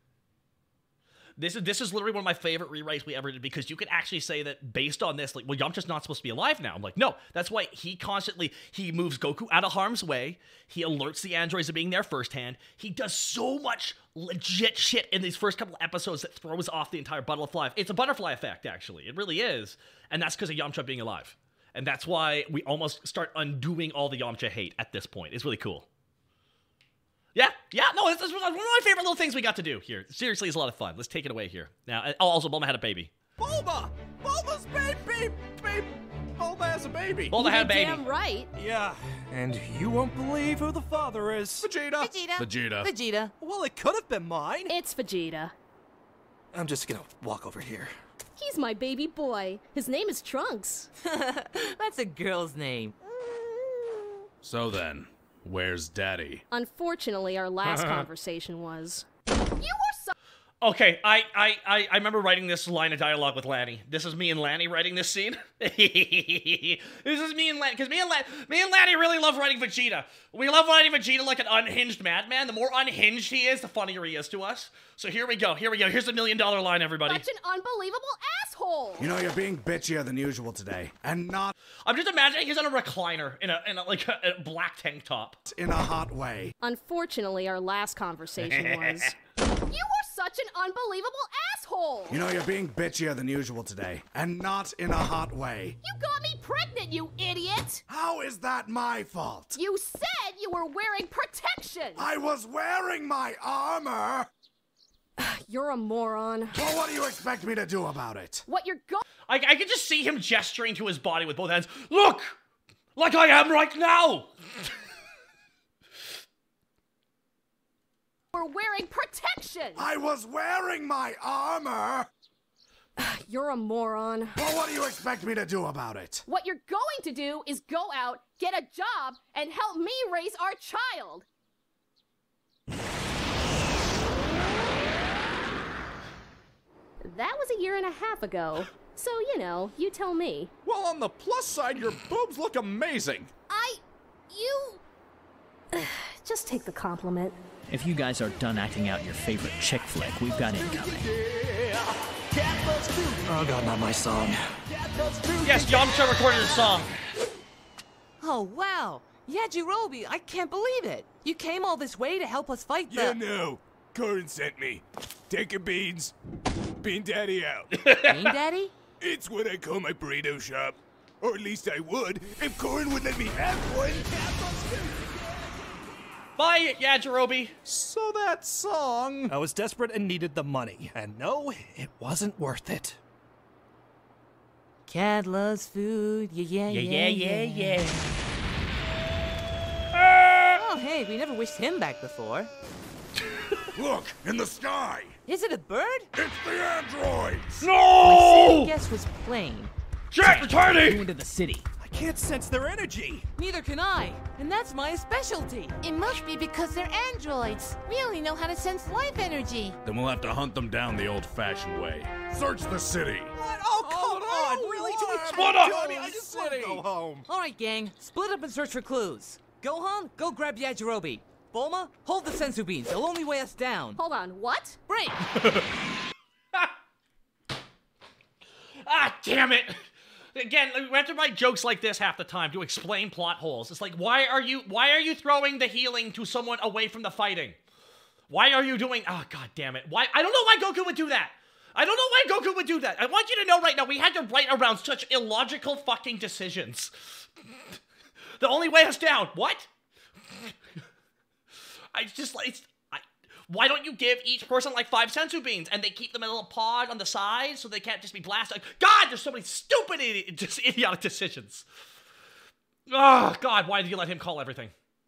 This is literally one of my favorite rewrites we ever did, because you could actually say that based on this, like, well, Yamcha's not supposed to be alive now. I'm like, no, that's why he moves Goku out of harm's way. He alerts the androids of being there firsthand. He does so much legit shit in these first couple of episodes that throws off the entire butterfly. It's a butterfly effect, actually. It really is. And that's because of Yamcha being alive. And that's why we almost start undoing all the Yamcha hate at this point. It's really cool. Yeah, no, this is one of my favorite little things we got to do here. Seriously, it's a lot of fun. Let's take it away here. Now, also, Bulma had a baby. Bulma! Bulma's baby! Bulma has a baby. Bulma had a baby. Damn right. Yeah, and you won't believe who the father is. Vegeta. Well, it could have been mine. It's Vegeta. I'm just gonna walk over here. He's my baby boy. His name is Trunks. That's a girl's name. So then, where's Daddy? Unfortunately, our last conversation was... You were so... Okay, I remember writing this line of dialogue with Lanny. This is me and Lanny writing this scene. This is me and Lanny, because me and Lanny really love writing Vegeta. We love writing Vegeta like an unhinged madman. The more unhinged he is, the funnier he is to us. So here we go. Here's the $1 million line, everybody. Such an unbelievable asshole. You know, you're being bitchier than usual today, and not... I'm just imagining he's on a recliner in a black tank top. In a hot way. Unfortunately, our last conversation was... You were such an unbelievable asshole! You know, you're being bitchier than usual today, and not in a hot way. You got me pregnant, you idiot! How is that my fault? You said you were wearing protection protection! I was wearing my armor! You're a moron. Well, what do you expect me to do about it? What you're going— I can just see him gesturing to his body with both hands. Look! Like I am right now! We're wearing protection! I was wearing my armor! You're a moron. Well, what do you expect me to do about it? What you're going to do is go out, get a job, and help me raise our child. That was a year and a half ago. So, you know, you tell me. Well, on the plus side, your boobs look amazing. Just take the compliment. If you guys are done acting out your favorite chick flick, we've got incoming. Oh god, not my song. Yes, Yamcha recorded a song. Oh, wow. Yajirobe, I can't believe it. You came all this way to help us fight the— Yeah, no. Corin sent me. Take your beans. Bean Daddy out. Bean Daddy? It's what I call my burrito shop. Or at least I would, if Corin would let me have one. Bye, Yajirobe. So that song... I was desperate and needed the money. And no, it wasn't worth it. Cat loves food, yeah. Oh, hey, we never wished him back before. Look, in the sky! Is it a bird? It's the androids! My No! second guess was plane. Jack, returning! Go into the city. I can't sense their energy. Neither can I, and that's my specialty. It must be because they're androids. We only know how to sense life energy. Then we'll have to hunt them down the old-fashioned way. Search the city! What? Oh, come on! Really? Do we Split up! I just want to go home. All right, gang, split up and search for clues. Gohan, go grab Yajirobe. Bulma, hold the sensu beans. They'll only weigh us down. Hold on, what? Break! Ah, damn it! Again, we have to write jokes like this half the time to explain plot holes. It's like, why are you throwing the healing to someone away from the fighting? Why are you doing? Oh, god damn it! Why? I don't know why Goku would do that. I don't know why Goku would do that. I want you to know right now, we had to write around such illogical fucking decisions. The only way us down. What? Why don't you give each person like 5 sensu beans and they keep them in a little pod on the side so they can't just be blasted? God, there's so many stupid, idiotic decisions. Oh, God, why did you let him call everything?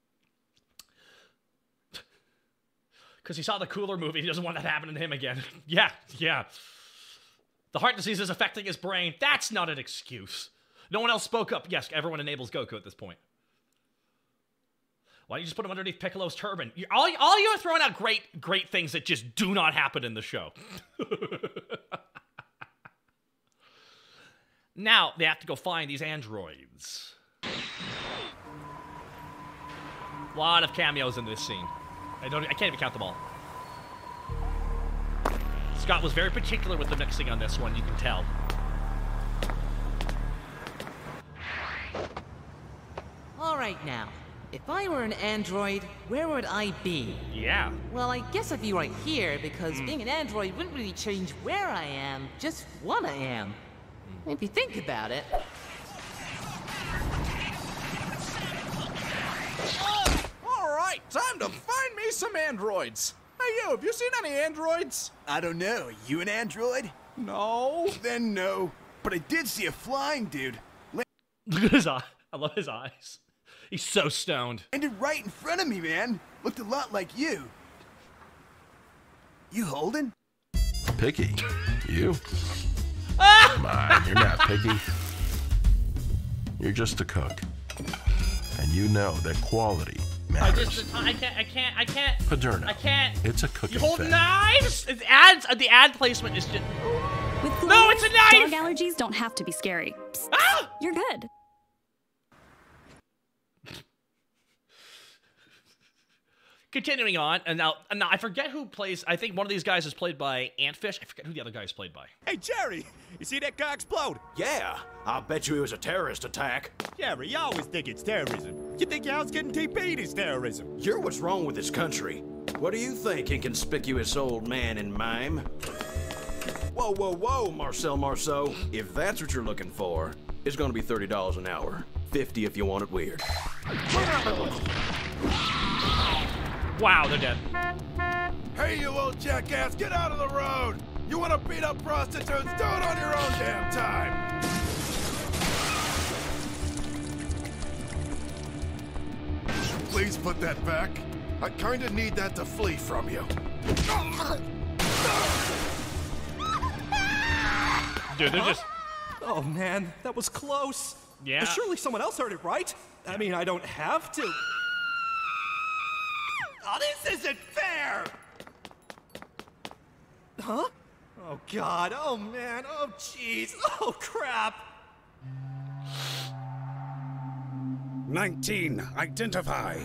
Because he saw the Cooler movie. He doesn't want that happening to him again. Yeah. The heart disease is affecting his brain. That's not an excuse. No one else spoke up. Yes, everyone enables Goku at this point. Why don't you just put him underneath Piccolo's turban? All you're throwing out great things that just do not happen in the show. Now, they have to go find these androids. A lot of cameos in this scene. I can't even count them all. Scott was very particular with the mixing on this one, you can tell. All right, now. If I were an android, where would I be? Yeah. Well, I guess I'd be right here, because being an android wouldn't really change where I am, just what I am. If you think about it. All right, time to find me some androids. Hey, you, have you seen any androids? I don't know. You an android? No. Then no. But I did see a flying dude. Look at his eye. I love his eyes. He's so stoned. Landed right in front of me, man. Looked a lot like you. You Holden? Picky? You? Come on, you're not picky. You're just a cook. And you know that quality matters. I can't. Paterno. I can't. It's a cooking You hold thing. knives? The ad placement is just... With No, it's a knife! Dog allergies don't have to be scary. Psst, you're good. Continuing on, and now I forget who plays. I think one of these guys is played by Antfish. I forget who the other guy is played by. Hey, Jerry, you see that guy explode? Yeah, I'll bet you it was a terrorist attack. Jerry, you always think it's terrorism. You think your house getting TP'd is terrorism. You're what's wrong with this country. What do you think, inconspicuous old man in mime? Whoa, whoa, whoa, Marcel Marceau. If that's what you're looking for, it's gonna be $30 an hour. $50 if you want it weird. Wow, they're dead. Hey, you old jackass, get out of the road! You want to beat up prostitutes? Do it on your own damn time! Please put that back. I kinda need that to flee from you. Dude, they're just... Oh man, that was close. Yeah. Surely someone else heard it, right? I mean, I don't have to. Oh, this isn't fair! Huh? Oh god, oh man, oh jeez, oh crap! 19, identify.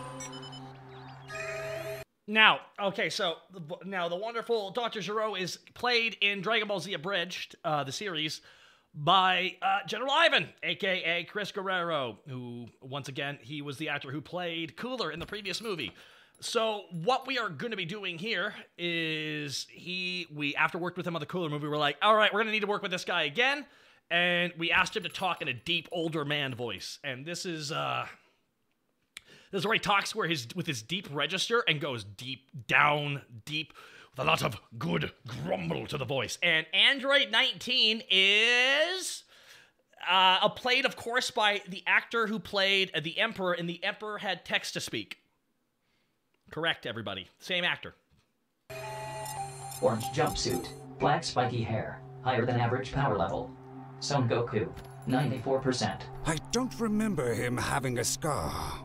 Now, okay, so now the wonderful Dr. Gero is played in Dragon Ball Z Abridged, the series, by General Ivan, aka Chris Guerrero, who, once again, he was the actor who played Cooler in the previous movie. So what we are going to be doing here is we after worked with him on the Cooler movie, we're like, all right, we're going to need to work with this guy again, and we asked him to talk in a deep older man voice, and this is where he talks with his deep register and goes deep down, deep, with a lot of good grumble to the voice. And Android 19 is played, of course, by the actor who played the Emperor, and the Emperor had text to speak. Correct, everybody. Same actor. Orange jumpsuit, black spiky hair, higher than average power level. Son Goku, 94%. I don't remember him having a scar.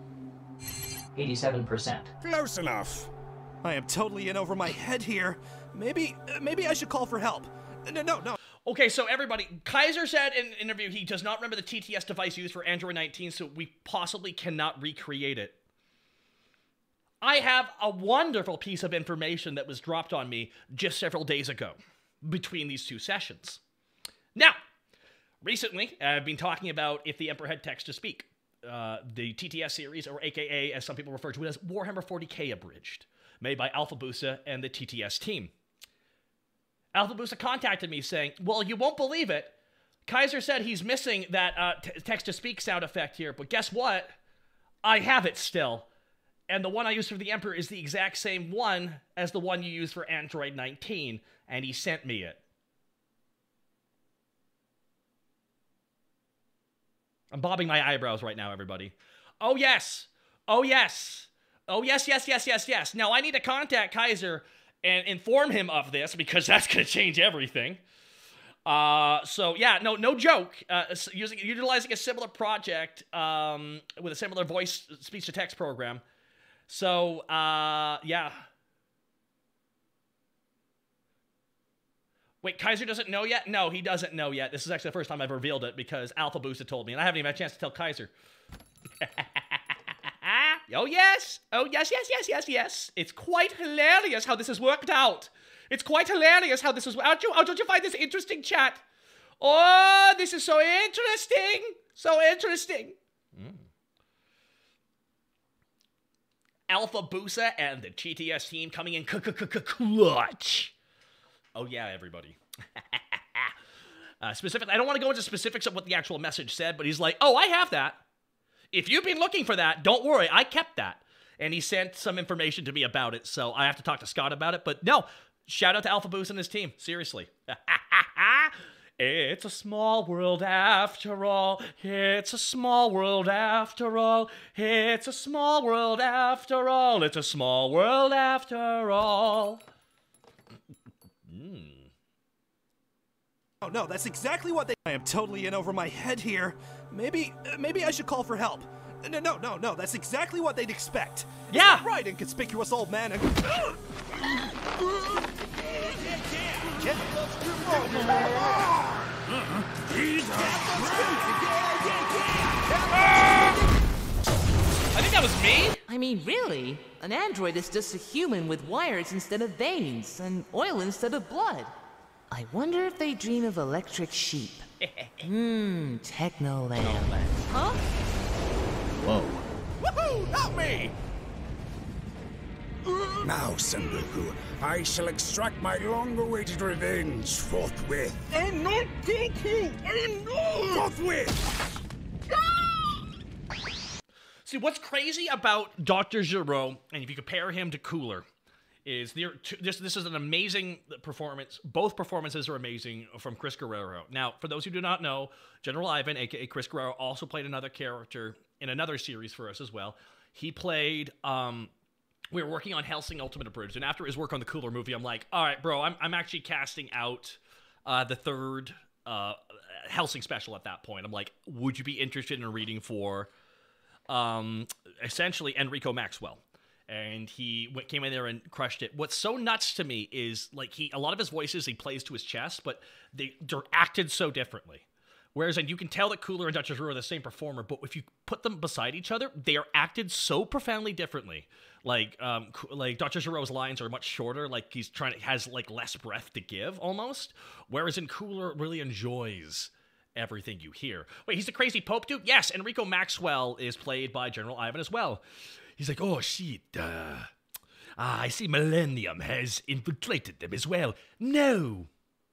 87%. Close enough. I am totally in over my head here. Maybe I should call for help. No. Okay, so everybody, Kaiser said in an interview he does not remember the TTS device used for Android 19, so we possibly cannot recreate it. I have a wonderful piece of information that was dropped on me just several days ago between these two sessions. Now, recently, I've been talking about if the Emperor had text to speak. The TTS series, or AKA, as some people refer to it as, Warhammer 40k Abridged, made by Alpha Busa and the TTS team. Alpha Busa contacted me saying, well, you won't believe it. Kaiser said he's missing that text-to-speak sound effect here, but guess what? I have it still. And the one I used for the Emperor is the exact same one as the one you used for Android 19, and he sent me it. I'm bobbing my eyebrows right now, everybody. Oh, yes. Oh, yes. Oh, yes. Now, I need to contact Kaiser and inform him of this, because that's going to change everything. So, yeah, no joke. Utilizing a similar project with a similar voice speech-to-text program. So, yeah. Wait, Kaiser doesn't know yet? No, he doesn't know yet. This is actually the first time I've revealed it because Alpha Busa told me, and I haven't even had a chance to tell Kaiser. Oh, yes. Oh, yes. It's quite hilarious how this has worked out. It's quite hilarious how this is... Don't you find this interesting, chat? Oh, this is so interesting. So interesting. Alpha Busa and the TTS team coming in clutch. Oh, yeah, everybody. Specifically, I don't want to go into specifics of what the actual message said, but he's like, oh, I have that. If you've been looking for that, don't worry, I kept that. And he sent some information to me about it, so I have to talk to Scott about it. But no, shout out to Alpha Busa and his team. Seriously. It's a small world after all. It's a small world after all. It's a small world after all. It's a small world after all. Oh, no, that's exactly what they... I am totally in over my head here. Maybe I should call for help. No, that's exactly what they'd expect. Yeah! Isn't that right, inconspicuous old man and... I think that was me? I mean, really? An android is just a human with wires instead of veins, and oil instead of blood. I wonder if they dream of electric sheep. Technoland. Huh? Whoa. Woohoo! Help me! Now, Sengoku, I shall extract my long-awaited revenge forthwith. I'm not Goku! I'm not! Forthwith! See, what's crazy about Dr. Gero, and if you compare him to Cooler, is this is an amazing performance. Both performances are amazing from Chris Guerrero. Now, for those who do not know, General Ivan, a.k.a. Chris Guerrero, also played another character in another series for us as well. He played... we were working on Hellsing Ultimate Abridged, and after his work on the Cooler movie, I'm like, all right, bro, I'm actually casting out the third Hellsing special at that point. I'm like, would you be interested in reading for essentially Enrico Maxwell? And he came in there and crushed it. What's so nuts to me is, like, a lot of his voices he plays to his chest, but they're acted so differently. Whereas, and you can tell that Cooler and Dr. Gero are the same performer, but if you put them beside each other, they are acted so profoundly differently. Like Dr. Gero's lines are much shorter, like has like less breath to give almost. Whereas in Cooler, really enjoys everything you hear. Wait, he's the crazy Pope dude? Yes, Enrico Maxwell is played by General Ivan as well. He's like, oh shit, I see Millennium has infiltrated them as well. No.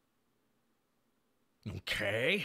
Okay.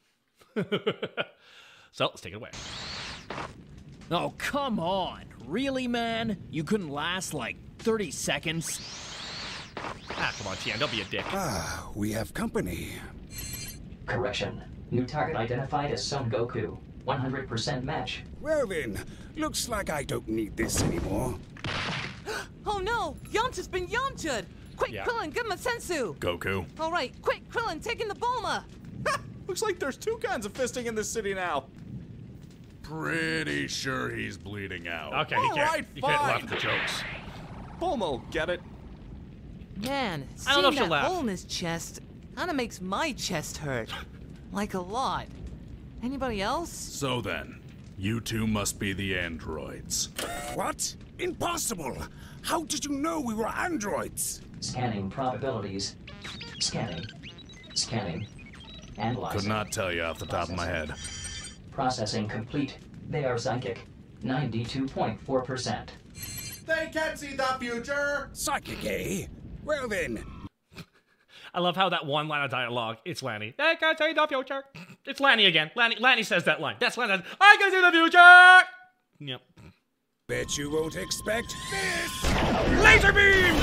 So, let's take it away. Oh, come on. Really, man? You couldn't last like 30 seconds? Ah, come on, Tian, don't be a dick. Ah, we have company. Correction. New target identified as Son Goku. 100% match. Well then, looks like I don't need this anymore. Oh no! Yamcha's been Yamcha'd! Quick, Yeah. Krillin, give him a sensu! Goku. Alright, quick, Krillin, taking the Bulma! Looks like there's two kinds of fisting in this city now. Pretty sure he's bleeding out. Okay, All you can't, right, you can't fine. laugh at the jokes. Bulma, get it? Man, I don't know if seeing she'll that laugh. hole in his chest kinda makes my chest hurt. Like a lot. Anybody else? So then, you two must be the androids. What? Impossible! How did you know we were androids? Scanning probabilities. Scanning. Scanning. Analyzing. Could not tell you off the top of my head. Processing complete. They are psychic. 92.4%. They can't see the future! Psychic, eh? Well then. I love how that one line of dialogue, it's Lanny. I can see the future. It's Lanny again. Lanny says that line. That's Lanny. I can see the future! Yep. Bet you won't expect this! Laser beams!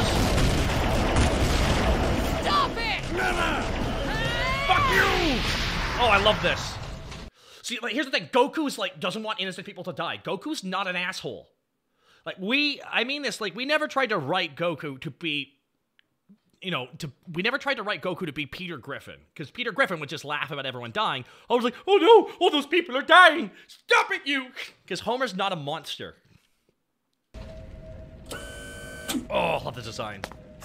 Stop it! Never! Fuck you! Oh, I love this. See, like, here's the thing. Goku's, like, doesn't want innocent people to die. Goku's not an asshole. Like, we never tried to write Goku to be, we never tried to write Goku to be Peter Griffin. Because Peter Griffin would just laugh about everyone dying. I was like, oh no, all those people are dying. Stop it, you! Because Homer's not a monster. Oh, love the design.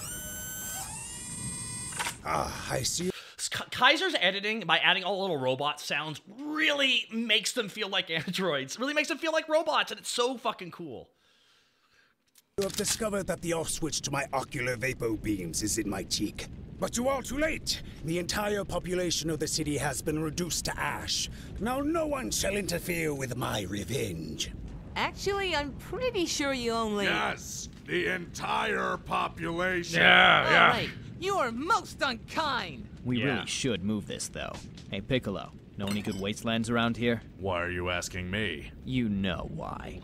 Ah, I see. Kaiser's editing, by adding all the little robot sounds, really makes them feel like androids. Really makes them feel like robots, and it's so fucking cool. You have discovered that the off switch to my ocular vapor beams is in my cheek. But you're all too late. The entire population of the city has been reduced to ash. Now no one shall interfere with my revenge. Actually, I'm pretty sure you only... Yes, the entire population. Yeah. Alright, you are most unkind! We really should move this, though. Hey, Piccolo, know any good wastelands around here? Why are you asking me? You know why.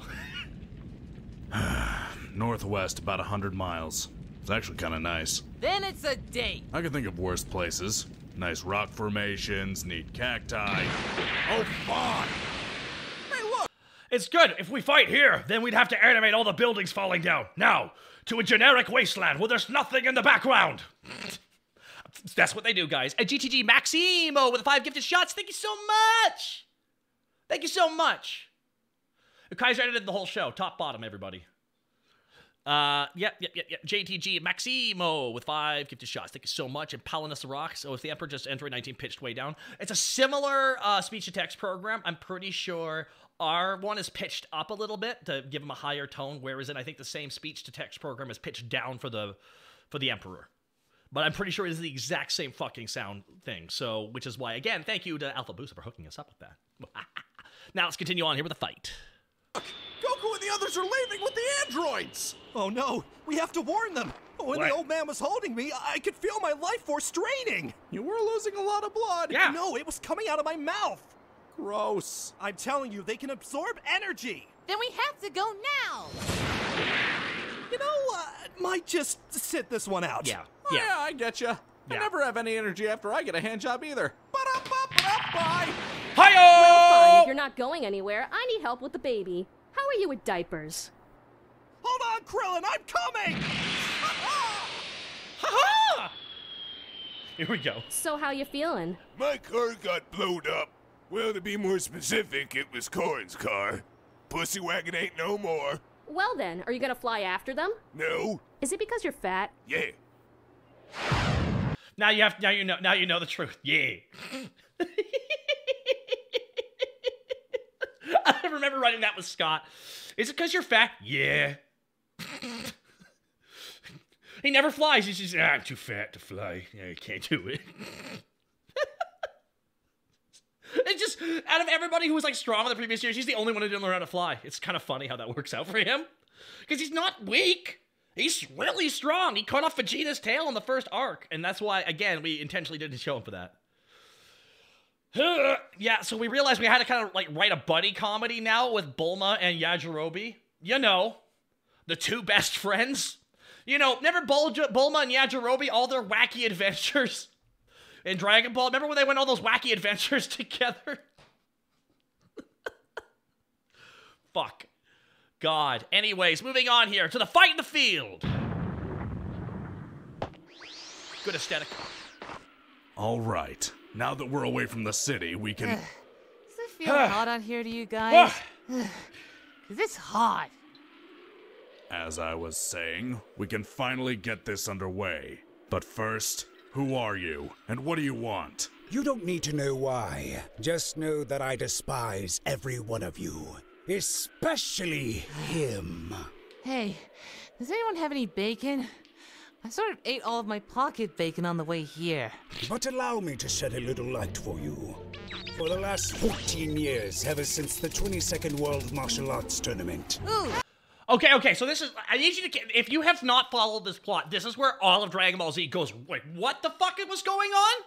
Northwest, about 100 miles. It's actually kind of nice. Then it's a date! I can think of worse places. Nice rock formations, neat cacti. Oh, fuck! It's good. If we fight here, then we'd have to animate all the buildings falling down. Now, to a generic wasteland where there's nothing in the background. That's what they do, guys. And GTG Maximo with 5 gifted shots. Thank you so much. Thank you so much. Kaiser edited the whole show. Top, bottom, everybody. Yep. JTG Maximo with 5 gifted shots. Thank you so much. And Palinus the Rock. So if the Emperor just Android 19 pitched way down. It's a similar speech-to-text program. I'm pretty sure our one is pitched up a little bit to give him a higher tone, whereas I think the same speech-to-text program is pitched down for the Emperor. But I'm pretty sure it is the exact same fucking sound thing. So, which is why, again, thank you to Alpha Boost for hooking us up with that. Now let's continue on here with the fight. Goku and the others are leaving with the androids! Oh no, we have to warn them! When What? the old man was holding me, I could feel my life force draining! You were losing a lot of blood! No, it was coming out of my mouth! Gross. I'm telling you, they can absorb energy! Then we have to go now. You know, might just sit this one out. Yeah. Oh, yeah, I get you. I never have any energy after I get a hand job either. Well, Hi-yo! fine. If you're not going anywhere, I need help with the baby. How are you with diapers? Hold on, Krillin, I'm coming! Ha-ha! Here we go. So how you feeling? My car got blowed up. Well, to be more specific, it was Corin's car. Pussy wagon ain't no more. Well then, are you gonna fly after them? No. Is it because you're fat? Yeah. Now you know the truth. Yeah. I remember writing that with Scott. Is it because you're fat? Yeah. He never flies. He's just, I'm too fat to fly. Yeah, I can't do it. It's just, out of everybody who was like strong in the previous years, he's the only one who didn't learn how to fly. It's kind of funny how that works out for him. Because he's not weak. He's really strong. He cut off Vegeta's tail in the first arc. And that's why, again, we intentionally didn't show him for that. Yeah, so we realized we had to kind of like write a buddy comedy now with Bulma and Yajirobe. You know, the two best friends. You know, remember Bulma and Yajirobe, all their wacky adventures in Dragon Ball? Remember when they went all those wacky adventures together? Fuck. God. Anyways, moving on here to the fight in the field. Good aesthetic. All right. Now that we're away from the city, we can... Does it feel hot out here to you guys? 'Cause it's hot. As I was saying, we can finally get this underway. But first, who are you, and what do you want? You don't need to know why. Just know that I despise every one of you. Especially him. Hey, does anyone have any bacon? I sort of ate all of my pocket bacon on the way here. But allow me to shed a little light for you. For the last 14 years, ever since the 22nd World Martial Arts Tournament. Ooh. Okay, so this is, I need you to, if you have not followed this plot, this is where all of Dragon Ball Z goes, wait, what the fuck was going on?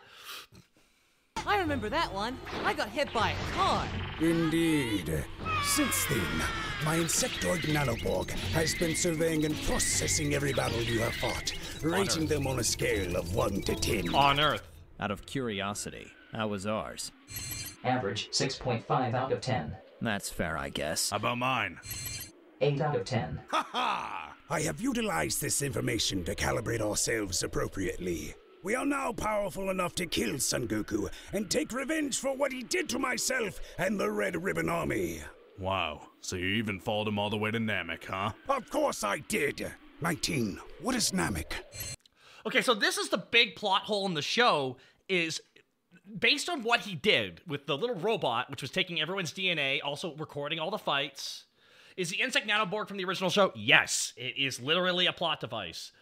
I remember that one. I got hit by a car. Indeed. Since then, my insectoid nanoborg has been surveying and processing every battle you have fought, rating them on a scale of 1 to 10. On Earth. Out of curiosity, how was ours? Average 6.5 out of 10. That's fair, I guess. How about mine? 8 out of 10. Ha ha! I have utilized this information to calibrate ourselves appropriately. We are now powerful enough to kill Son Goku and take revenge for what he did to myself and the Red Ribbon Army. Wow, so you even followed him all the way to Namek, huh? Of course I did. 19, what is Namek? Okay, so this is the big plot hole in the show, is based on what he did with the little robot, which was taking everyone's DNA, also recording all the fights. Is the Insect Nanoborg from the original show? Yes, it is literally a plot device.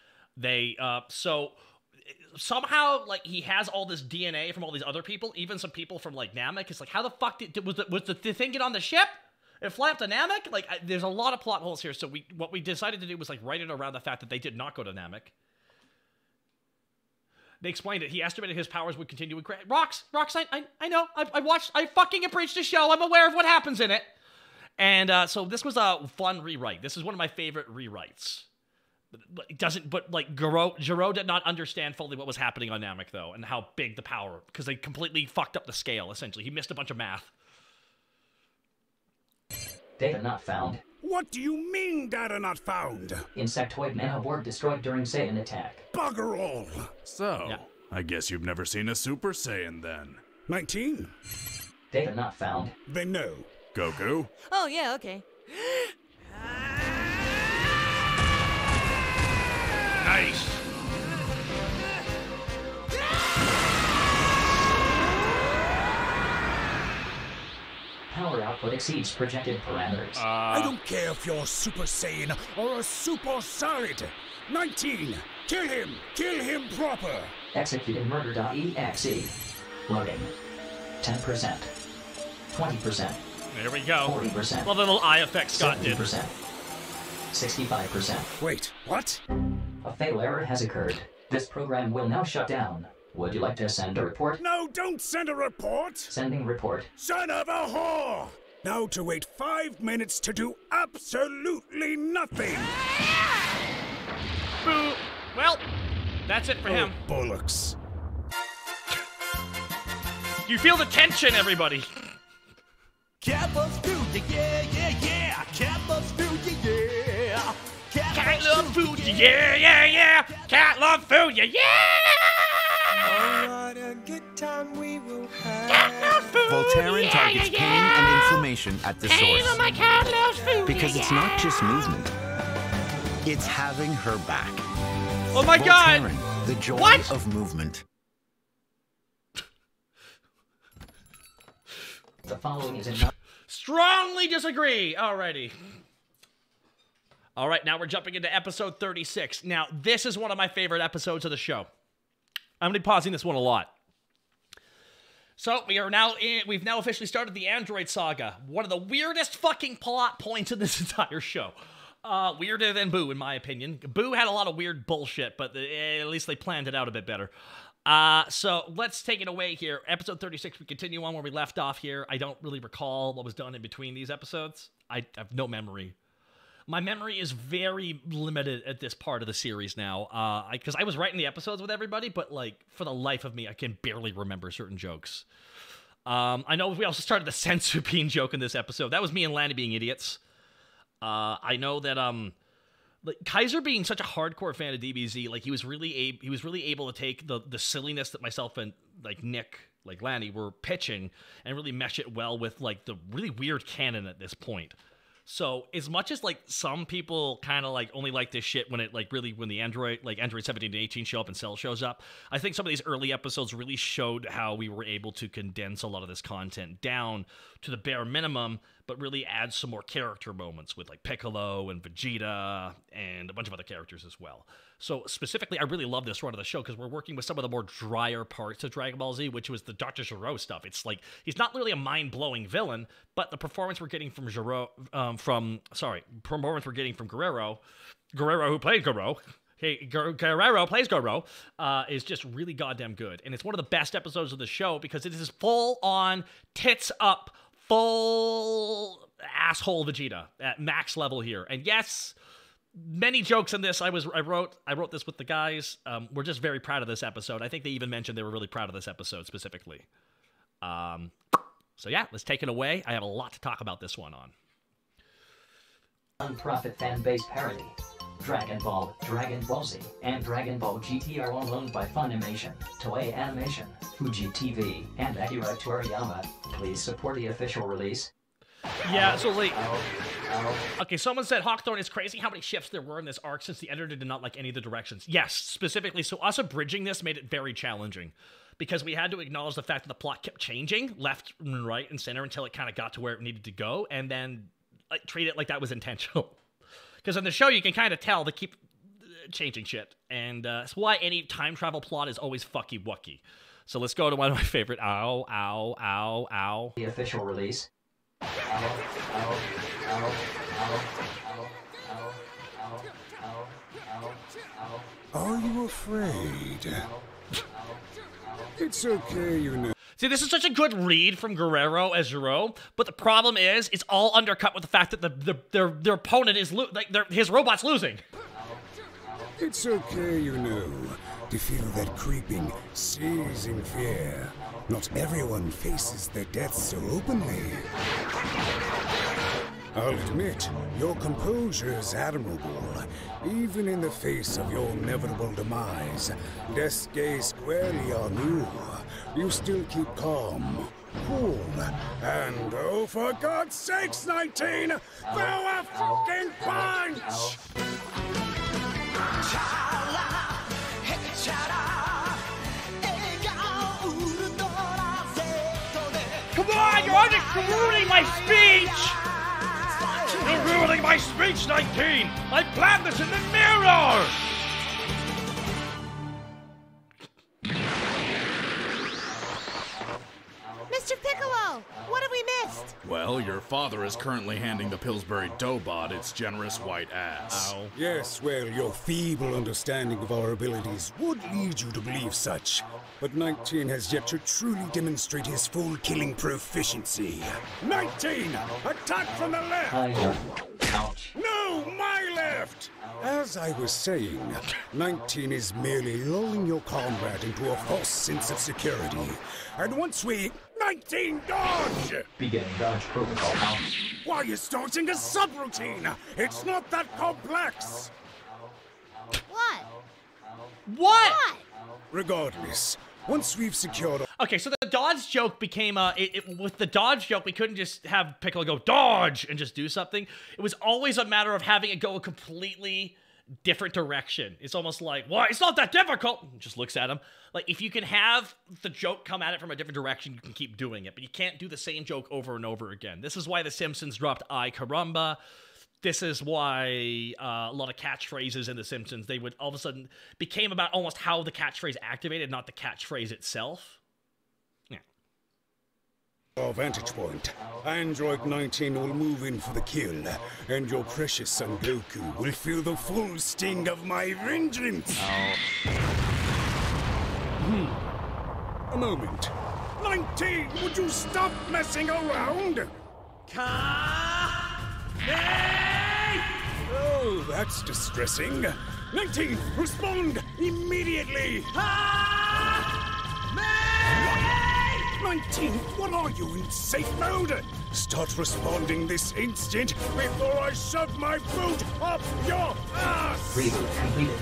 So somehow, like, he has all this DNA from all these other people, even some people from, like, Namek. It's like, how the fuck was the thing get on the ship and fly up to Namek? Like, there's a lot of plot holes here, so what we decided to do was, like, write it around the fact that they did not go to Namek. They explained it. He estimated his powers would continue with Rox, I know. I fucking approached the show. I'm aware of what happens in it. And so this was a fun rewrite. This is one of my favorite rewrites. Gero did not understand fully what was happening on Namek, though, and how big the power, because they completely fucked up the scale, essentially. He missed a bunch of math. Data not found. What do you mean, data not found? Insectoid nanoborg destroyed during Saiyan attack. Bugger all! So, yeah. I guess you've never seen a Super Saiyan, then. 19. Data not found. Then no. Goku? Oh, yeah, okay. Nice! Power output exceeds projected parameters. I don't care if you're Super Saiyan or a Super Solid. 19. Kill him! Kill him proper! Executed murder.exe. Loading. 10%. 20%. There we go. 40%. Love the little eye effect Scott did. 65%. Wait, what? A fatal error has occurred. This program will now shut down. Would you like to send a report? No, don't send a report! Sending report. Son of a whore! Now to wait 5 minutes to do absolutely nothing! Boo! Well, that's it for him. Bollocks. You feel the tension, everybody. Cat loves food, yeah, yeah, yeah. Cat loves food, yeah. Cat love food, yeah, yeah, yeah. Cat love food, yeah, yeah. What a good time we will have. Voltaren targets pain and inflammation at the source. My cat loves food, Because it's not just movement. It's having her back. Oh my God! Voltaren, the joy of movement. The following is Strongly disagree. Alrighty. All right, now we're jumping into episode 36. Now, this is one of my favorite episodes of the show. I'm going to be pausing this one a lot. So, we've now officially started the Android Saga. One of the weirdest fucking plot points in this entire show. Weirder than Boo, in my opinion. Boo had a lot of weird bullshit, but at least they planned it out a bit better. So let's take it away here. Episode 36, we continue on where we left off here. I don't really recall what was done in between these episodes. I have no memory. My memory is very limited at this part of the series now, because I was writing the episodes with everybody, but like for the life of me, I can barely remember certain jokes. I know we also started the sensu bean joke in this episode. That was me and Lanny being idiots. I know that like Kaiser being such a hardcore fan of DBZ, like he was really able to take the silliness that myself and like Nick, like Lanny, were pitching and really mesh it well with like the really weird canon at this point. So as much as like some people kind of like only like this shit when it like really when the Android 17 and 18 show up and Cell shows up, I think some of these early episodes really showed how we were able to condense a lot of this content down to the bare minimum, but really add some more character moments with like Piccolo and Vegeta and a bunch of other characters as well. So specifically, I really love this run of the show because we're working with some of the more drier parts of Dragon Ball Z, which was the Dr. Gero stuff. It's like, he's not really a mind-blowing villain, but the performance we're getting from Guerrero, Guerrero who played Gero, Guerrero plays Gero, is just really goddamn good. And it's one of the best episodes of the show because it is full-on, tits-up, full asshole Vegeta at max level here. And yes, many jokes in this. I wrote this with the guys. We're just very proud of this episode. I think they even mentioned they were really proud of this episode specifically. So yeah, let's take it away. I have a lot to talk about this one on. Non-profit fan-based parody. Dragon Ball, Dragon Ball Z, and Dragon Ball GT are all owned by Funimation, Toei Animation, Fuji TV, and Akira Toriyama. Please support the official release. Yeah, so like... Okay, someone said Hawkthorne is crazy how many shifts there were in this arc since the editor did not like any of the directions. Yes, specifically, so us abridging this made it very challenging because we had to acknowledge the fact that the plot kept changing left and right and center until it kind of got to where it needed to go, and then like, treat it like that was intentional. Because in the show, you can kind of tell they keep changing shit, and that's why any time travel plot is always fucky-wucky. So let's go to one of my favorite, The official release. Are you afraid? It's okay, you know. See, this is such a good read from Guerrero as Gero, but the problem is, it's all undercut with the fact that their opponent is his robot's losing. It's okay, you know, to feel that creeping, seizing fear. Not everyone faces their death so openly. I'll admit, your composure is admirable. Even in the face of your inevitable demise, death gaze squarely on you, you still keep calm, cool, and oh, for God's sakes, 19, throw a fucking punch! Come on, you're ruining my speech! You're ruining my speech, 19! I planned this in the mirror! Mr. Piccolo, what have we missed? Well, Well, your father is currently handing the Pillsbury Doughbot its generous white ass. Ow. Yes, well, your feeble understanding of our abilities would lead you to believe such. But 19 has yet to truly demonstrate his full killing proficiency. 19! Attack from the left! Ouch. No, my left! As I was saying, 19 is merely lulling your comrade into a false sense of security. And once we... 19, dodge! Beginning dodge protocol out. Why are you starting a subroutine? It's not that complex! What? What? Regardless, once we've secured... Okay, so the dodge joke became with the dodge joke, we couldn't just have Piccolo go dodge and just do something. It was always a matter of having it go a completely different direction. It's almost like, well, it's not that difficult. Just looks at him. Like, if you can have the joke come at it from a different direction, you can keep doing it. But you can't do the same joke over and over again. This is why The Simpsons dropped Ay caramba. This is why a lot of catchphrases in The Simpsons, they would all of a sudden became about almost how the catchphrase activated, not the catchphrase itself. Yeah. Our vantage point. Android 19 will move in for the kill, and your precious son Goku will feel the full sting of my vengeance. A moment. 19, would you stop messing around? Oh, that's distressing. 19, respond immediately! 19, what are you, in safe mode? Start responding this instant before I shove my boot up your ass! Reboot completed.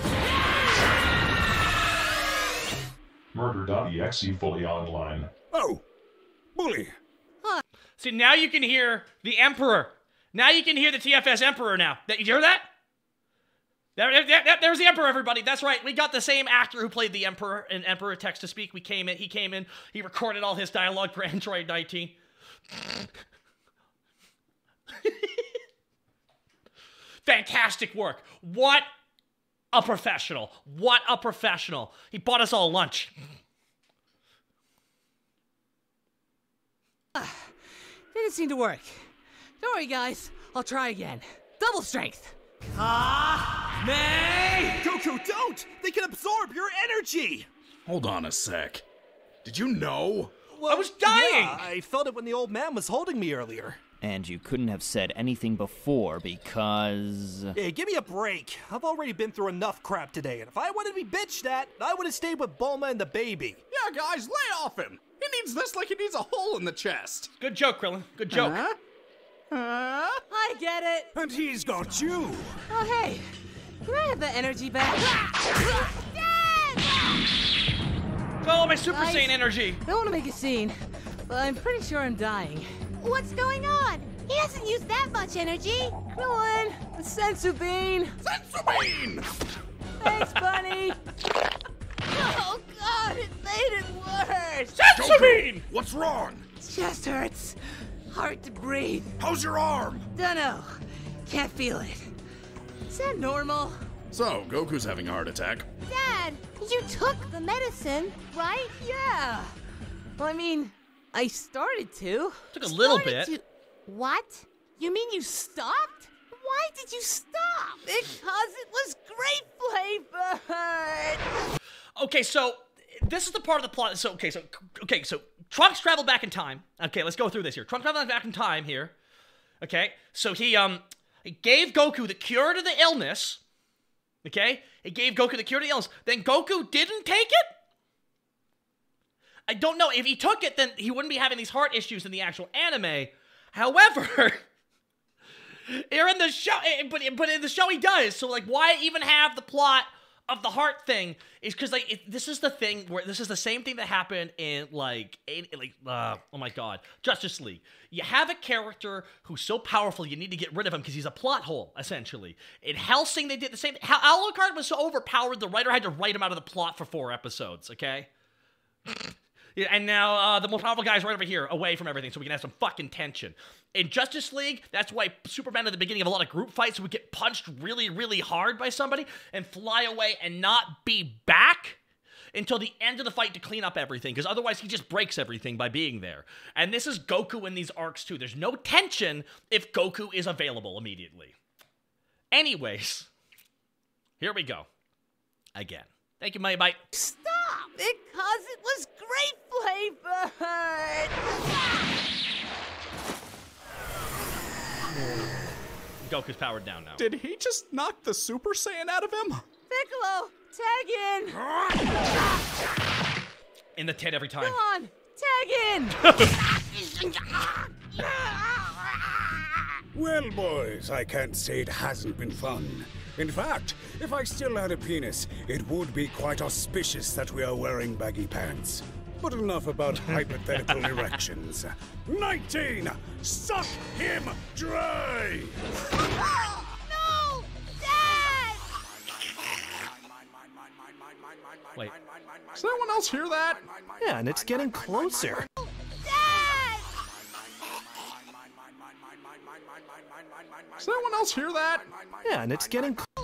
Murder.exe fully online. Oh, bully. See, now you can hear the Emperor. Now you can hear the TFS Emperor now. You hear that? There's the Emperor, everybody. That's right. We got the same actor who played the Emperor in Emperor Text-to-Speak. He came in, he recorded all his dialogue for Android 19. Fantastic work. What a professional. What a professional. He bought us all lunch. Didn't seem to work. Don't worry, guys. I'll try again. Double strength. Goku, don't! They can absorb your energy! Hold on a sec. Did you know? Well, I was dying! Yeah, I felt it when the old man was holding me earlier. And you couldn't have said anything before because... Hey, give me a break. I've already been through enough crap today, and if I wanted to be bitched at, I would have stayed with Bulma and the baby. Yeah, guys, lay off him! He needs this like he needs a hole in the chest. Good joke, Krillin. Good joke. I get it. And he's got you. Oh, hey. Can I have the energy back? Oh, my Super Saiyan energy. I don't want to make a scene, but I'm pretty sure I'm dying. What's going on? He hasn't used that much energy. Krillin, the Sensu Bean. Sensu Bean! Thanks, Bunny. Oh, God, it made it worse. Sensu Bean! What's wrong? Chest hurts. Hard to breathe. How's your arm? Dunno. Can't feel it. Is that normal? So, Goku's having a heart attack. Dad, you took the medicine, right? Yeah. Well, I mean, I started to. Took a little bit. What? You mean you stopped? Why did you stop? Because it was grape flavored. Okay, so this is the part of the plot. So Trunks traveled back in time. Okay, let's go through this here. Trunks traveled back in time here. Okay, so he gave Goku the cure to the illness. Okay, he gave Goku the cure to the illness. Then Goku didn't take it. I don't know if he took it, then he wouldn't be having these heart issues in the actual anime. However, here in the show, but in the show he does. So like, why even have the plot of the heart thing? Is because like this is the thing where this is the same thing that happened in oh my god, Justice League. You have a character who's so powerful you need to get rid of him because he's a plot hole essentially. In Hellsing they did the same. Alucard was so overpowered the writer had to write him out of the plot for 4 episodes. Okay. Yeah, and now the most powerful guy's right over here, away from everything, so we can have some fucking tension. In Justice League, that's why Superman at the beginning of a lot of group fights would get punched really, really hard by somebody and fly away and not be back. until the end of the fight to clean up everything, because otherwise he just breaks everything by being there. And this is Goku in these arcs too. There's no tension if Goku is available immediately. Anyways, here we go. Again. Thank you, Bite. Stop! Because it was great flavor! Goku's powered down now. Did he just knock the Super Saiyan out of him? Piccolo, tag in! In the tit every time. Come on, tag in! Well, boys, I can't say it hasn't been fun. In fact, if I still had a penis, it would be quite auspicious that we are wearing baggy pants. But enough about hypothetical erections. 19! Suck him dry! No! Dad! Wait. Does anyone else hear that? Yeah, and it's getting closer. Dad! Does anyone else hear that? Yeah, and it's getting Dad!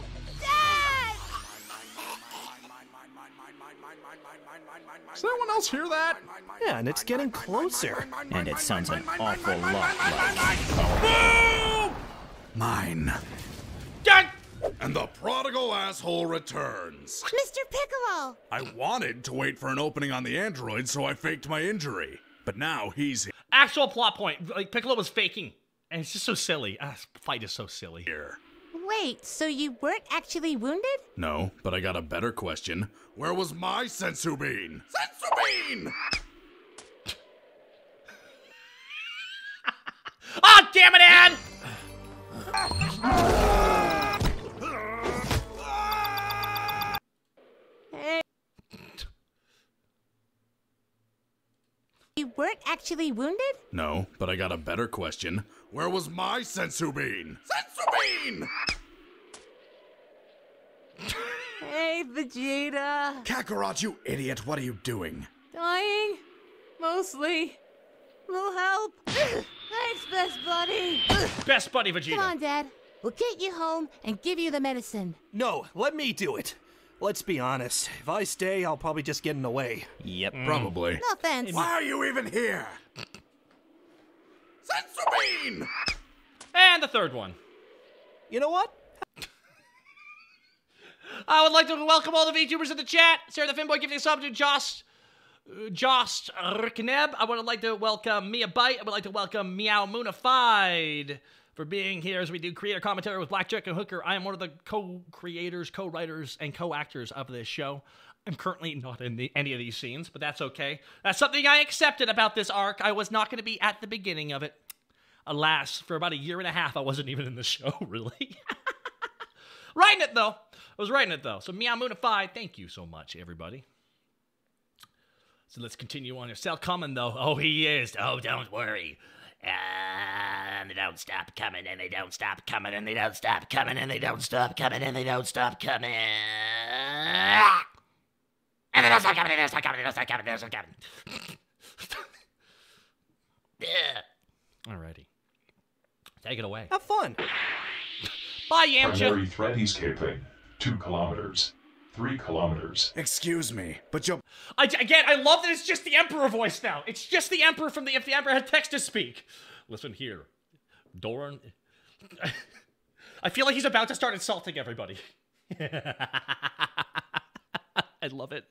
Does anyone else hear that? Yeah, and it's getting closer. And it sounds an awful lot like... Boom! Mine. Dad! And the prodigal asshole returns. Mr. Piccolo! I wanted to wait for an opening on the android, so I faked my injury. But now he's Actual plot point. Like, Piccolo was faking. And it's just so silly. This fight is so silly. here. Wait, so you weren't actually wounded? No, but I got a better question. Where was my sensu bean? Sensu bean! Ah, damn it, Ann! Hey. You weren't actually wounded? No, but I got a better question. Where was my sensu bean? Sensu bean! Hey, Vegeta. Kakarot, you idiot, what are you doing? Dying? Mostly. Little help. Thanks, best buddy. Best buddy, Vegeta. Come on, Dad. We'll get you home and give you the medicine. No, let me do it. Let's be honest. If I stay, I'll probably just get in the way. Yep. Probably. No offense. Why are you even here? Sensu bean! And the third one. You know what? I would like to welcome all the VTubers in the chat. Sarah the Finboy giving a sub to Jost Rikneb. I would like to welcome Mia Bite. I would like to welcome Meow Moonified for being here as we do creator commentary with Blackjack and Hooker. I am one of the co-creators, co-writers, and co-actors of this show. I'm currently not in any of these scenes, but that's okay. That's something I accepted about this arc. I was not going to be at the beginning of it. Alas, for about a year and a half, I wasn't even in the show, really. Writing it, though. I was writing it, though. So, Meow Moonified, thank you so much, everybody. So, let's continue on. Your cell coming, though. Oh, he is. Oh, don't worry. And they don't stop coming, and they don't stop coming, and they don't stop coming, and they don't stop coming, and they don't stop coming. And they don't stop coming, and they don't stop coming, and they don't stop coming, and they don't stop coming. Alrighty. Take it away. Have fun. Bye, Yamcha. Primary threat escaping. 2 kilometers. 3 kilometers. Excuse me, but you'll... Again, I love that it's just the Emperor voice now. It's just the Emperor from If the Emperor Had Text to Speak. Listen here. Doran... I feel like he's about to start insulting everybody. I love it.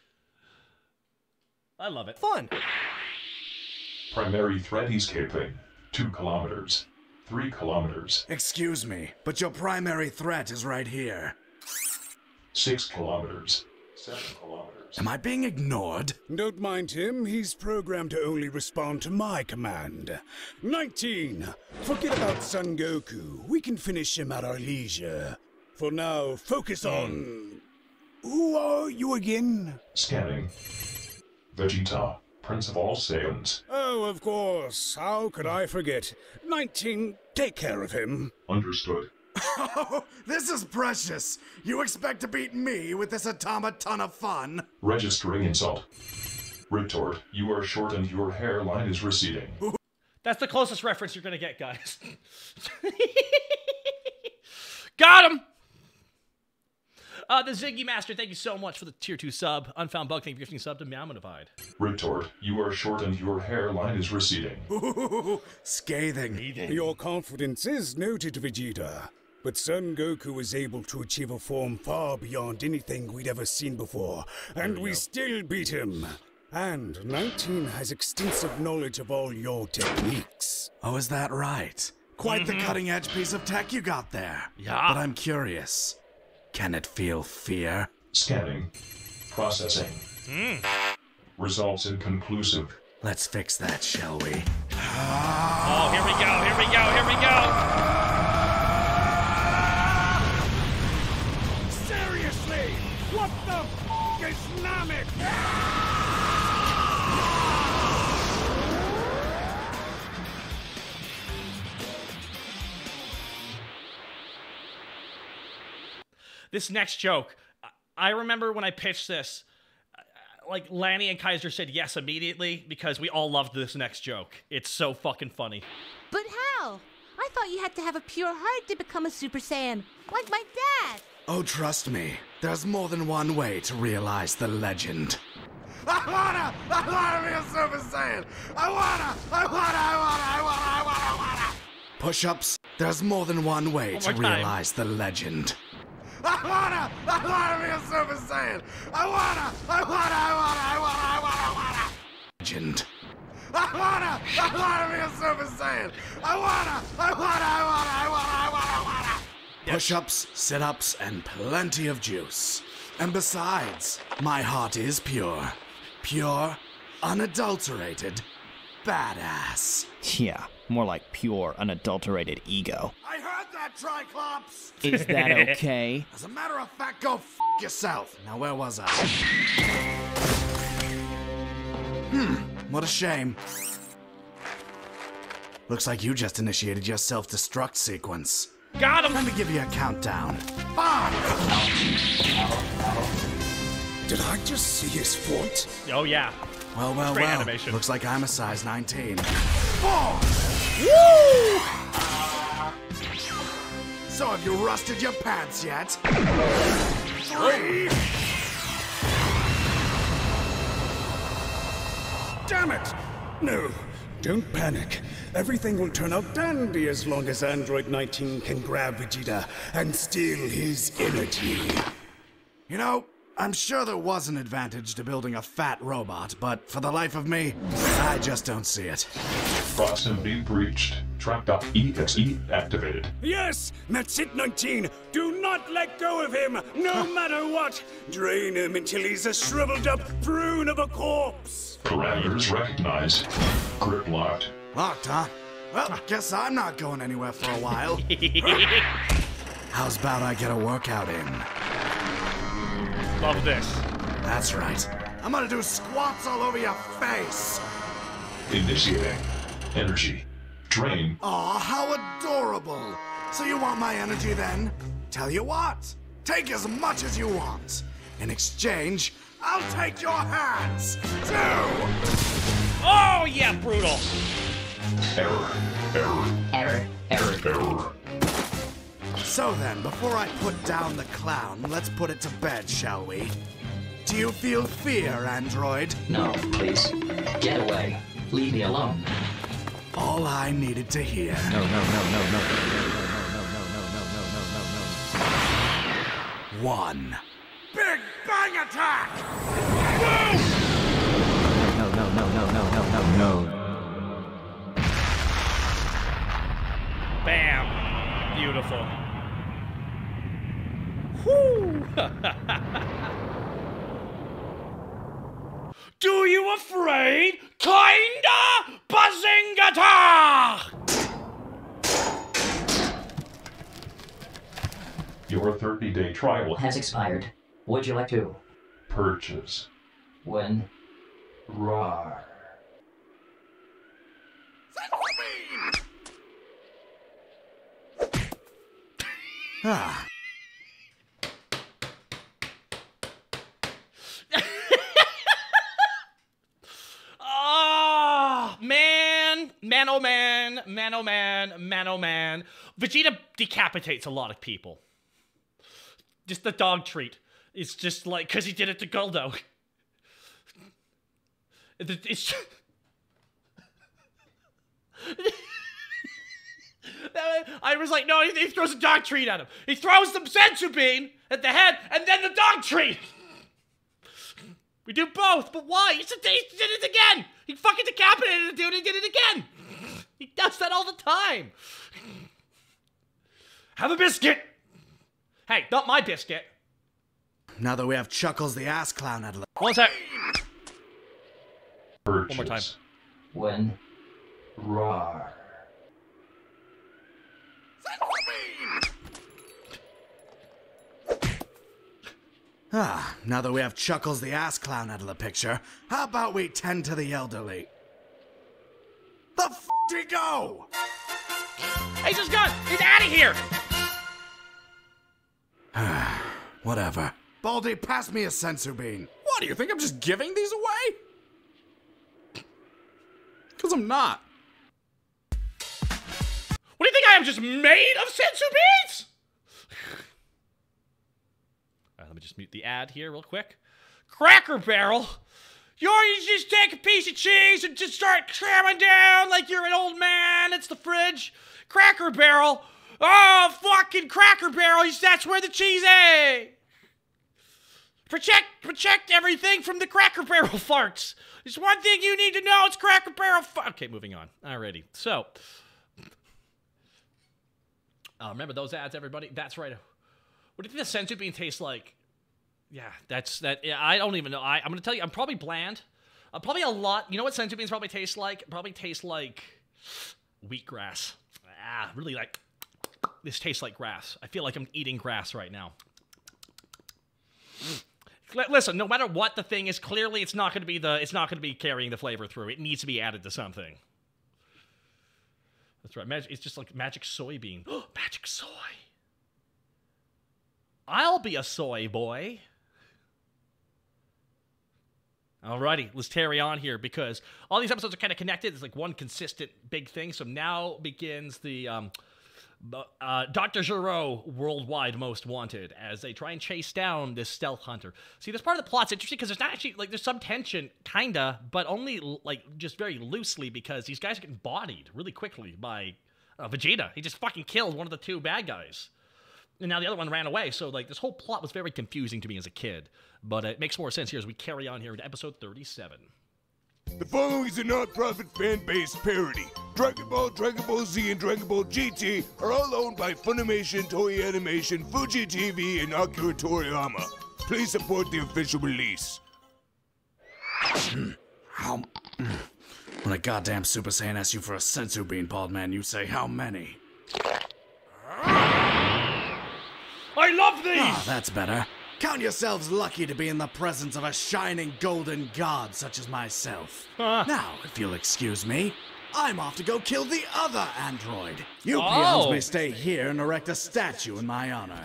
I love it. Fun. Primary threat escaping. 2 kilometers. 3 kilometers. Excuse me, but your primary threat is right here. 6 kilometers. 7 kilometers. Am I being ignored? Don't mind him. He's programmed to only respond to my command. 19. Forget about Son Goku. We can finish him at our leisure. For now, focus on... Who are you again? Scanning. Vegeta, Prince of all Saiyans. Oh, of course. How could I forget? 19. Take care of him. Understood. Oh, this is precious. You expect to beat me with this automaton of fun? Registering insult. Retort, you are short and your hairline is receding. That's the closest reference you're gonna get, guys. Got him! The Ziggy Master, thank you so much for the tier 2 sub. Unfound Bug, thank you for gifting sub to Meowmanivide. Retort, you are short and your hairline is receding. Ooh, scathing. Your confidence is noted, Vegeta. But Son Goku was able to achieve a form far beyond anything we'd ever seen before, and we still beat him. And 19 has extensive knowledge of all your techniques. Oh, is that right? Quite the cutting-edge piece of tech you got there. Yeah. But I'm curious. Can it feel fear? Scanning. Processing. Results inconclusive. Let's fix that, shall we? Oh, here we go, here we go, here we go! Seriously? What the f*** is Namek? This next joke, I remember when I pitched this, like Lanny and Kaiser said yes immediately because we all loved this next joke. It's so fucking funny. But how? I thought you had to have a pure heart to become a Super Saiyan, like my dad. Oh, trust me. There's more than one way to realize the legend. I wanna be a Super Saiyan! I wanna! Push-ups. There's more than one way to realize the legend. I wanna be a Super Saiyan! I wanna! Legend. I wanna be a Super Saiyan! I wanna! Push-ups, sit-ups, and plenty of juice. And besides, my heart is pure. Pure, unadulterated, badass. Yeah, more like pure, unadulterated ego. I heard that, Triclops! Is that okay? As a matter of fact, go f*** yourself. Now, where was I? What a shame. Looks like you just initiated your self-destruct sequence. Got him! Let me give you a countdown. 5! Did I just see his foot? Oh, yeah. Well, Great animation. Looks like I'm a size 19. 4! Woo! So have you rusted your pants yet? 3! Damn it! No, don't panic. Everything will turn out dandy as long as Android 19 can grab Vegeta and steal his energy. You know, I'm sure there was an advantage to building a fat robot, but for the life of me, I just don't see it. Proximity breached. Trap.exe activated. Yes, that's it, 19. Do not let go of him, no matter what. Drain him until he's a shriveled up prune of a corpse. Parameters recognized. Grip locked. Locked, huh? Well, guess I'm not going anywhere for a while. How's about I get a workout in? Love this. That's right. I'm gonna do squats all over your face. Initiating. Energy. Drain. Aw, how adorable. So you want my energy then? Tell you what. Take as much as you want. In exchange, I'll take your hands, too! Oh, yeah, brutal. Error. So then, before I put down the clown, let's put it to bed, shall we? Do you feel fear, android? No, please. Get away. Leave me alone. All I needed to hear. No. One. Big Bang Attack! No. Bam. Beautiful. Whoo! Do you afraid? Kinda Bazingata! Your 30-day trial Has expired. Would you like to? Purchase. When? Rawr. Ah. Oh, man, oh man. Vegeta decapitates a lot of people. Just the dog treat. It's just like, because he did it to Guldo. It's I was like, no, he throws a dog treat at him. He throws the senzu bean at the head, and then the dog treat. We do both, but why? He did it again. He fucking decapitated the dude and did it again. He does that all the time. Have a biscuit. Hey, not my biscuit. Now that we have Chuckles the ass clown at One sec. Purchase. One more time. When roar. Now that we have Chuckles the ass clown out of the picture, how about we tend to the elderly? The f did he go? He's just gone. He's out of here. Whatever. Baldy, pass me a sensu bean. What, do you think I'm just giving these away? Because I'm not. What do you think I am, just made of sensu beans? Let me just mute the ad here real quick. Cracker Barrel. You just take a piece of cheese and just start cramming down like you're an old man. It's the fridge. Cracker Barrel. Oh, fucking Cracker Barrel. That's where the cheese is. Protect everything from the Cracker Barrel farts. There's one thing you need to know. It's Cracker Barrel Okay, moving on. Alrighty. So, remember those ads, everybody? That's right. What do you think the senzu bean tastes like? Yeah, yeah, I don't even know. I'm going to tell you, I'm probably bland. Probably a lot. You know what senzu beans probably taste like? Probably taste like wheatgrass. Really like, this tastes like grass. I feel like I'm eating grass right now. Listen, no matter what the thing is, clearly it's not going to be carrying the flavor through. It needs to be added to something. That's right. It's just like magic soybean. Magic soy. I'll be a soy boy. Alrighty, let's carry on here because all these episodes are kind of connected. It's like one consistent big thing. So now begins the Dr. Gero Worldwide Most Wanted as they try and chase down this stealth hunter. See, this part of the plot's interesting because there's not actually, like, there's some tension, kinda, but only, like, just very loosely because these guys are getting bodied really quickly by Vegeta. He just fucking killed one of the two bad guys. And now the other one ran away, so, like, this whole plot was very confusing to me as a kid. But it makes more sense here as we carry on here into episode 37. The following is a non-profit fan-based parody. Dragon Ball Z, and Dragon Ball GT are all owned by Funimation, Toei Animation, Fuji TV, and Akira Toriyama. Please support the official release. When a goddamn Super Saiyan asks you for a sensu bean, bald man, you say how many? I love these! Oh, that's better. Count yourselves lucky to be in the presence of a shining golden god such as myself. Now, if you'll excuse me, I'm off to go kill the other android. You peons may stay here and erect a statue in my honor.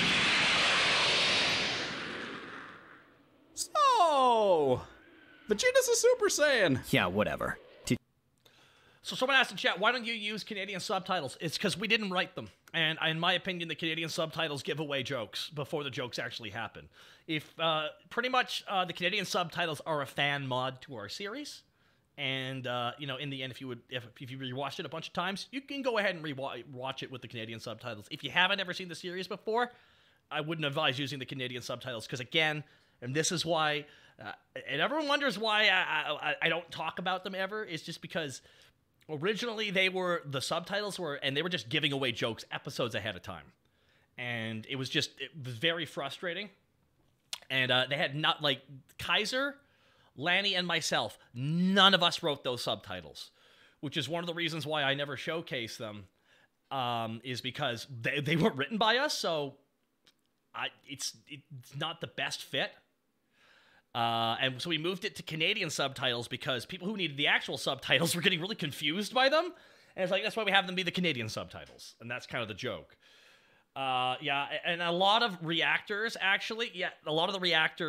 So, Vegeta's a Super Saiyan. Yeah, whatever. So someone asked in chat, why don't you use Canadian subtitles? It's because we didn't write them. And in my opinion, the Canadian subtitles give away jokes before the jokes actually happen. If pretty much the Canadian subtitles are a fan mod to our series. And, you know, in the end, if you rewatched it a bunch of times, you can go ahead and rewatch it with the Canadian subtitles. If you haven't ever seen the series before, I wouldn't advise using the Canadian subtitles. Because again, and this is why, and everyone wonders why I don't talk about them ever, is just because originally they were just giving away jokes episodes ahead of time. And it was very frustrating. And they had not, like, Kaiser, Lanny, and myself, none of us wrote those subtitles, which is one of the reasons why I never showcase them, is because they weren't written by us, so it's not the best fit. And so we moved it to Canadian subtitles because people who needed the actual subtitles were getting really confused by them. And it's like, that's why we have them be the Canadian subtitles. And that's kind of the joke. Yeah, and a lot of reactors, actually,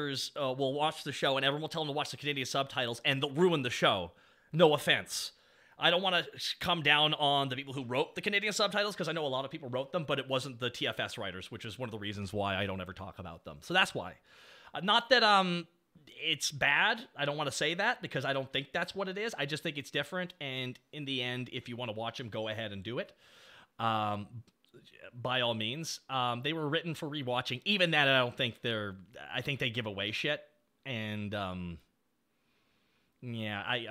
will watch the show and everyone will tell them to watch the Canadian subtitles and they'll ruin the show. No offense. I don't want to come down on the people who wrote the Canadian subtitles, because I know a lot of people wrote them, but it wasn't the TFS writers, which is one of the reasons why I don't ever talk about them. So that's why. Not that it's bad. I don't want to say that, because I don't think that's what it is. I just think it's different, and in the end, if you want to watch them, go ahead and do it. By all means. They were written for rewatching. Even that, I don't think I think they give away shit. And, yeah, I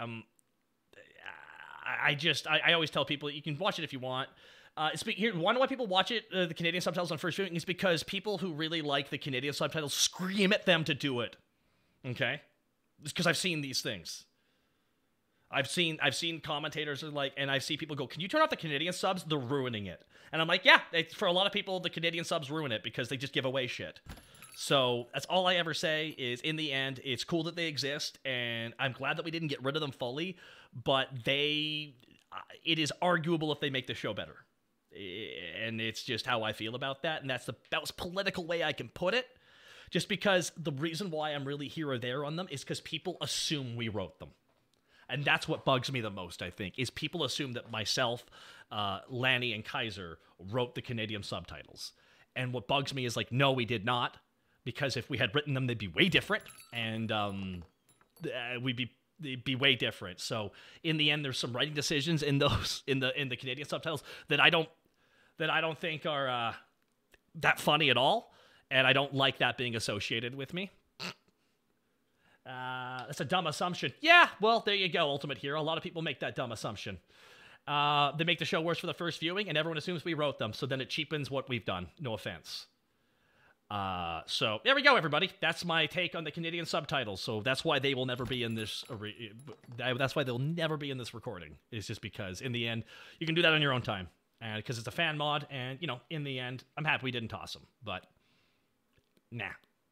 always tell people you can watch it if you want. Here, why people watch it, the Canadian subtitles on first viewing, is because people who really like the Canadian subtitles scream at them to do it. Okay? It's because I've seen these things. I've seen commentators and I see people go, "Can you turn off the Canadian subs? They're ruining it." And I'm like, yeah, for a lot of people, the Canadian subs ruin it because they just give away shit. So that's all I ever say is, in the end, it's cool that they exist, and I'm glad that we didn't get rid of them fully, but it is arguable if they make the show better. And it's just how I feel about that, and that's the most political way I can put it. Just because the reason why I'm really here or there on them is because people assume we wrote them. And that's what bugs me the most, I think, is people assume that myself, Lanny, and Kaiser wrote the Canadian subtitles. And what bugs me is, like, no, we did not. Because if we had written them, they'd be way different. And they'd be way different. So in the end, there's some writing decisions in those in the Canadian subtitles that I don't think are that funny at all. And I don't like that being associated with me. That's a dumb assumption. Yeah, well, there you go, Ultimate Hero. A lot of people make that dumb assumption. They make the show worse for the first viewing, and everyone assumes we wrote them, so then it cheapens what we've done. No offense. So there we go, everybody. That's my take on the Canadian subtitles. So that's why they will never be in this. That's why they'll never be in this recording. It's just because, in the end, you can do that on your own time, and because it's a fan mod. And in the end, I'm happy we didn't toss them, but nah.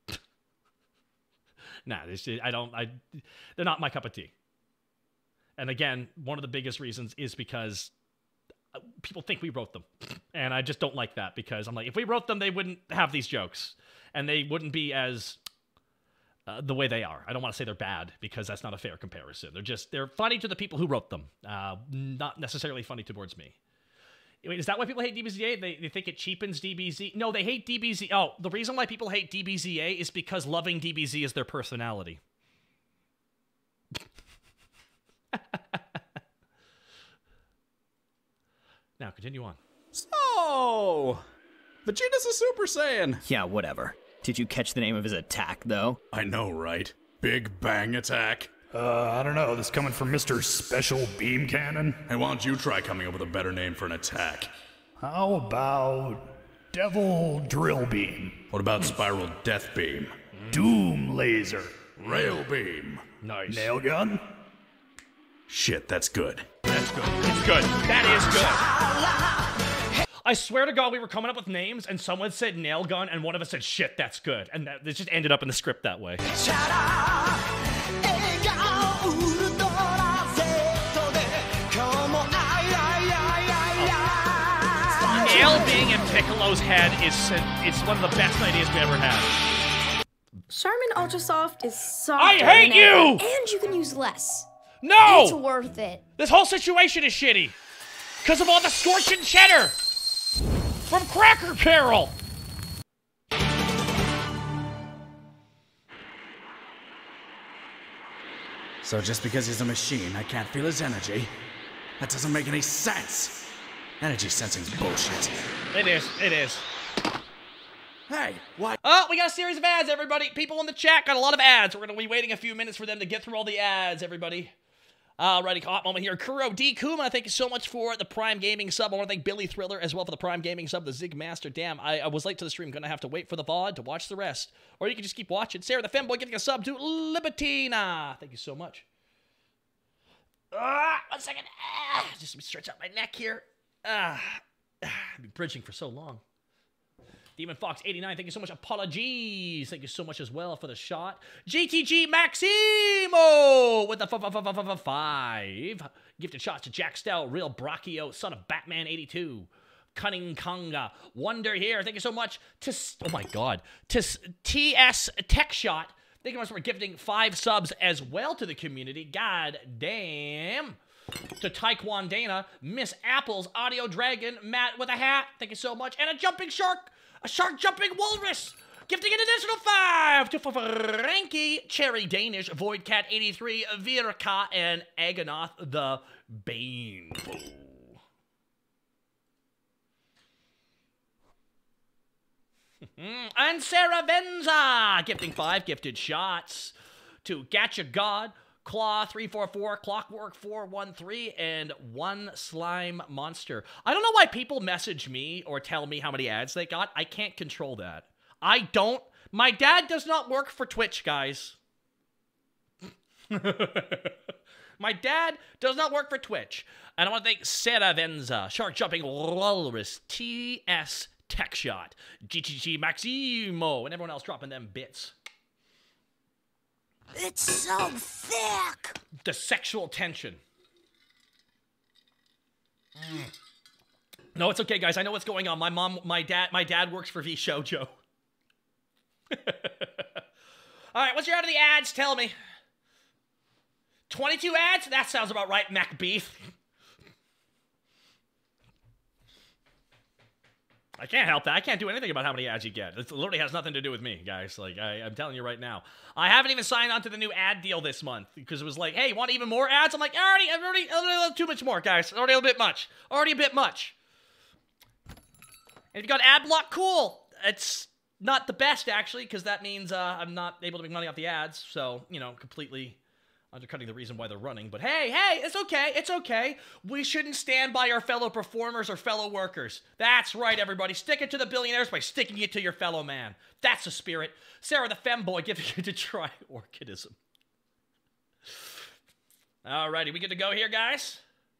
Nah, they're not my cup of tea. And again, one of the biggest reasons is because people think we wrote them. And I just don't like that, because I'm like, if we wrote them, they wouldn't have these jokes. And they wouldn't be as the way they are. I don't want to say they're bad, because that's not a fair comparison. They're funny to the people who wrote them, not necessarily funny towards me. Wait, is that why people hate DBZA? They think it cheapens DBZ? No, they hate DBZ. Oh, the reason why people hate DBZA is because loving DBZ is their personality. Now, continue on. So, Vegeta's a Super Saiyan. Yeah, whatever. Did you catch the name of his attack, though? I know, right? Big Bang Attack. I don't know. This coming from Mr. Special Beam Cannon? Hey, why don't you try coming up with a better name for an attack? How about Devil Drill Beam? What about Spiral Death Beam? Doom Laser. Rail Beam. Nice. Nail Gun? Shit, that's good. That's good. It's good. That is good. I swear to God, we were coming up with names, and someone said nail gun, and one of us said, shit, that's good. And it just ended up in the script that way. Nail being in Piccolo's head it's one of the best ideas we ever had. Charmin Ultra Soft is soft. I hate you! And you can use less. No! It's worth it. This whole situation is shitty. Because of all the scorching cheddar from Cracker Barrel. So just because he's a machine, I can't feel his energy? That doesn't make any sense. Energy sensing's bullshit. It is. It is. Hey, why? Oh, we got a series of ads, everybody. People in the chat got a lot of ads. We're going to be waiting a few minutes for them to get through all the ads, everybody. Alrighty, hot moment here. Kuro D. Kuma, thank you so much for the Prime Gaming sub. I want to thank Billy Thriller as well for the Prime Gaming sub. The Zig Master. Damn, I was late to the stream. Gonna have to wait for the VOD to watch the rest. Or you can just keep watching. Sarah the Femboy giving a sub to Libertina. Thank you so much. 1 second. Just let me stretch out my neck here. I've been bridging for so long. Demon Fox 89, thank you so much. Apologies, thank you so much as well for the shot. GTG Maximo with the 5 gifted shots to Jack Stell, Real Brachio, son of Batman 82. Cunning Konga, Wonder here, thank you so much. Oh my God, to TS Tech Shot, thank you so much for gifting 5 subs as well to the community. God damn. To Taekwon Dana, Miss Apple's Audio Dragon, Matt with a hat, thank you so much, and a jumping shark, a shark jumping walrus, gifting an additional 5 to Frankie, Cherry Danish, Voidcat 83, Virka, and Aganoth the Baneful. And Sarah Venza, gifting 5 gifted shots to Gacha God, Claw 344, Clockwork 413, and One Slime Monster. I don't know why people message me or tell me how many ads they got. I can't control that. I don't. My dad does not work for Twitch, guys. My dad does not work for Twitch. And I want to thank Sarah Venza, Shark Jumping Walrus, TS Techshot, GGG Maximo, and everyone else dropping them bits. It's so thick. The sexual tension. No, it's okay, guys. I know what's going on. My dad works for V Shoujo. All right, what's your out of the ads? Tell me. 22 ads? That sounds about right, MacBeef. I can't help that. I can't do anything about how many ads you get. It literally has nothing to do with me, guys. Like, I'm telling you right now. I haven't even signed on to the new ad deal this month because it was like, hey, want even more ads? I'm like, already too much more, guys. Already a bit much. Already a bit much. And if you got ad block, cool. It's not the best, actually, because that means I'm not able to make money off the ads. So, you know, completely undercutting the reason why they're running. But hey, it's okay. It's okay. We shouldn't stand by our fellow performers or fellow workers. That's right, everybody. Stick it to the billionaires by sticking it to your fellow man. That's the spirit. Sarah the Femboy giving you to try orchidism. Alrighty, we good to go here, guys?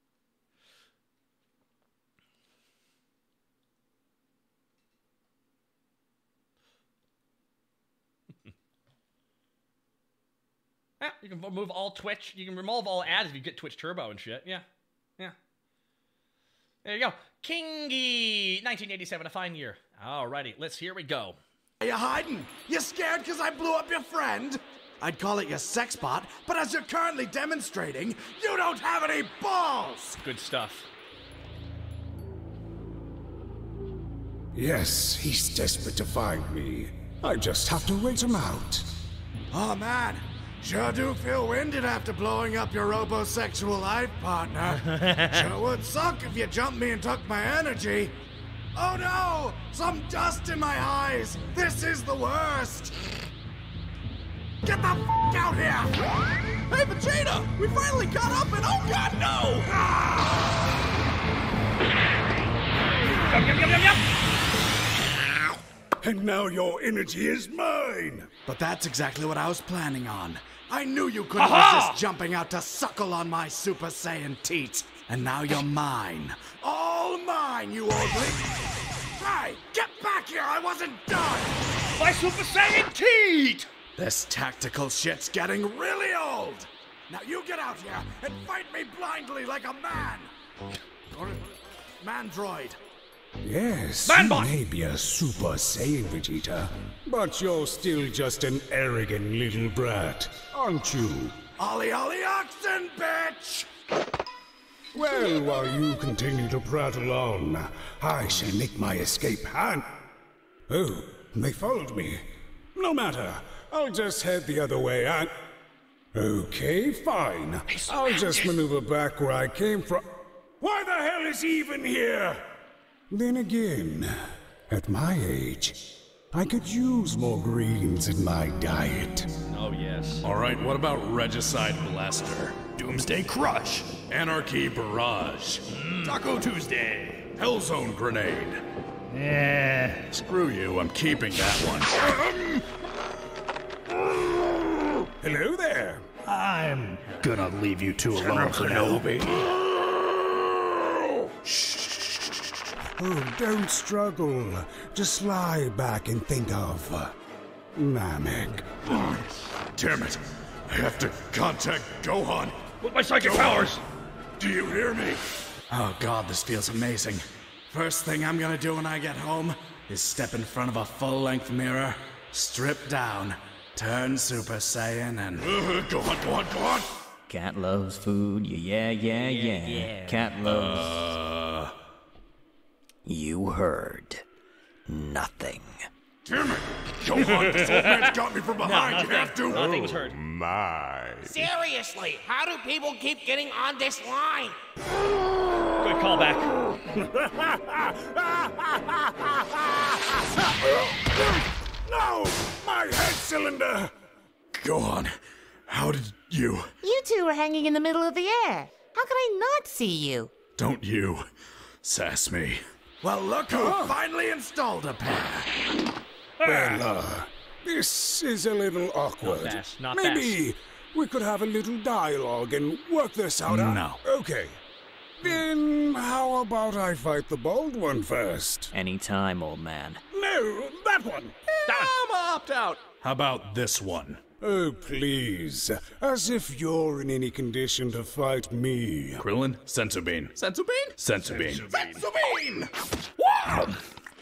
You can remove all Twitch. You can remove all ads if you get Twitch Turbo and shit. Yeah. There you go. Kingy, 1987, a fine year. Alrighty, here we go. Are you hiding? You scared because I blew up your friend? I'd call it your sex bot, but as you're currently demonstrating, you don't have any balls! Good stuff. Yes, he's desperate to find me. I just have to wait him out. Oh man, sure do feel winded after blowing up your robosexual life partner. Sure would suck if you jumped me and took my energy. Oh no! Some dust in my eyes! This is the worst! Get the f*** out here! Hey, Vegeta! We finally caught up and oh god, no! And now your energy is mine! But that's exactly what I was planning on. I knew you couldn't resist jumping out to suckle on my Super Saiyan teats. And now you're mine. All mine, you old Hey, get back here! I wasn't done! My Super Saiyan teat! This tactical shit's getting really old! Now you get out here and fight me blindly like a man! Or Mandroid. Yes, Manbot. you may be a Super Saiyan, Vegeta, but you're still just an arrogant little brat, aren't you? Ollie Ollie Oxen, bitch! Well, while you continue to prattle on, I shall make my escape and... Oh, they followed me. No matter, I'll just head the other way and... Okay, fine. I'll just maneuver back where I came from. Why the hell is he even here? Then again, at my age, I could use more greens in my diet. Oh, yes. All right, what about Regicide Blaster? Doomsday Crush. Anarchy Barrage. Taco Tuesday. Hellzone Grenade. Screw you, I'm keeping that one. Hello there. I'm gonna leave you two alone for now. Oh, don't struggle. Just lie back and think of Namek. Damn it. I have to contact Gohan. With my psychic powers. Do you hear me? Oh god, this feels amazing. First thing I'm gonna do when I get home is step in front of a full-length mirror, strip down, turn Super Saiyan, and... Go on. Cat loves food, yeah. Cat loves... You heard nothing. Damn it! Gohan, this old man's got me from behind. You have to. Nothing's heard. My. Seriously, how do people keep getting on this line? Good callback. No! My head cylinder! Gohan, how did you... You two were hanging in the middle of the air. How could I not see you? Don't you sass me. Well, look who finally installed a pair. Well, this is a little awkward. Not Maybe we could have a little dialogue and work this out. No. Okay. Then how about I fight the bald one first? Anytime, old man. No, that one. I'm opt out. How about this one? Oh, please. As if you're in any condition to fight me. Krillin, Senzu Bean. Senzu Bean? Senzu Bean. Senzu Bean! Wow!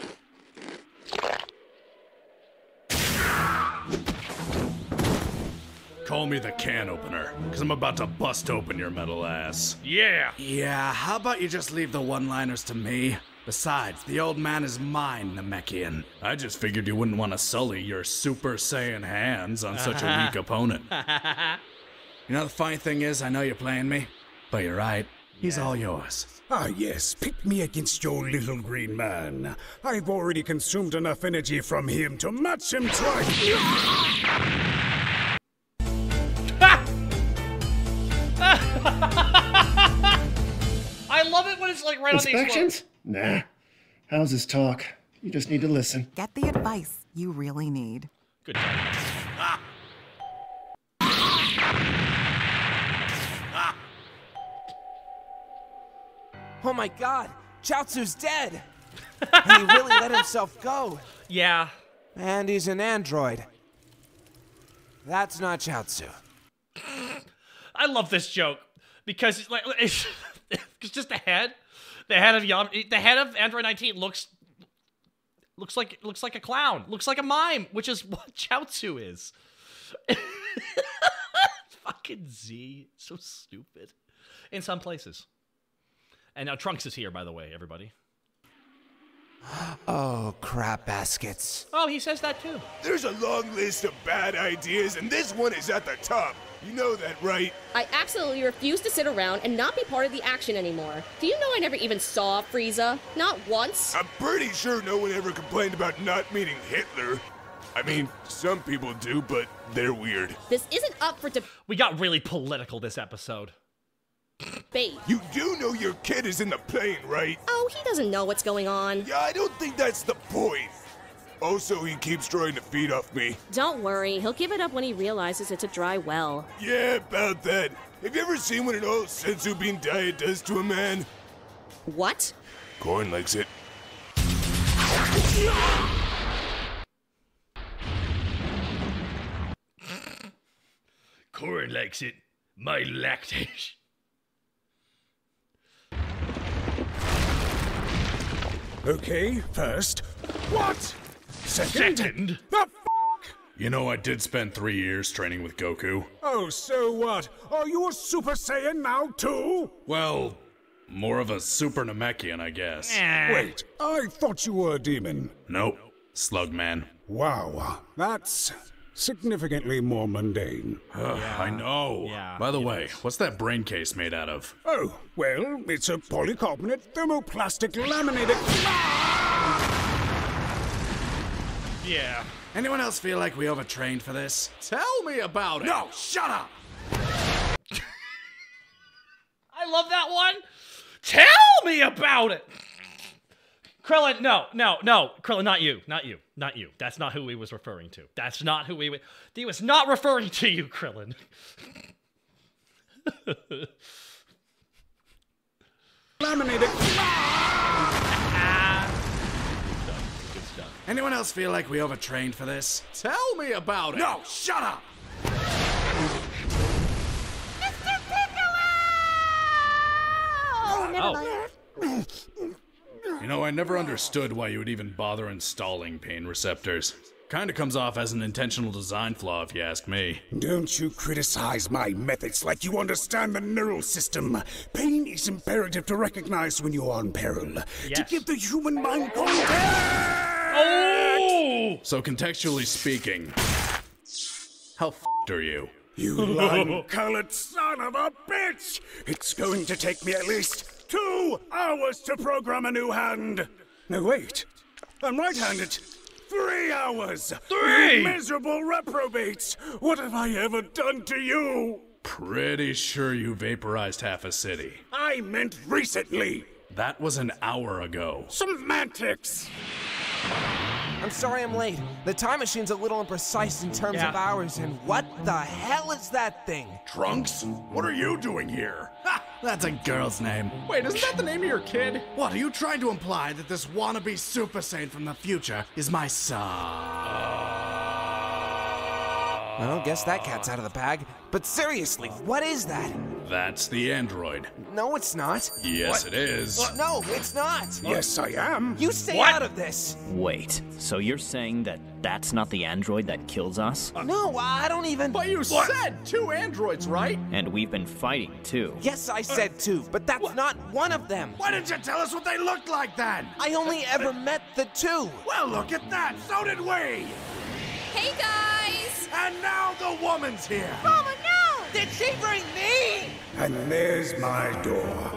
Call me the can opener, because I'm about to bust open your metal ass. Yeah! Yeah, how about you just leave the one-liners to me? Besides, the old man is mine, Namekian. I just figured you wouldn't want to sully your Super Saiyan hands on such a weak opponent. You know, the funny thing is, I know you're playing me, but you're right. He's all yours. Ah, yes, pick me against your little green man. I've already consumed enough energy from him to match him twice. I love it when it's like right Inspections? Nah. How's this talk? You just need to listen. Get the advice you really need. Good job. Oh my god, Chaozu's dead! And he really let himself go. Yeah. And he's an android. That's not Chaozu. I love this joke because it's like it's just the head of the head of Android 19 looks like a clown, looks like a mime, which is what Chaozu is. Fucking Z, so stupid in some places. And now Trunks is here, by the way, everybody. Oh, crap baskets. Oh, he says that too. There's a long list of bad ideas, and this one is at the top. You know that, right? I absolutely refuse to sit around and not be part of the action anymore. Do you know I never even saw Frieza? Not once. I'm pretty sure no one ever complained about not meeting Hitler. I mean, some people do, but they're weird. This isn't up for debate. We got really political this episode. You do know your kid is in the plane, right? Oh, he doesn't know what's going on. Yeah, I don't think that's the point. Also, he keeps trying to feed off me. Don't worry, he'll give it up when he realizes it's a dry well. Yeah, about that. Have you ever seen what an old senzu bean diet does to a man? What? Corn likes it. Corn likes it. My lactation. Okay, first. What? Second? The f***? You know, I did spend 3 years training with Goku. Oh, so what? Are you a Super Saiyan now, too? Well, more of a Super Namekian, I guess. Wait, I thought you were a demon. Nope. Slugman. Wow, that's significantly more mundane. I know. Yeah, By the way, what's that brain case made out of? Oh, well, it's a polycarbonate thermoplastic laminated... Yeah. Anyone else feel like we overtrained for this? Tell me about it. No, shut up! I love that one. Tell me about it. Krillin, no. Krillin, not you. That's not who he was referring to. That's not who he was not referring to you, Krillin. Laminated. Good stuff. Anyone else feel like we overtrained for this? Tell me about it. No, shut up! Oh, never mind. You know, I never understood why you would even bother installing pain receptors. Kinda comes off as an intentional design flaw, if you ask me. Don't you criticize my methods like you understand the neural system. Pain is imperative to recognize when you are in peril. Yes. To give the human mind context! Oh! So contextually speaking, how f***ed are you? You lime-colored son of a bitch! It's going to take me at least 2 hours to program a new hand. No, wait. I'm right-handed. 3 hours! 3! You miserable reprobates! What have I ever done to you? Pretty sure you vaporized half a city. I meant recently! That was an hour ago. Semantics! I'm sorry I'm late. The time machine's a little imprecise in terms of hours, and what the hell is that thing? Trunks? What are you doing here? Ha! That's a girl's name. Wait, isn't that the name of your kid? What, are you trying to imply that this wannabe Super Saint from the future is my son? Well, guess that cat's out of the bag. But seriously, what is that? That's the android. No, it's not. Yes, it is. No, it's not. Yes, I am. You stay out of this. Wait, so you're saying that that's not the android that kills us? No, I don't even... But you said 2 androids, right? And we've been fighting, too. Yes, I said 2, but that's not one of them. Why didn't you tell us what they looked like then? I only ever met the 2. Well, look at that. So did we. Hey, guys! And now the woman's here. Mama, no! Did she bring me? And there's my door.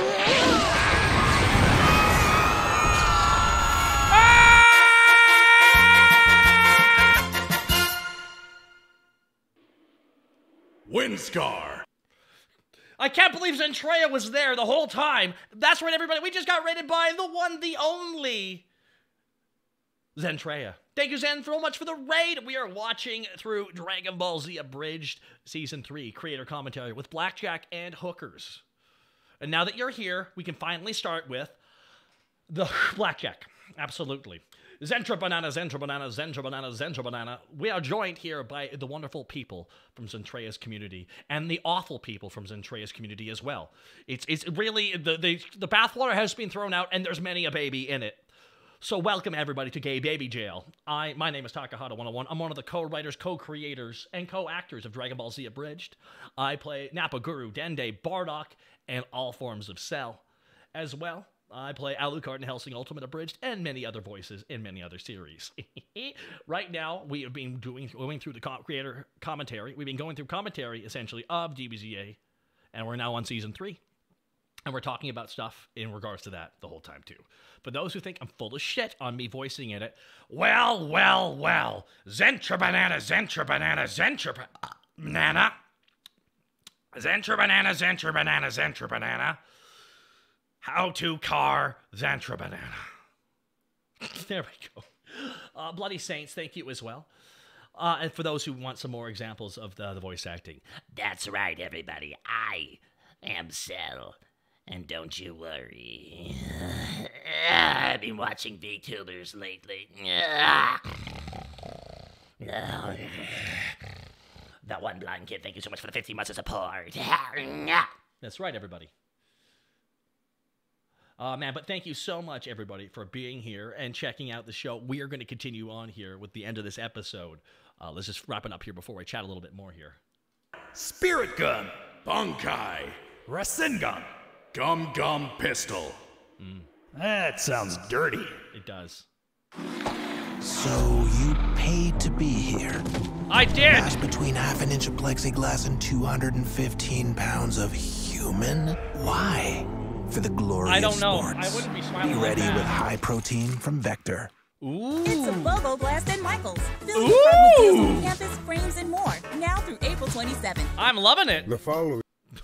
Windscar. I can't believe Zentreya was there the whole time. That's right, everybody. We just got raided by the one, the only Zentreya. Thank you, Zen, so much for the raid. We are watching through Dragon Ball Z Abridged Season 3 creator commentary with Blackjack and Hookers. And now that you're here, we can finally start with the Blackjack. Absolutely. Zentra Banana, Zentra Banana, Zentra Banana, Zentra Banana. We are joined here by the wonderful people from Zentreya's community and the awful people from Zentreya's community as well. It's really, the bathwater has been thrown out and there's many a baby in it. So welcome everybody to Gay Baby Jail. My name is Takahata 101. I'm one of the co-writers, co-creators, and co-actors of Dragon Ball Z Abridged. I play Nappa Guru, Dende, Bardock, and all forms of Cell. As well, I play Alucard in Hellsing Ultimate Abridged, and many other voices in many other series. Right now, we have been going through the creator commentary. We've been going through commentary, essentially, of DBZA, and we're now on Season 3. And we're talking about stuff in regards to that the whole time, too. For those who think I'm full of shit on me voicing in it, well. Zentra Banana, Zentra Banana, Zentra Banana. Zentra Banana, Zentra Banana, Zentra Banana. How to car Zentra Banana. There we go. Bloody Saints, thank you as well. And for those who want some more examples of the voice acting. That's right, everybody. I am Cell. And don't you worry. I've been watching VTubers lately. That one blind kid, thank you so much for the 15 months of support. That's right, everybody. Man, but thank you so much, everybody, for being here and checking out the show. We are going to continue on here with the end of this episode. Let's just wrap it up here before I chat a little bit more here. Spirit Gun. Bunkai. Rasengan. Gum Gum Pistol. That sounds dirty. It does. So you paid to be here. I did! That's between half an inch of plexiglass and 215 pounds of human? Why? For the glory I don't of know. sports. I wouldn't be smiling Be like ready that. with high protein from Vector. Ooh. It's a BOGO Blast at Michael's. Fill Ooh. your heart with deals on campus, frames, and more. Now through April 27th. I'm loving it. The following.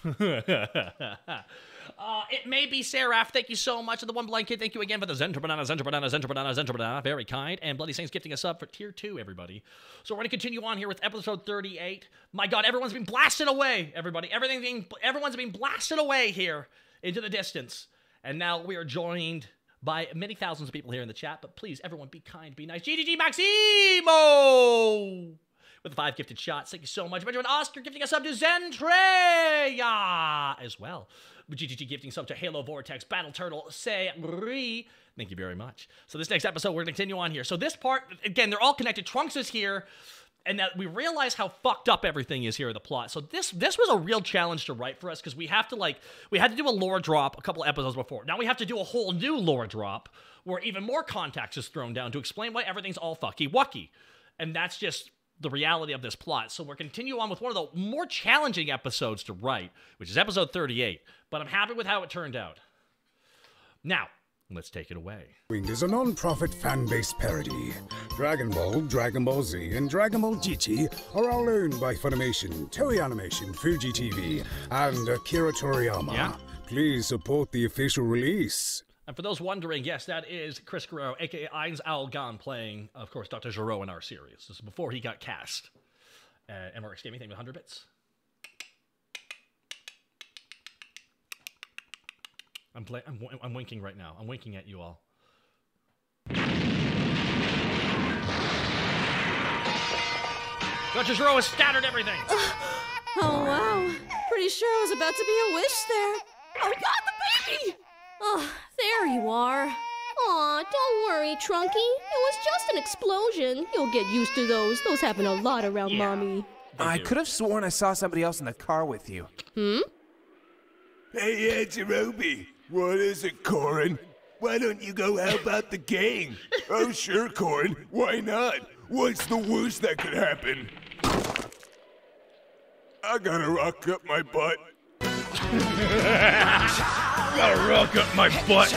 It may be Seraph. Thank you so much. And the one blind kid, thank you again for the Zentra Banana, Zentra Banana, Zentra Banana, Zentra Banana. Very kind. And Bloody Saints gifting us up for Tier 2, everybody. So we're going to continue on here with episode 38. My God, everyone's been blasted away, everybody. Everyone's been blasted away here into the distance. And now we are joined by many thousands of people here in the chat. But please, everyone, be kind, be nice. GGG Maximo! with the 5 gifted shots. Thank you so much. Benjamin Oscar gifting a sub to Zentreya as well. GGG gifting sub to Halo Vortex, Battle Turtle, Sayri. Thank you very much. So this next episode, we're going to continue on here. So this part, again, they're all connected. Trunks is here, and that we realize how fucked up everything is here in the plot. So this was a real challenge to write for us, because we had to do a lore drop a couple episodes before. Now we have to do a whole new lore drop where even more context is thrown down to explain why everything's all fucky-wucky. And that's just the reality of this plot. So we're continuing on with one of the more challenging episodes to write, which is episode 38. But I'm happy with how it turned out. Now, let's take it away. Winged is a non-profit fan-based parody. Dragon Ball, Dragon Ball Z, and Dragon Ball GT are all owned by Funimation, Toei Animation, Fuji TV, and Akira Toriyama. Yeah. Please support the official release. And for those wondering, yes, that is Chris Guerrero, a.k.a. Ainz Al-Gan, playing, of course, Dr. Gero in our series. This is before he got cast. MRX Gaming, thank you 100 bits. I'm winking right now. I'm winking at you all. Dr. Gero has scattered everything. Oh, wow. Pretty sure it was about to be a wish there. Oh, God, the baby! Oh, there you are. Aw, don't worry, Trunky. It was just an explosion. You'll get used to those. Those happen a lot around Mommy. I could have sworn I saw somebody else in the car with you. Hmm? Hey, Yajirobe. What is it, Corin? Why don't you go help out the gang? Oh, sure, Corin. Why not? What's the worst that could happen? I gotta rock up my butt. Gotta rock up my butt.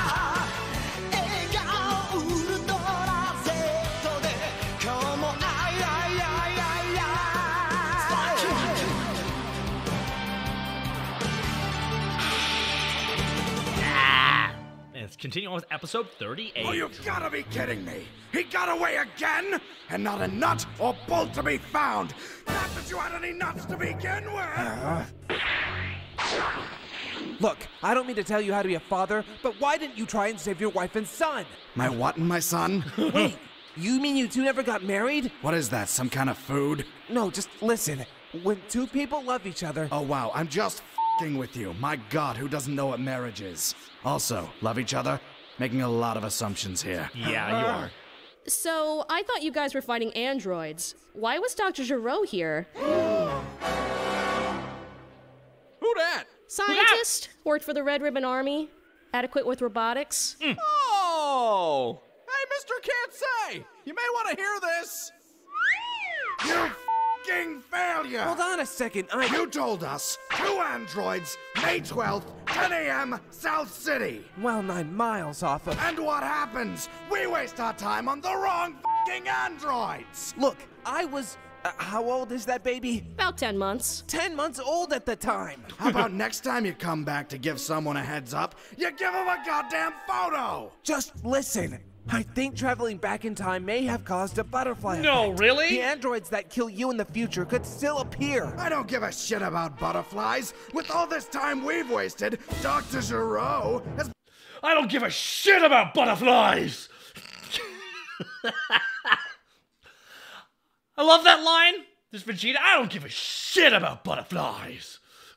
And let's continue on with episode 38. Oh, you gotta be kidding me! He got away again? And not a nut or bolt to be found! Not that you had any nuts to begin with! Look, I don't mean to tell you how to be a father, but why didn't you try and save your wife and son? My what and my son? Wait, you mean you two never got married? What is that, some kind of food? No, just listen. When two people love each other... Oh, wow, I'm just f***ing with you. My God, who doesn't know what marriage is? Also, love each other? Making a lot of assumptions here. Yeah, you are. So, I thought you guys were fighting androids. Why was Dr. Gero here? Who dat? Scientist. Worked for the Red Ribbon Army. Adequate with robotics. Oh! Hey, Mr. Can't Say! You may want to hear this! You f***ing failure! Hold on a second, You told us 2 androids, May 12th, 10 a.m., South City! Well, 9 miles off of... And what happens? We waste our time on the wrong f***ing androids! Look, I was... how old is that baby? About 10 months. 10 months old at the time. How about next time you come back to give someone a heads up, you give them a goddamn photo? Just listen. I think traveling back in time may have caused a butterfly No, effect. really? The androids that kill you in the future could still appear. I don't give a shit about butterflies. With all this time we've wasted, Dr. Gero has... I don't give a shit about butterflies! I love that line. This Vegeta, I don't give a shit about butterflies.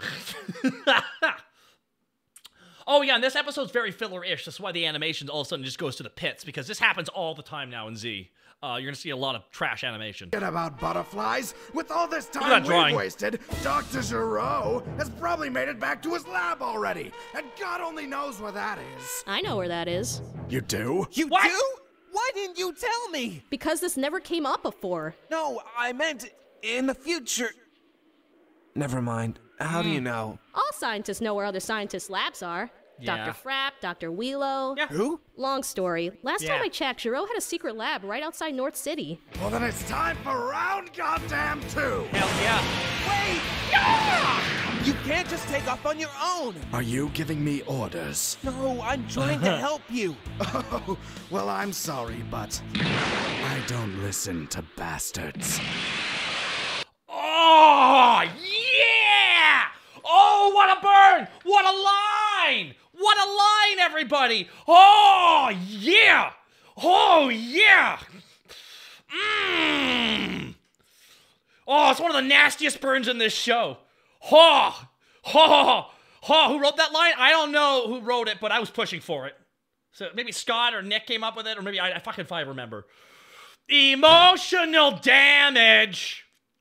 Oh yeah, and this episode's very filler-ish. That's why the animation all of a sudden just goes to the pits, because this happens all the time now in Z. You're gonna see a lot of trash animation. Shit about butterflies. With all this time we've wasted, Dr. Gero has probably made it back to his lab already. And God only knows where that is. I know where that is. You do? You do? Why didn't you tell me? Because this never came up before. No, I meant in the future. Never mind. How do you know? All scientists know where other scientists' labs are. Yeah. Dr. Frapp, Dr. Wheelo. Yeah. Who? Long story. Last Yeah. time I checked, Gero had a secret lab right outside North City. Well, then it's time for round goddamn 2. Hell yeah. Wait! Yeah! You can't just take off on your own. Are you giving me orders? No, I'm trying to help you. Oh, well, I'm sorry, but I don't listen to bastards. Oh, yeah! Oh, what a burn! What a line! What a line, everybody! Oh, yeah! Oh, yeah! Mmm! Oh, it's one of the nastiest burns in this show. Ha! Ha! Ha! Who wrote that line? I don't know who wrote it, but I was pushing for it. So maybe Scott or Nick came up with it, or maybe I fucking if I remember. Emotional damage.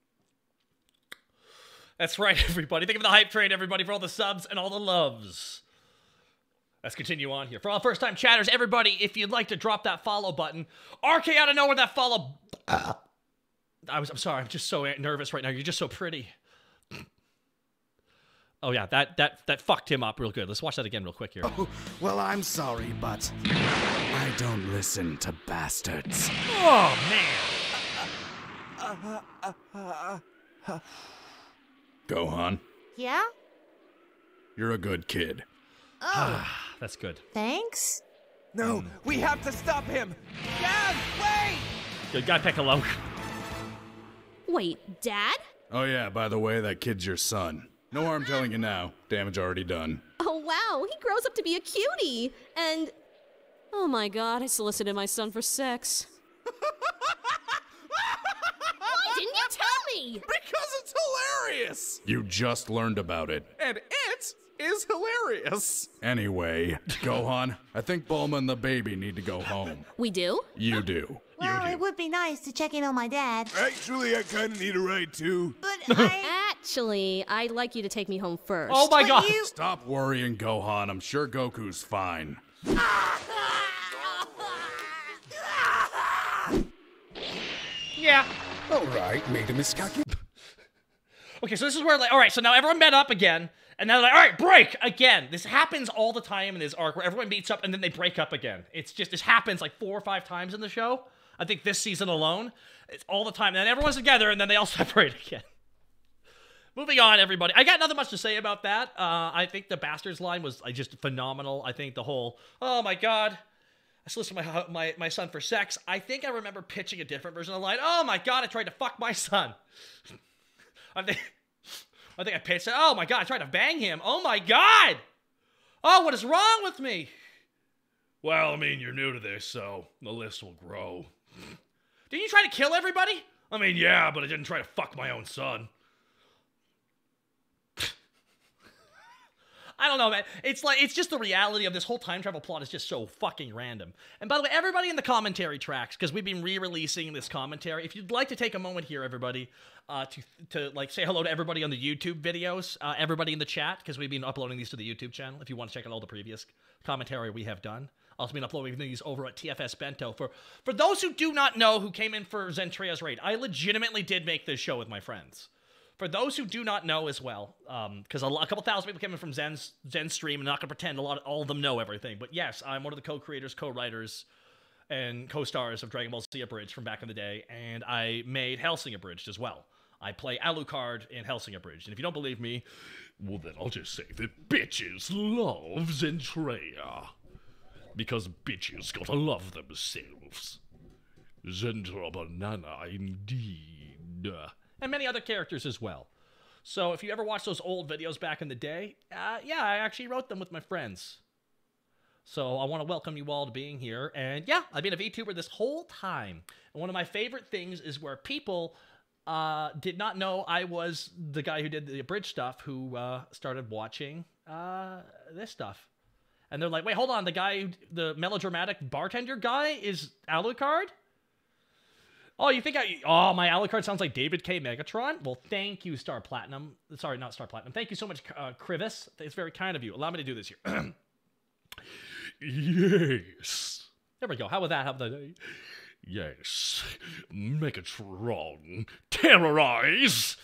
That's right, everybody. Think of the hype train, everybody, for all the subs and all the loves. Let's continue on here. For all first-time chatters, everybody, if you'd like to drop that follow button, RK out of nowhere, that follow... I'm sorry, I'm just so nervous right now. You're just so pretty. Oh yeah, that fucked him up real good. Let's watch that again real quick here. Oh, well, I'm sorry, but I don't listen to bastards. Oh, man. Gohan, Yeah? you're a good kid. Oh. That's good. Thanks? No, we have to stop him! Dad, wait! Good guy, Piccolo. Wait, Dad? Oh yeah, by the way, that kid's your son. No harm telling you now. Damage already done. Oh, wow, he grows up to be a cutie. And... oh my god, I solicited my son for sex. Why didn't you tell me? Because it's hilarious! You just learned about it. And it is hilarious. Anyway, Gohan, I think Bulma and the baby need to go home. We do? You do. Well, it would be nice to check in on my dad. Actually, I kind of need a ride too. But Actually, I'd like you to take me home first. Oh my god! Stop worrying, Gohan. I'm sure Goku's fine. Yeah. All right, made a miscalculation. Okay, so this is where, like, all right, so now everyone met up again, and now they're like, all right, break again. This happens all the time in this arc where everyone meets up and then they break up again. It's just, this happens like 4 or 5 times in the show. I think this season alone. It's all the time. And then everyone's together and then they all separate again. Moving on, everybody. I got nothing much to say about that. I think the Bastards line was just phenomenal. I think the whole, oh my god, I solicited my son for sex. I think I remember pitching a different version of the line. Oh my god, I tried to fuck my son. I think I pitched it. Oh my god, I tried to bang him. Oh my god. Oh, what is wrong with me? Well, I mean, you're new to this, so the list will grow. Didn't you try to kill everybody? I mean, yeah, but I didn't try to fuck my own son. I don't know, man. It's like, it's just the reality of this whole time travel plot is just so fucking random. And by the way, everybody in the commentary tracks, because we've been re-releasing this commentary, if you'd like to take a moment here, everybody, to like say hello to everybody on the YouTube videos, everybody in the chat, because we've been uploading these to the YouTube channel, if you want to check out all the previous commentary we have done. Also been uploading these over at TFS Bento. For those who do not know who came in for Zentrea's raid, I legitimately did make this show with my friends. For those who do not know as well, because a couple thousand people came in from Zen's stream, and I'm not going to pretend all of them know everything, but yes, I'm one of the co-creators, co-writers, and co-stars of Dragon Ball Z Abridged from back in the day, and I made Hellsing Abridged as well. I play Alucard in Hellsing Abridged, and if you don't believe me, well then I'll just say that bitches love Zentrea. Because bitches gotta love themselves. Zentra Banana indeed. And many other characters as well. So if you ever watch those old videos back in the day, yeah, I actually wrote them with my friends. So I want to welcome you all to being here. And yeah, I've been a VTuber this whole time. And one of my favorite things is where people did not know I was the guy who did the Abridged stuff, who started watching this stuff. And they're like, wait, hold on, the melodramatic bartender guy is Alucard? Oh, you think oh, my Alucard sounds like David K. Megatron? Well, thank you, Star Platinum. Sorry, not Star Platinum. Thank you so much, Krivis. It's very kind of you. Allow me to do this here. Yes. There we go. How was that? How about that? Yes. Megatron. Terrorize.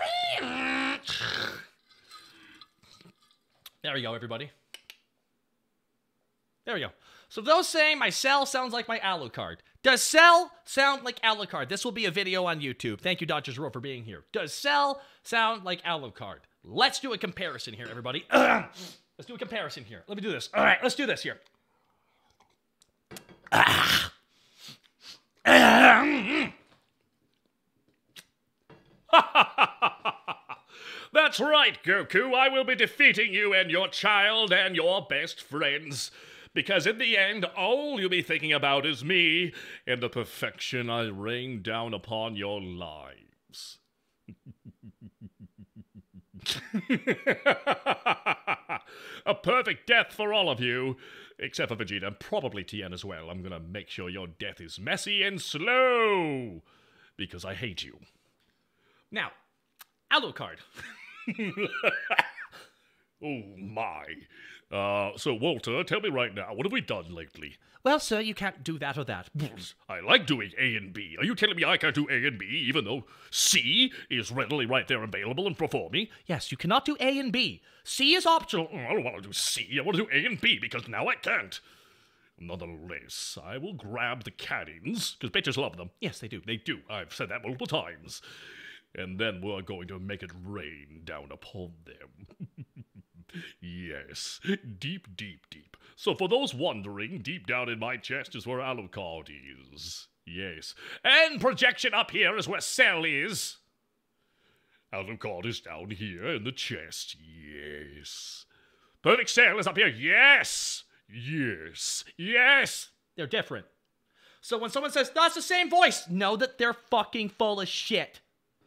There we go, everybody. There we go. So those saying my Cell sounds like my Alucard. Does Cell sound like Alucard? This will be a video on YouTube. Thank you, Dodgers Row, for being here. Does Cell sound like Alucard? Let's do a comparison here, everybody. Let's do a comparison here. Let me do this. All right, let's do this here. That's right, Goku. I will be defeating you and your child and your best friends. Because in the end, all you'll be thinking about is me and the perfection I rain down upon your lives. A perfect death for all of you. Except for Vegeta, and probably Tien as well. I'm gonna make sure your death is messy and slow. Because I hate you. Now, Alucard. Oh my. So Walter, tell me right now, what have we done lately? Well, sir, you can't do that or that. I like doing A and B. Are you telling me I can't do A and B, even though C is readily right there available and before me? Yes, you cannot do A and B. C is optional. I don't want to do C. I want to do A and B because now I can't. Nonetheless, I will grab the cannons, because bitches love them. Yes, they do. They do. I've said that multiple times. And then we're going to make it rain down upon them. Yes, deep, deep, deep. So for those wondering, deep down in my chest is where Alucard is. Yes. And projection up here is where Cell is. Alucard is down here in the chest. Yes. Perfect Cell is up here. Yes. Yes. Yes. They're different. So when someone says, that's the same voice, know that they're fucking full of shit.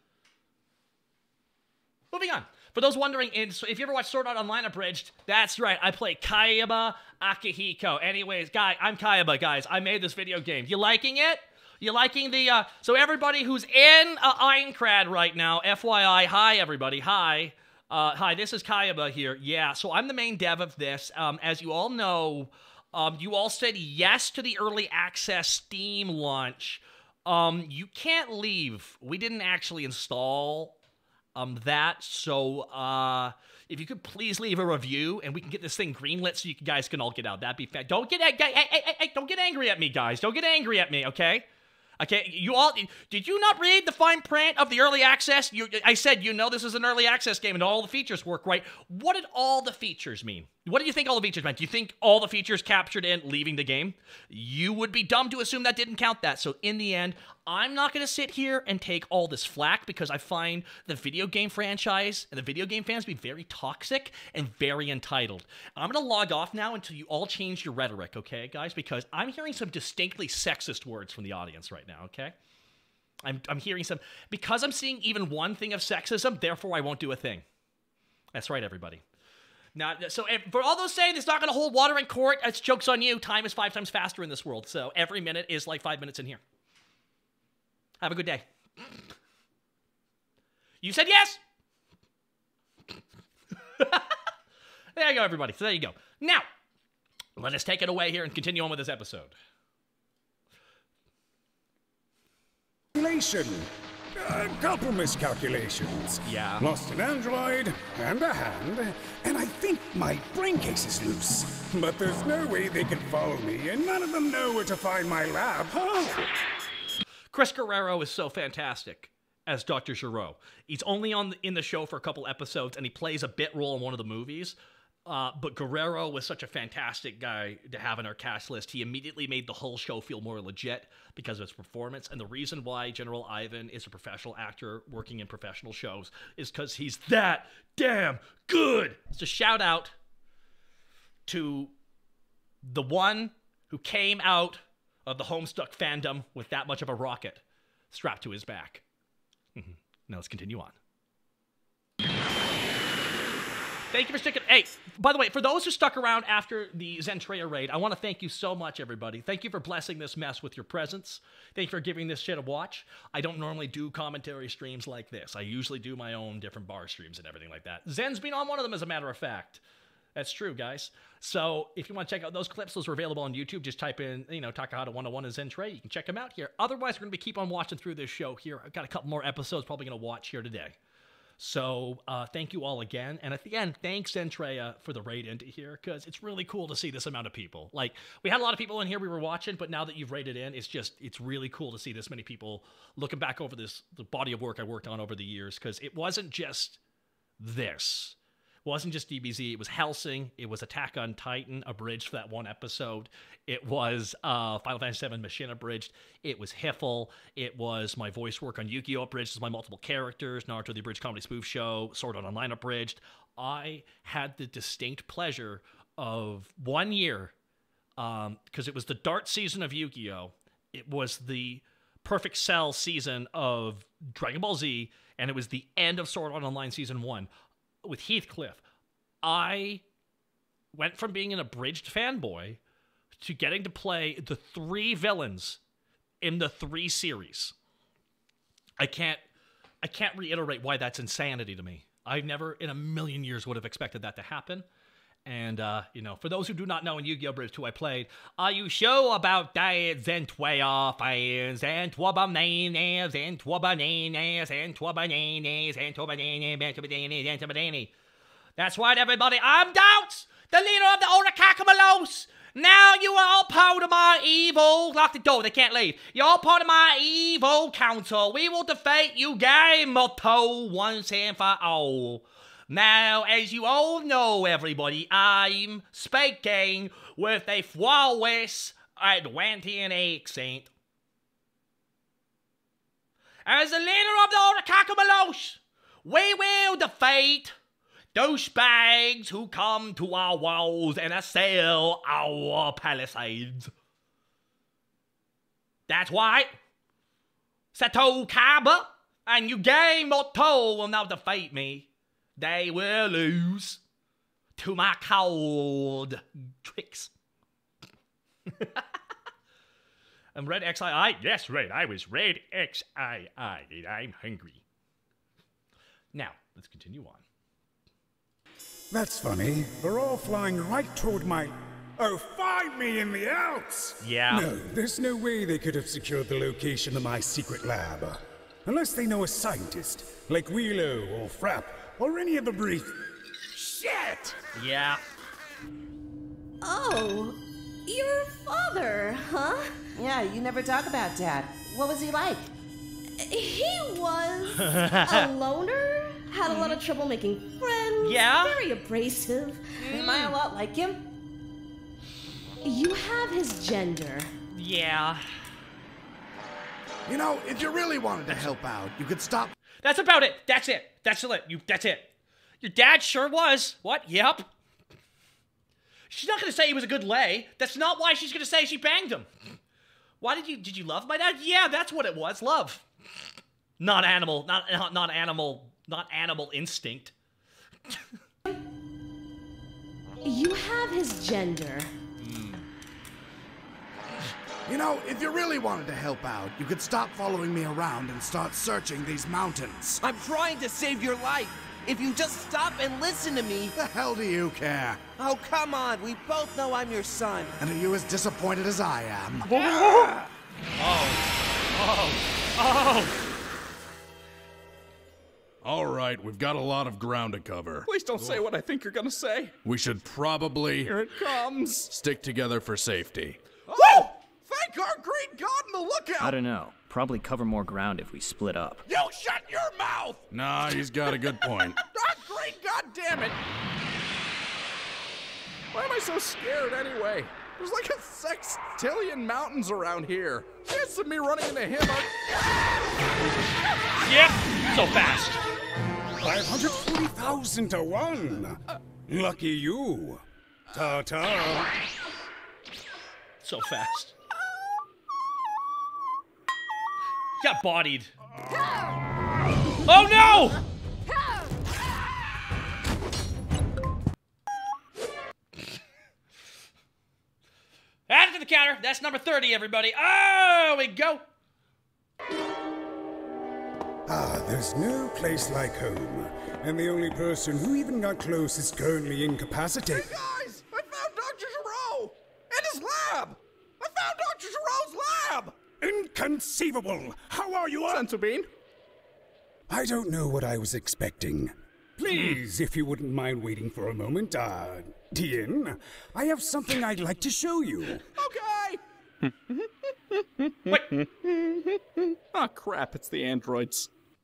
Moving on. For those wondering, if you ever watch Sword Art Online Abridged, that's right, I play Kayaba Akihiko. Anyways, I'm Kayaba, guys. I made this video game. You liking it? You liking the, so everybody who's in Aincrad right now, FYI, hi everybody, hi. Hi, this is Kayaba here. Yeah, so I'm the main dev of this. As you all know, you all said yes to the early access Steam launch. You can't leave. We didn't actually install that, so if you could please leave a review and we can get this thing greenlit so you guys can all get out. That'd be fun. Don't get don't get angry at me, guys. Don't get angry at me, okay? Okay, you all, did you not read the fine print of the early access? I said, you know this is an early access game and all the features work, right? What did all the features mean? What do you think all the features meant? Do you think all the features captured in leaving the game? You would be dumb to assume that didn't count that. So in the end, I'm not going to sit here and take all this flack because I find the video game franchise and the video game fans be very toxic and very entitled. I'm going to log off now until you all change your rhetoric, okay, guys? Because I'm hearing some distinctly sexist words from the audience right now, okay? I'm hearing some, because I'm seeing even one thing of sexism, therefore I won't do a thing. That's right, everybody. Now, so for all those saying it's not going to hold water in court, it's joke's on you. Time is 5 times faster in this world, so every minute is like 5 minutes in here. Have a good day. You said yes? There you go, everybody. So there you go. Now, let us take it away here and continue on with this episode. A couple miscalculations. Yeah. Lost an android and a hand, and I think my brain case is loose. But there's no way they can follow me, and none of them know where to find my lab, huh? Chris Guerrero is so fantastic as Dr. Gero. He's only in the show for a couple episodes, and he plays a bit role in one of the movies. But Guerrero was such a fantastic guy to have in our cast list. He immediately made the whole show feel more legit because of his performance. And the reason why General Ivan is a professional actor working in professional shows is because he's that damn good. So shout out to the one who came out of the Homestuck fandom with that much of a rocket strapped to his back. Now let's continue on. Thank you for sticking. Hey, by the way, for those who stuck around after the Zentreya raid, I want to thank you so much, everybody. Thank you for blessing this mess with your presence. Thank you for giving this shit a watch. I don't normally do commentary streams like this. I usually do my own different bar streams and everything like that. Zen's been on one of them, as a matter of fact. That's true, guys. So if you want to check out those clips, those are available on YouTube. Just type in, Takahata 101 and Zentreya. You can check them out here. Otherwise, we're going to keep on watching through this show here. I've got a couple more episodes probably going to watch here today. So thank you all again. And at the end, thanks, Zentreya, for the raid into here, because it's really cool to see this amount of people. Like, we had a lot of people in here we were watching, but now that you've raided in, it's really cool to see this many people looking back over the body of work I worked on over the years, because it wasn't just this. It wasn't just DBZ. It was Hellsing. It was Attack on Titan abridged for that one episode. It was Final Fantasy VII Machine abridged. It was Hiffle. It was my voice work on Yu-Gi-Oh! Abridged as my multiple characters, Naruto the Abridged Comedy Spoof Show, Sword Art Online abridged. I had the distinct pleasure of 1 year, because it was the Dart season of Yu-Gi-Oh! It was the Perfect Cell season of Dragon Ball Z, and it was the end of Sword Art Online Season 1. with Heathcliff, I went from being an abridged fanboy to getting to play the 3 villains in the 3 series. I can't reiterate why that's insanity to me. I never in a million years would have expected that to happen. And, you know, for those who do not know in Yu-Gi-Oh! Bridge 2 I played, are you sure about that? Zentwaya fires, Zentwabanane, Zentwabanane, Zentwabanane, Zentwabanane, Zentwabanane, Zentwabanane. That's right, everybody. I'm Doubts, the leader of the Orakakamalos. Now you are all part of my evil... Lock the door, they can't leave. You're all part of my evil council. We will defeat you, Game Motto, once and for all. Now, as you all know, everybody, I'm speaking with a flawless Atlantean accent. As the leader of the Orakakamalos, we will defeat douchebags who come to our walls and assail our palisades. That's right. Sato Kaba and Yuge Moto will now defeat me. They will lose to my cold tricks. I'm Red XII. Yes, right. I was Red XII. I'm hungry. Now, let's continue on. That's funny. They're all flying right toward my... Oh, find me in the Alps! Yeah. No, there's no way they could have secured the location of my secret lab. Unless they know a scientist, like Wheelo or Frapp, or any of the brief... Shit! Yeah. Oh, your father, huh? Yeah, you never talk about Dad. What was he like? He was a loner. Had a lot of trouble making friends. Yeah? Very abrasive. Am I a lot like him? You have his gender. Yeah. You know, if you really wanted to help out, you could stop... That's about it. That's it. That's it. That's it. Your dad sure was. What? Yep. She's not going to say he was a good lay. That's not why she's going to say she banged him. Why did you love my dad? Yeah, that's what it was. Love. Not animal instinct. You have his gender. You know, if you really wanted to help out, you could stop following me around and start searching these mountains. I'm trying to save your life. If you just stop and listen to me... The hell do you care? Oh, come on. We both know I'm your son. And are you as disappointed as I am? All right, we've got a lot of ground to cover. Please don't say what I think you're gonna say. We should probably... Here it comes. Stick together for safety. Oh! Thank our great God in the lookout! I don't know. Probably cover more ground if we split up. You shut your mouth! Nah, he's got a good point. Great God damn it! Why am I so scared anyway? There's like a sextillion mountains around here. Chances of me running into him are... Yep, so fast. 540,000 to 1. Lucky you. Ta-ta. So fast. Got bodied. Oh no! Add it to the counter. That's number 30, everybody. Oh, we go. Ah, there's no place like home. And the only person who even got close is currently incapacitated. Hey guys! I found Dr. Gero! And his lab! I found Dr. Gero's lab! Inconceivable! How are you, Sensobean? I don't know what I was expecting. Please, if you wouldn't mind waiting for a moment, Tien, I have something I'd like to show you. Okay! What? Oh crap, it's the androids.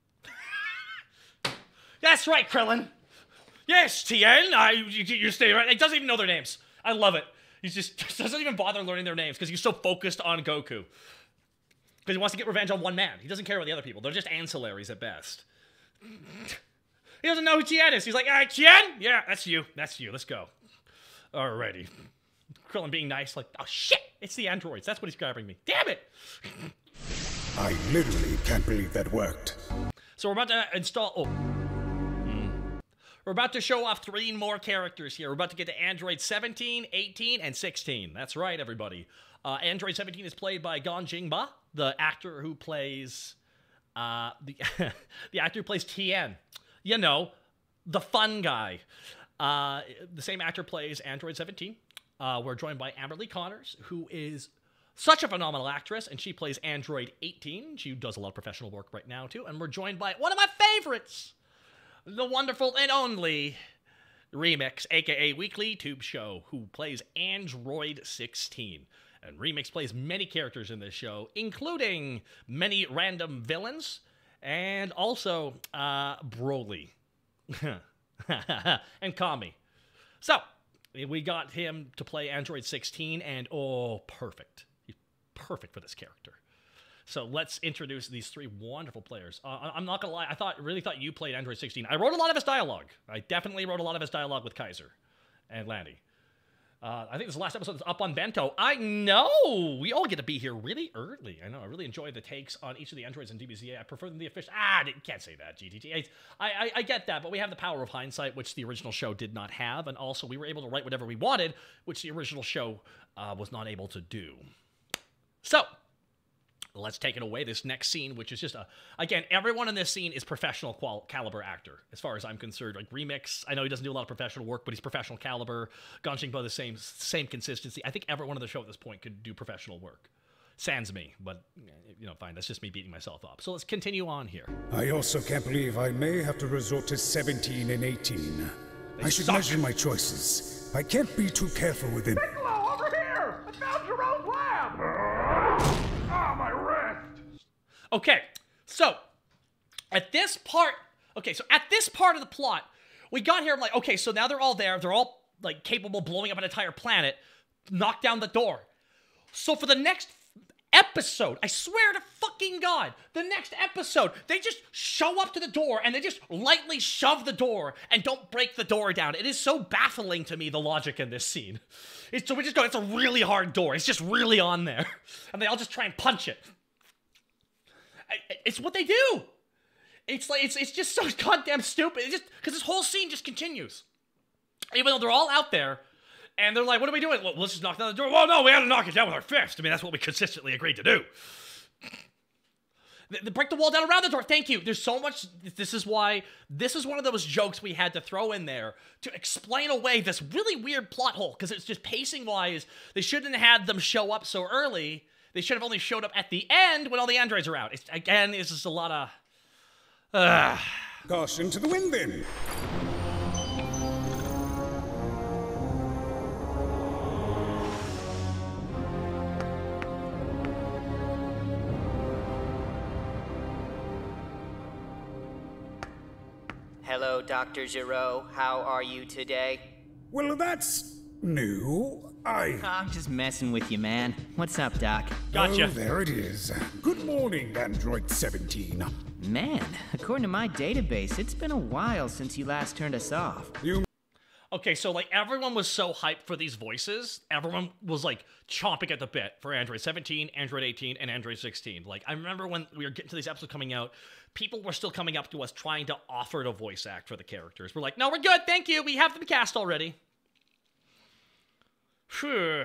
That's right, Krillin. Yes, Tien. You stay right. He doesn't even know their names. I love it. He just doesn't even bother learning their names because he's so focused on Goku. Because he wants to get revenge on one man. He doesn't care about the other people. They're just ancillaries at best. He doesn't know who Tien is. He's like, Tien? Yeah, that's you. That's you. Let's go. Alrighty. Krillin being nice, like, oh shit, it's the androids. That's what he's grabbing me. Damn it! I literally can't believe that worked. So we're about to install... We're about to show off 3 more characters here. We're about to get to Android 17, 18, and 16. That's right, everybody. Android 17 is played by Gon Jingba, the actor who plays the actor who plays Tien. You know, the fun guy. The same actor plays Android 17. We're joined by Amber Lee Connors, who is such a phenomenal actress, and she plays Android 18. She does a lot of professional work right now, too. And we're joined by one of my favorites, the wonderful and only Remix, a.k.a. Weekly Tube Show, who plays Android 16. And Remix plays many characters in this show, including many random villains, and also Broly. And Kami. So, we got him to play Android 16, and oh, perfect. He's perfect for this character. So let's introduce these 3 wonderful players. I'm not gonna lie, I really thought you played Android 16. I wrote a lot of his dialogue. I definitely wrote a lot of his dialogue with Kaiser and Landy. I think this last episode is up on Bento. I know! We all get to be here really early. I know, I really enjoy the takes on each of the androids in DBZA. I prefer them the official... can't say that, GTT. I get that, but we have the power of hindsight, which the original show did not have, and also we were able to write whatever we wanted, which the original show was not able to do. So, let's take it away, this next scene, which is just again, everyone in this scene is professional caliber actor, as far as I'm concerned. Like, Remix, I know he doesn't do a lot of professional work, but he's professional caliber. Gon Jingba, the same consistency. I think everyone on the show at this point could do professional work. Sans me, but, you know, fine, that's just me beating myself up. So let's continue on here. I also can't believe I may have to resort to 17 and 18. I should measure my choices. I can't be too careful with it. Piccolo, over here! I found Jerome's lab! My wrist! Okay, so at this part of the plot, we got here, like, okay, so now they're all there. They're all, like, capable of blowing up an entire planet. Knock down the door. So for the next episode, I swear to fucking God, the next episode, they just show up to the door and they just lightly shove the door and don't break the door down. It is so baffling to me, the logic in this scene. So we just go, it's a really hard door. It's just really on there. And they all just try and punch it. It's what they do. It's like, it's just so goddamn stupid. It's just, because this whole scene just continues. Even though they're all out there, and they're like, what are we doing? Well, let's just knock down the door. Well, no, we had to knock it down with our fist. I mean, that's what we consistently agreed to do. They break the wall down around the door. Thank you. There's so much. This is one of those jokes we had to throw in there to explain away this really weird plot hole, because it's just pacing-wise, they shouldn't have had them show up so early. They should have only showed up at the end when all the androids are out. It's just a lot of... Caution to the wind, then. Hello, Dr. Gero. How are you today? Well, that's new. I'm just messing with you, man. What's up, Doc? Gotcha. Oh, there it is. Good morning, Android 17. Man, according to my database, it's been a while since you last turned us off. Okay, so, like, everyone was so hyped for these voices. Everyone was, like, chomping at the bit for Android 17, Android 18, and Android 16. Like, I remember when we were getting to these episodes coming out, people were still coming up to us trying to offer to voice act for the characters. We're like, no, we're good, thank you. We have them cast already. Phew.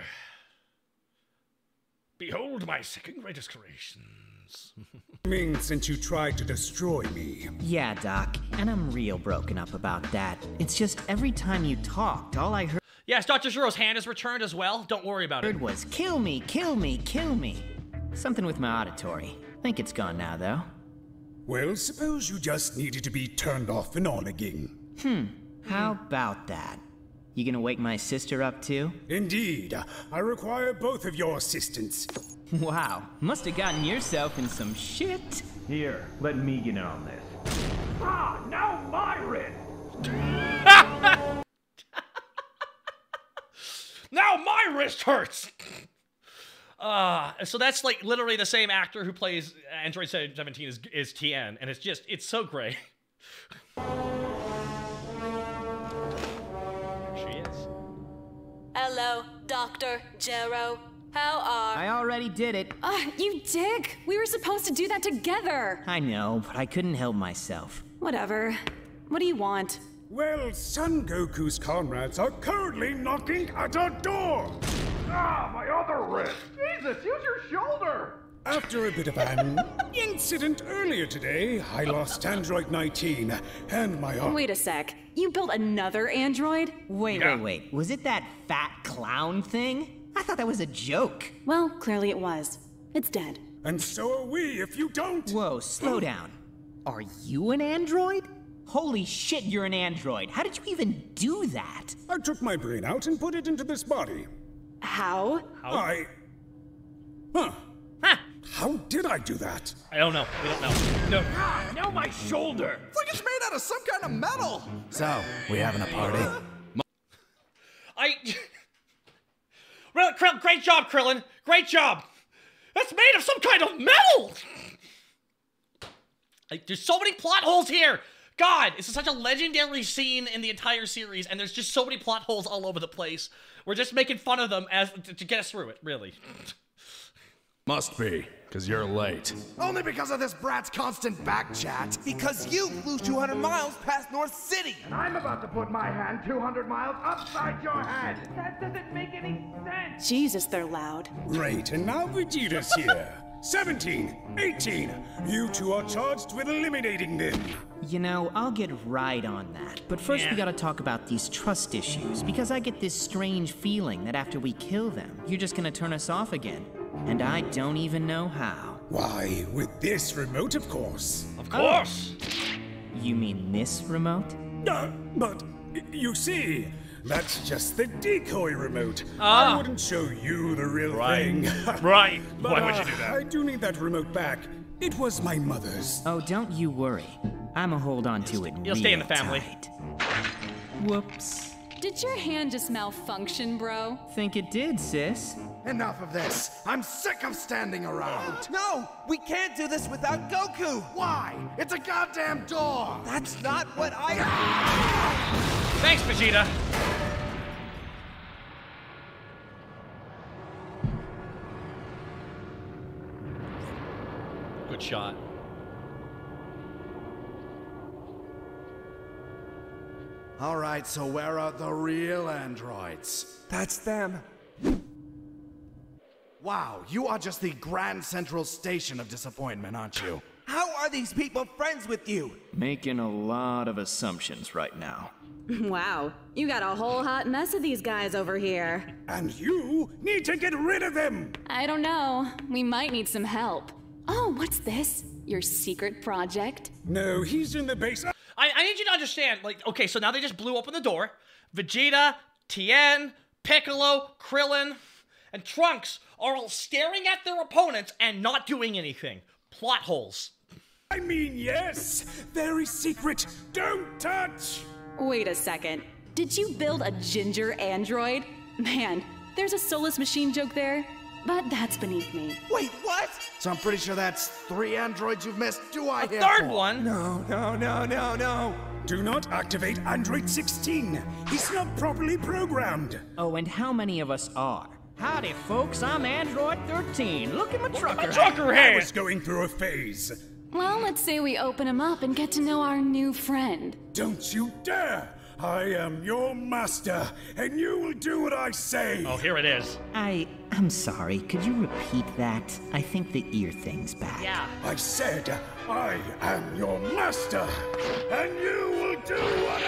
Behold my second greatest creations. Since you tried to destroy me. Yeah, Doc, and I'm real broken up about that. It's just every time you talked, all I heard... Yes, Dr. Zero's hand is returned as well. Don't worry about it. ...was, kill me, kill me, kill me. Something with my auditory. Think it's gone now, though. Well, suppose you just needed to be turned off and on again. How about that? You gonna wake my sister up, too? Indeed. I require both of your assistance. Wow, must have gotten yourself in some shit. Here, let me get in on this. Now my wrist! Now my wrist hurts! So that's, like, literally the same actor who plays Android 17 is Tien, and it's so great. Hello, Dr. Gero. How are... I already did it. You dick! We were supposed to do that together! I know, but I couldn't help myself. Whatever. What do you want? Well, Son Goku's comrades are currently knocking at our door! Ah, my other wrist! Jesus, use your shoulder! After a bit of an incident earlier today, I lost Android 19 and my arm. Wait a sec. You built another android? Wait. Was it that fat clown thing? I thought that was a joke. Well, clearly it was. It's dead. And so are we if you don't. Whoa, slow down. Are you an android? Holy shit, you're an android. How did you even do that? I took my brain out and put it into this body. How? How did I do that? I don't know. We don't know. No. Now my shoulder. It's like it's made out of some kind of metal. So, we having a party? Great job, Krillin. Great job. That's made of some kind of metal. There's so many plot holes here. God, this is such a legendary scene in the entire series, and there's just so many plot holes all over the place. We're just making fun of them to get us through it, really. Must be, because you're late. Only because of this brat's constant back chat. Because you flew 200 miles past North City. And I'm about to put my hand 200 miles upside your head. That doesn't make any sense. Jesus, they're loud. Right, and now Vegeta's here. 17, 18, you two are charged with eliminating them. You know, I'll get right on that. But first we gotta talk about these trust issues, because I get this strange feeling that after we kill them, you're just gonna turn us off again. And I don't even know how. Why, with this remote, of course. Of course! You mean this remote? But, you see, that's just the decoy remote. Ah. I wouldn't show you the real thing. Right. But, Why would you do that? I do need that remote back. It was my mother's. Oh, don't you worry. I'ma hold on to it You'll stay in the family. tight. Whoops. Did your hand just malfunction, bro? Think it did, sis. Enough of this. I'm sick of standing around. No, we can't do this without Goku. Why? It's a goddamn door. That's not what I... Thanks, Vegeta. Good shot. All right, so where are the real androids? That's them. Wow, you are just the Grand Central Station of disappointment, aren't you? How are these people friends with you? Making a lot of assumptions right now. Wow, you got a whole hot mess of these guys over here. And you need to get rid of them! I don't know. We might need some help. Oh, what's this? Your secret project? No, he's in the base. I need you to understand, like, okay, so now they just blew open the door. Vegeta, Tien, Piccolo, Krillin, and Trunks are all staring at their opponents and not doing anything. Plot holes. I mean, yes! Very secret! Don't touch! Wait a second. Did you build a ginger android? Man, there's a soulless machine joke there, but that's beneath me. Wait, what? So I'm pretty sure that's 3 androids you've missed. Do I hear third 4? one? No. Do not activate Android 16. He's not properly programmed. Oh, and how many of us are? Howdy, folks. I'm Android 13. Look at my trucker. I was going through a phase. Well, let's say we open him up and get to know our new friend. Don't you dare! I am your master, and you will do what I say. Oh, here it is. I'm sorry. Could you repeat that? I think the ear thing's back. Yeah. I said, I am your master, and you will do what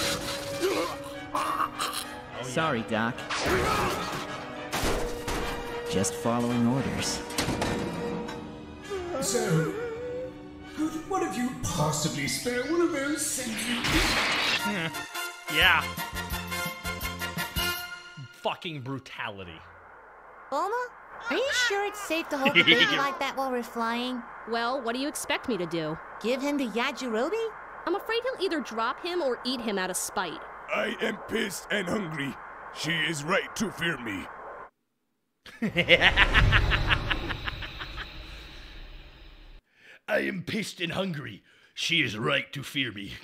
I... Sorry, Doc. Just following orders. So, could one of you possibly spare one of those centuries? Yeah. Fucking brutality. Bulma, are you sure it's safe to hold the baby like that while we're flying? Well, what do you expect me to do? Give him to Yajirobe? I'm afraid he'll either drop him or eat him out of spite. I am pissed and hungry. She is right to fear me. I am pissed and hungry. She is right to fear me.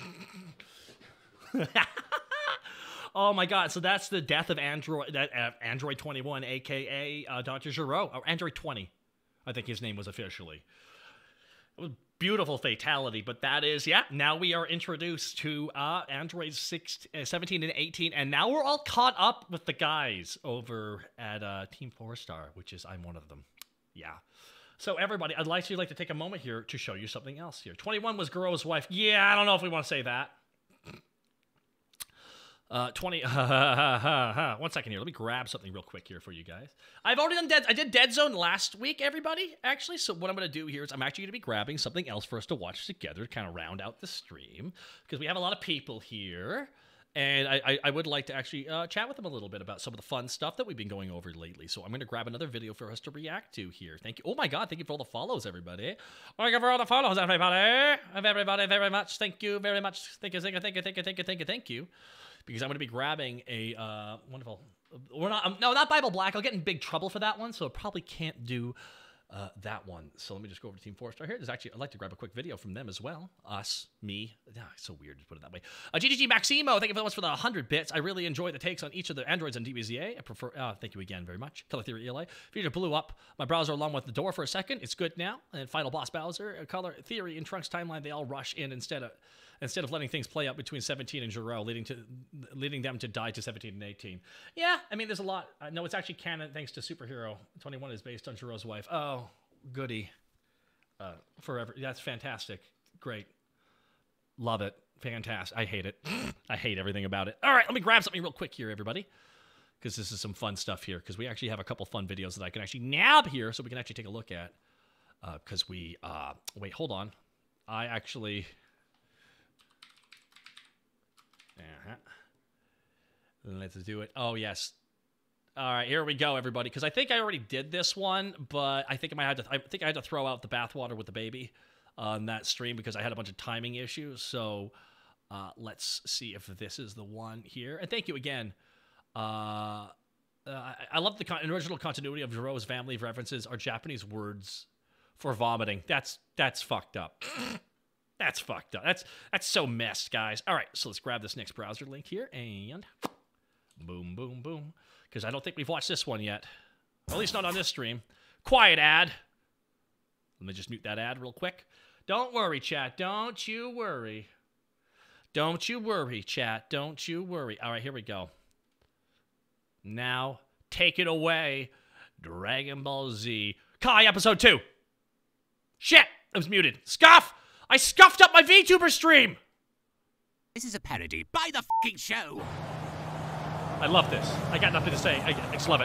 Oh my god, so that's the death of Android 21, aka Dr. Gero, or Android 20. I think his name was officially. It was beautiful fatality, but that is, yeah, now we are introduced to androids 17 and 18, and now we're all caught up with the guys over at Team 4-Star, which is, I'm one of them. Yeah. So everybody, I'd like to take a moment here to show you something else here. 21 was Gero's wife. Yeah, I don't know if we want to say that. 20, 1 second here. Let me grab something real quick here for you guys. I've already done I did Dead Zone last week, everybody, actually. So what I'm going to do here is I'm actually going to be grabbing something else for us to watch together to kind of round out the stream. Because we have a lot of people here. And I would like to actually chat with them a little bit about some of the fun stuff that we've been going over lately. So I'm going to grab another video for us to react to here. Thank you. Oh my God, thank you for all the follows, everybody. Thank you for all the follows, everybody. Everybody, very much. Thank you very much. Thank you. Because I'm going to be grabbing a wonderful... not Bible Black. I'll get in big trouble for that one, so I probably can't do that one. So let me just go over to Team 4-Star here. There's actually... I'd like to grab a quick video from them as well. Us, me. It's so weird to put it that way. GGG Maximo, thank you very much for the 100 bits. I really enjoy the takes on each of the androids and DBZA. I prefer... thank you again very much. Color Theory ELA. Future blew up my browser along with the door for a second. It's good now. And Final Boss Bowser, Color Theory, and Trunks Timeline, they all rush in instead of letting things play out between 17 and Gero, leading them to die to 17 and 18. Yeah, I mean, there's a lot. No, it's actually canon thanks to Superhero. 21 is based on Gero's wife. Oh, goody. Forever. That's fantastic. Great. Love it. Fantastic. I hate it. I hate everything about it. All right, let me grab something real quick here, everybody. Because this is some fun stuff here. Because we actually have a couple fun videos that I can actually nab here so we can actually take a look at. Because we... wait, hold on. I actually... Let's do it. Oh, yes. All right, here we go, everybody. Because I think I already did this one, but I think I had to throw out the bathwater with the baby on that stream because I had a bunch of timing issues. So let's see if this is the one here. And thank you again. I love the original continuity of Gero's family references are Japanese words for vomiting. That's fucked up. That's fucked up. That's so messed, guys. All right, so let's grab this next browser link here, and boom, boom, boom. Because I don't think we've watched this one yet. Or at least not on this stream. Quiet ad. Let me just mute that ad real quick. Don't worry, chat. Don't you worry. Don't you worry, chat. Don't you worry. All right, here we go. Now, take it away. Dragon Ball Z. Kai, episode 2. Shit, I was muted. Scuff! I scuffed up my VTuber stream! This is a parody. Buy the fucking show! I love this. I got nothing to say. I just love it.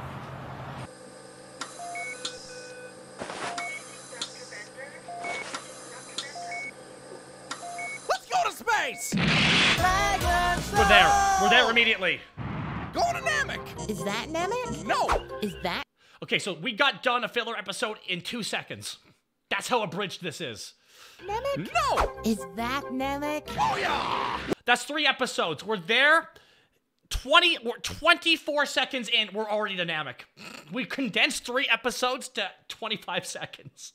Let's go to space! We're there. We're there immediately. Go to Namek! Is that Namek? No! Is that... Okay, so we got done a filler episode in 2 seconds. That's how abridged this is. Namek? No! Is that Namek? Oh, yeah! That's 3 episodes. We're there. 24 seconds in, we're already to Namek. We condensed 3 episodes to 25 seconds.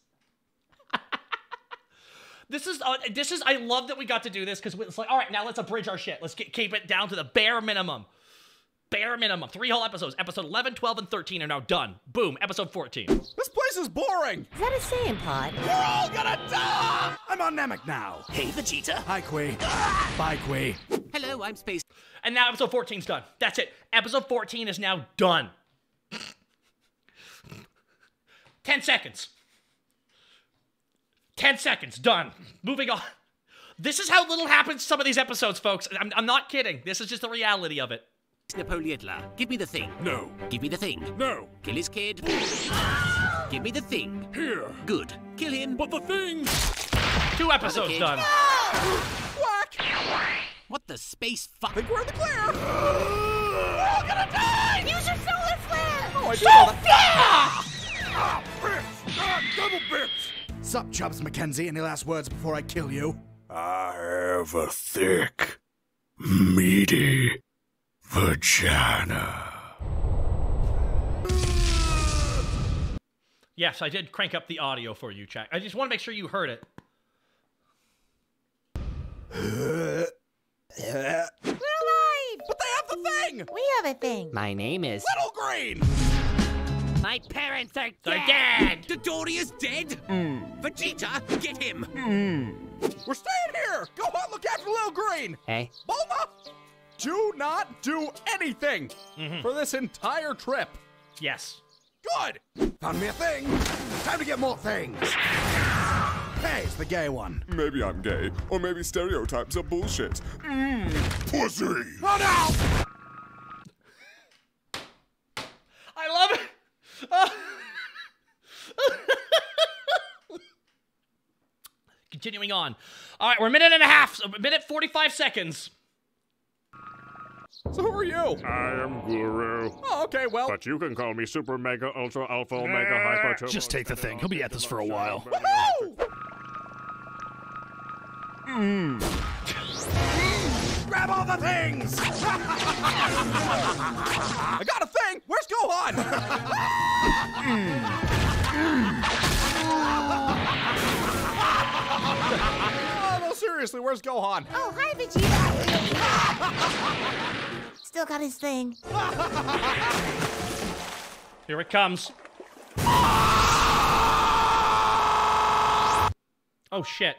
This is, I love that we got to do this because it's like, all right, now let's abridge our shit. Let's keep it down to the bare minimum. Bare minimum. 3 whole episodes. Episode 11, 12, and 13 are now done. Boom. Episode 14. This place is boring. Is that a Saiyan pod? We're all gonna die! I'm on Namek now. Hey, Vegeta. Hi, Qui. Bye, Qui. Hello, I'm Space. And now episode 14's done. That's it. Episode 14 is now done. 10 seconds. 10 seconds. Done. Moving on. This is how little happens to some of these episodes, folks. I'm not kidding. This is just the reality of it. Napoleon, give me the thing. No. Give me the thing. No. Kill his kid. Give me the thing. Here. Good. Kill him. But the thing. 2 episodes done. Whack! What the space fuck? I think we're in the clear. We're all gonna die! Use your solar flare! Oh, I did all that. Ah, bits! Ah, double bits! Sup, Chubbs McKenzie? Any last words before I kill you? I have a thick, meaty vagina. Yes, I did crank up the audio for you, chat. I just want to make sure you heard it. We're alive! But they have the thing! We have a thing. My name is... Little Green! My parents are They're dead. Dodoria's dead. Vegeta, get him. We're staying here. Gohan, look after Lil Green. Hey. Bulma, do not do anything for this entire trip. Yes. Good. Found me a thing. Time to get more things. Hey, it's the gay one. Maybe I'm gay, or maybe stereotypes are bullshit. Pussy! Oh no! I love it. Continuing on. All right, we're a minute and a half. A minute 45 seconds. So who are you? I am Guru. Oh, okay, well. But you can call me Super Mega Ultra Alpha Omega Hyper Turbo. Just take the thing. He'll be at this for a while. Grab all the things! I got a thing! Where's Gohan? Oh, no, seriously, where's Gohan? Oh, hi, Vegeta. Still got his thing. Here it comes. Oh, shit.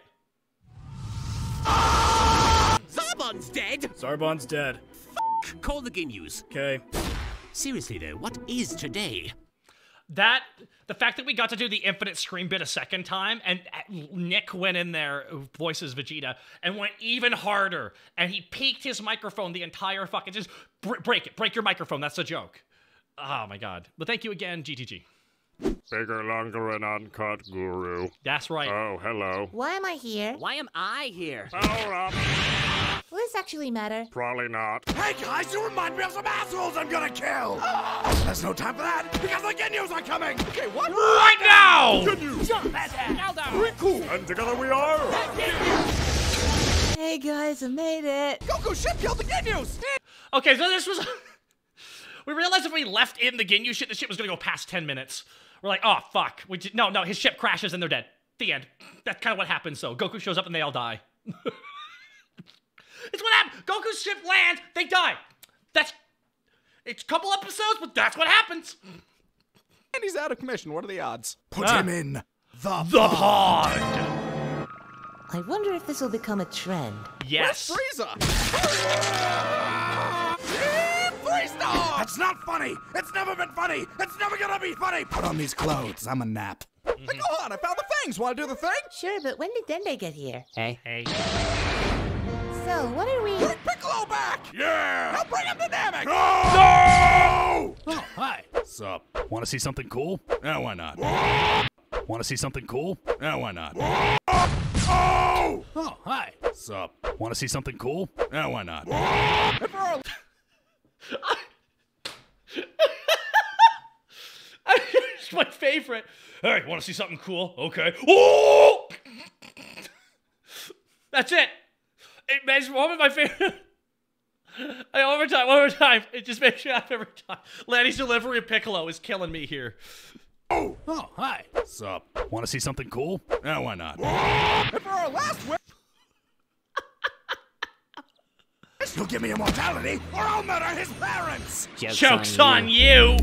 Zarbon's dead. Zarbon's dead. F***. Call the Ginyus. Okay. Seriously though, what is today? The fact that we got to do the infinite scream bit a second time, and Nick went in there, who voices Vegeta, and went even harder, and he peaked his microphone the entire fucking, just break it, break your microphone, that's a joke. Oh my god. But thank you again, GTG. Bigger, longer, and uncut, Guru. That's right. Oh, hello. Why am I here? Why am I here? Hold up. Will this actually matter? Probably not. Hey guys, you remind me of some assholes I'm gonna kill! There's no time for that, because the Ginyus are coming! Okay, what? Right now! Ginyus! Cool. And together we are... Hey guys, I made it! Goku ship killed the Ginyus! Okay, so this was... We realized if we left in the Ginyu shit, the ship was gonna go past 10 minutes. We're like, oh, fuck. No, his ship crashes and they're dead. The end. That's kind of what happens, so Goku shows up and they all die. It's what happens. Goku's ship lands, they die. It's a couple episodes, but that's what happens. And he's out of commission. What are the odds? Put him in the pod. I wonder if this will become a trend. Yes. Where's Frieza? Freeze-Star! That's not funny! It's never been funny! It's never gonna be funny! Put on these clothes, I'm a nap. Hey, Gohan, I found the things! Wanna do the thing? Sure, but when did Dende get here? Hey. So, what are we... Bring Piccolo back! Yeah! Now bring him to Namek! No! Oh, hi. Sup? Want to see something cool? Yeah, why not? Want to see something cool? Yeah, why not? Oh! Oh, hi. Sup? Want to see something cool? Yeah, why not? It's my favorite. Hey, want to see something cool? Okay. Oh! That's it. It's one of my favorite. One more time. It just makes me laugh every time. Lanny's delivery of Piccolo is killing me here. Oh, hi. Sup? Want to see something cool? Yeah, why not? And for our last win. He'll give me immortality, or I'll murder his parents! Joke's on you!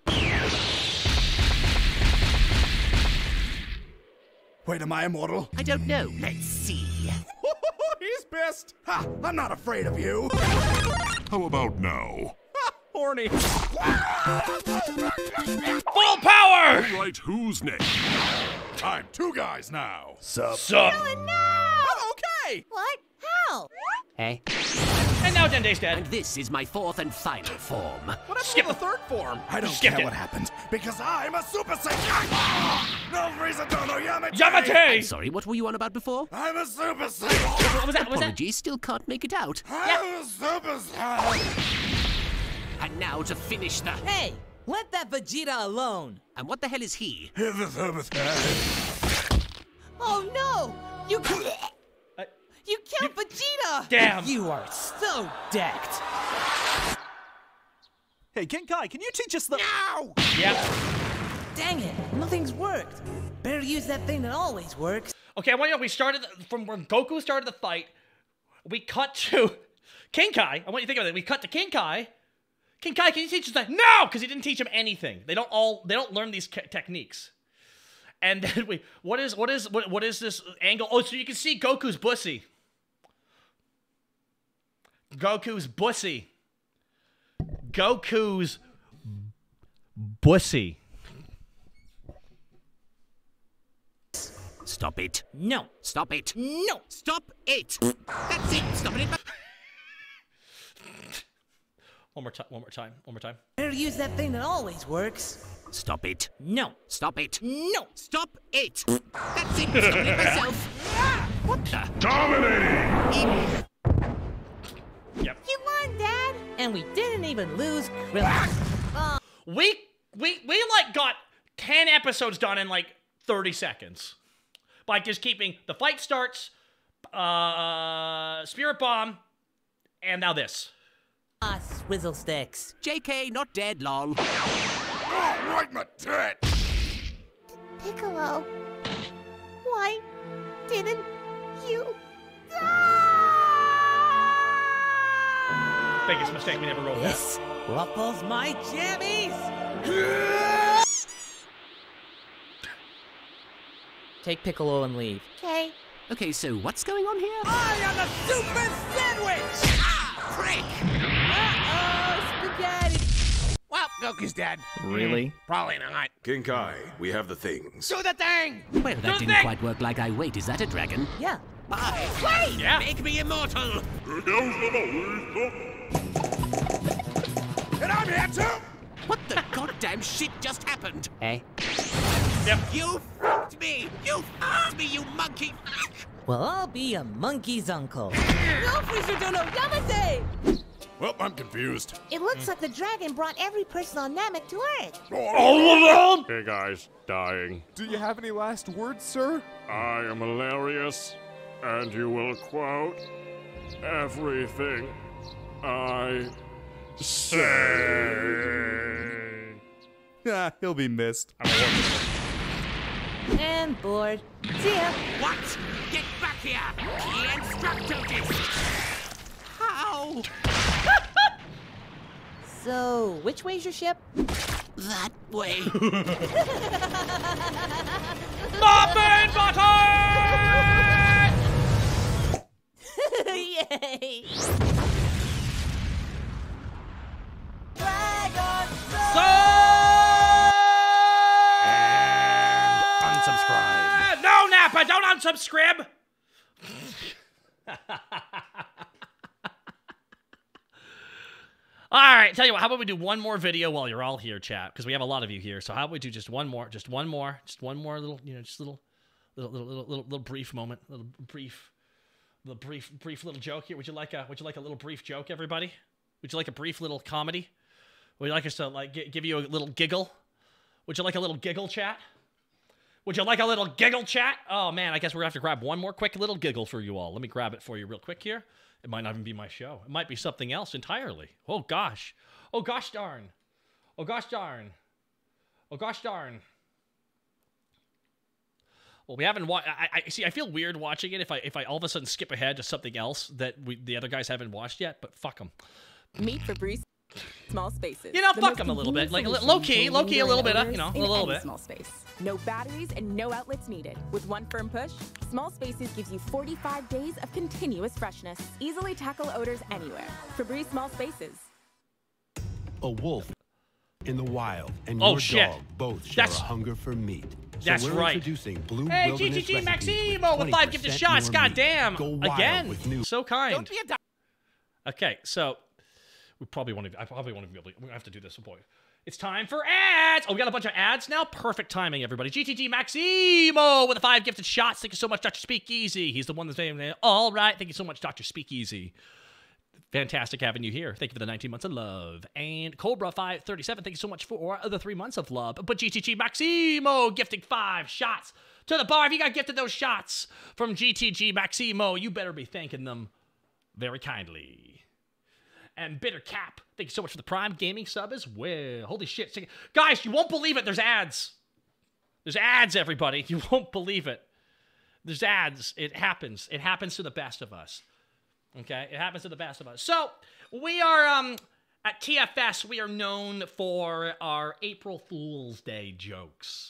Wait, am I immortal? I don't know. Let's see. He's pissed. Ha! I'm not afraid of you. How about now? Horny. Full power! Alright, who's next? I'm two guys now. Sup? Oh, okay. What? How? Hey. And now Dende's dead. And this is my fourth and final form. What happened to the third form? I don't care what happened, because I'm a Super Saiyan! No reason to know Yamate! Yamate! I'm sorry, what were you on about before? I'm a Super Saiyan! What was that? Apologies, still can't make it out. I'm a Super Saiyan! And now to finish the... Hey, let that Vegeta alone. And what the hell is he? He's a Super Saiyan. Oh no! You killed Vegeta! Damn! You are so decked. Hey, King Kai, can you teach us the... No! Yep. Dang it, nothing's worked. Better use that thing that always works. Okay, I want you to know, we started from when Goku started the fight. We cut to King Kai. I want you to think about it. We cut to King Kai. Kinkai, can you teach us that? No, because he didn't teach him anything. They don't learn these techniques. And then what is this angle? Oh, so you can see Goku's bussy. Goku's bussy. Goku's bussy. Stop it. No. Stop it. No. Stop it. That's it. Stop it. One more time. Better use that thing that always works. Stop it. No. Stop it. No. Stop it. That's it. Stop it myself. What the? Dominating! Yep. You won, Dad! And we didn't even lose Krillin. We like got 10 episodes done in like 30 seconds. By just keeping the fight starts, Spirit Bomb, and now this. Swizzle sticks. JK, not dead, lol. Oh, right, my tit! Piccolo, why didn't you die? Biggest mistake we never wrote that. This ruffles my jammies! Take Piccolo and leave. Okay. Okay, so what's going on here? I am a super sandwich! Prick! Uh-oh, spaghetti! Well, Goku's dead. Really? Probably not. Kinkai, we have the things. Do the thing! Well, that didn't quite work like I wait. Is that a dragon? Yeah. Bye. Wait! Yeah. Make me immortal! And I'm here too! What the goddamn shit just happened? Hey. Yep. You fucked me! You fucked me, you monkey fuck! Well, I'll be a monkey's uncle. No, Freezer Dono Yamase! Well, I'm confused. It looks like the dragon brought every person on Namek to Earth. All of them? Hey guys, dying. Do you have any last words, sir? I am hilarious, and you will quote everything I say. Yeah, he'll be missed. And bored. See ya. What? Get back here! Key instructor! How? So, which way's your ship? That way. Muffin Butter! Yay! Unsubscribe. No, Nappa, don't unsubscribe! All right, tell you what, how about we do one more video while you're all here, chat? Because we have a lot of you here. So how about we do just one more little, you know, just little brief moment, little brief little joke here. Would you like a little brief joke, everybody? Would you like a brief little comedy? Would you like us to like give you a little giggle? Would you like a little giggle, chat? Would you like a little giggle, chat? Oh man, I guess we're gonna have to grab one more quick little giggle for you all. Let me grab it for you real quick here. It might not even be my show. It might be something else entirely. Oh gosh. Oh gosh darn. Oh gosh darn. Oh gosh darn. Well, we haven't watched. I see. I feel weird watching it if I all of a sudden skip ahead to something else that the other guys haven't watched yet. But fuck them. Meet Fabrice. Small spaces. You know, fuck them a little bit. Like low key a little bit. You know, a little bit. Small space. No batteries and no outlets needed. With one firm push, Small Spaces gives you 45 days of continuous freshness. Easily tackle odors anywhere. Febreze Small Spaces. A wolf in the wild and Oh, your shit. dog both share a hunger for meat. So That's we're right. Introducing Blue Hey, Wilderness GGG recipes Maximo with 5 20% gifted shots. more God meat. damn. Go wild Again. with new. So kind. Don't be a Okay, so I probably won't even be able to. We're gonna have to do this, oh boy. It's time for ads. Oh, we got a bunch of ads now. Perfect timing, everybody. GTG Maximo with the 5 gifted shots. Thank you so much, Dr. Speakeasy. He's the one that's saying, all right. Thank you so much, Dr. Speakeasy. Fantastic having you here. Thank you for the 19 months of love. And Cobra 537, thank you so much for the 3 months of love. But GTG Maximo gifting 5 shots to the bar. If you got gifted those shots from GTG Maximo, you better be thanking them very kindly. And Bitter Cap, thank you so much for the Prime Gaming sub as well. Holy shit. Guys, you won't believe it. There's ads. There's ads, everybody. You won't believe it. There's ads. It happens. It happens to the best of us. Okay? It happens to the best of us. So, we are At TFS, we are known for our April Fool's Day jokes.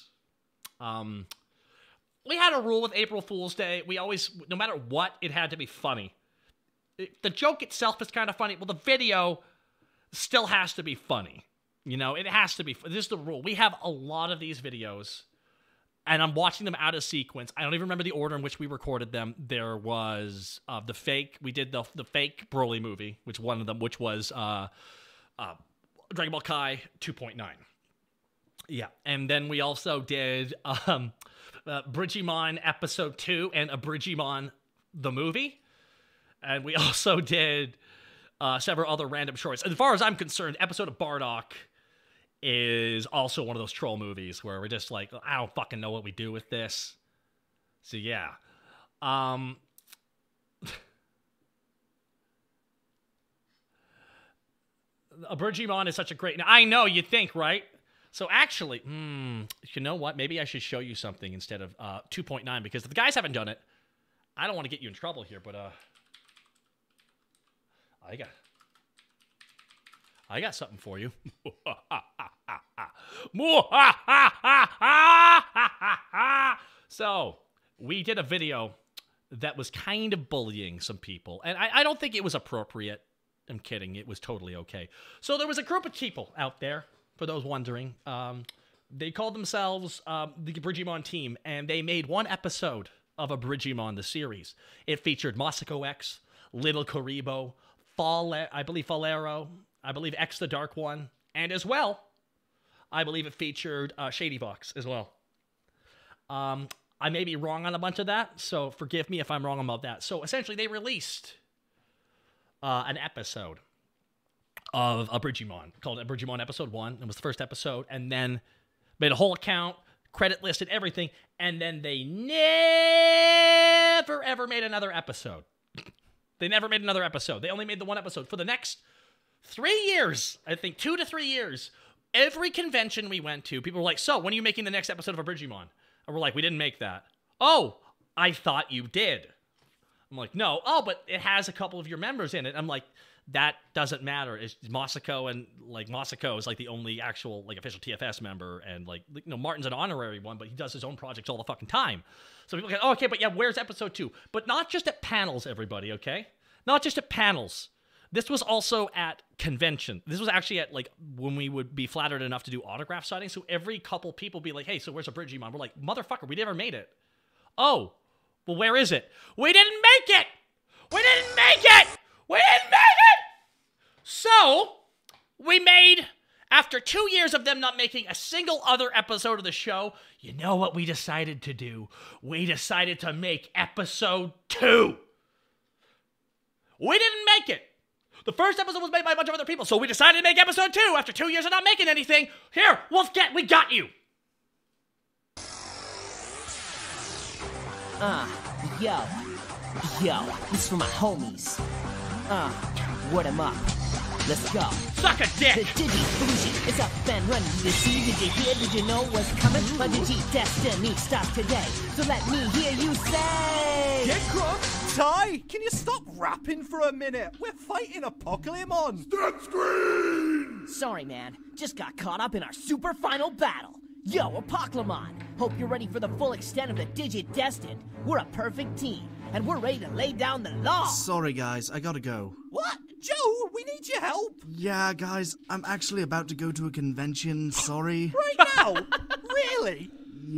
We had a rule with April Fool's Day. We always, no matter what, it had to be funny. The joke itself is kind of funny. Well, the video still has to be funny. You know, it has to be. This is the rule. We have a lot of these videos, and I'm watching them out of sequence. I don't even remember the order in which we recorded them. There was the fake. We did the fake Broly movie, which one of them, which was Dragon Ball Kai 2.9. Yeah, and then we also did Brigimon Episode 2 and Brigimon the movie. And we also did several other random shorts. As far as I'm concerned, episode of Bardock is also one of those troll movies where we're just like, I don't fucking know what we do with this. So yeah. Brigimon is such a great... I know, you think, right? So actually, you know what? Maybe I should show you something instead of 2.9, because if the guys haven't done it, I don't want to get you in trouble here, but I got something for you. So, we did a video that was kind of bullying some people, and I don't think it was appropriate. I'm kidding. It was totally okay. So there was a group of people out there, for those wondering. They called themselves the Brigimon team, and they made one episode of a Brigimon, the series. It featured Masako X, Little Kuribo, I believe Falero, I believe X the Dark One, and as well, I believe it featured Shady Box as well. I may be wrong on a bunch of that, so forgive me if I'm wrong about that. So essentially, they released an episode of a Brigimon called Brigimon Episode 1. It was the first episode, and then made a whole account, credit listed, everything, and then they never, ever made another episode. They never made another episode. They only made the one episode. For the next 3 years, I think 2 to 3 years, every convention we went to, people were like, so, when are you making the next episode of a Brigimon? And we're like, we didn't make that. Oh, I thought you did. I'm like, no. Oh, but it has a couple of your members in it. I'm like, that doesn't matter. It's Masako, and like Masako is like the only actual like official TFS member, and like, you know, Martin's an honorary one, but he does his own projects all the fucking time. So people go, oh, okay, but yeah, where's episode 2? But not just at panels, everybody, okay? Not just at panels. This was also at convention. This was actually at like when we would be flattered enough to do autograph signings. So every couple people be like, hey, so where's a Brigimon? We're like, motherfucker, we never made it. Oh, well, where is it? We didn't make it! We didn't make it! We didn't make it! So, we made, after 2 years of them not making a single other episode of the show, you know what we decided to do? We decided to make episode 2. We didn't make it. The first episode was made by a bunch of other people, so we decided to make episode 2 after 2 years of not making anything. Here, Wolfcat, we got you. Yo, this is for my homies. Word 'em up. Let's go. Suck a dick! The Digi-Fusion is up and running. Did you see? Did you hear? Did you know what's coming? My Digi-Destiny starts today. So let me hear you say... Get crunk! Ty, can you stop rapping for a minute? We're fighting a Pokemon! Start screen! Sorry, man. Just got caught up in our super final battle. Yo, Apoclymon. Hope you're ready for the full extent of the Digi-Destined. We're a perfect team, and we're ready to lay down the law. Sorry, guys. I gotta go. What? Joe, we need your help. Yeah, guys. I'm actually about to go to a convention. Sorry. Right now? Really?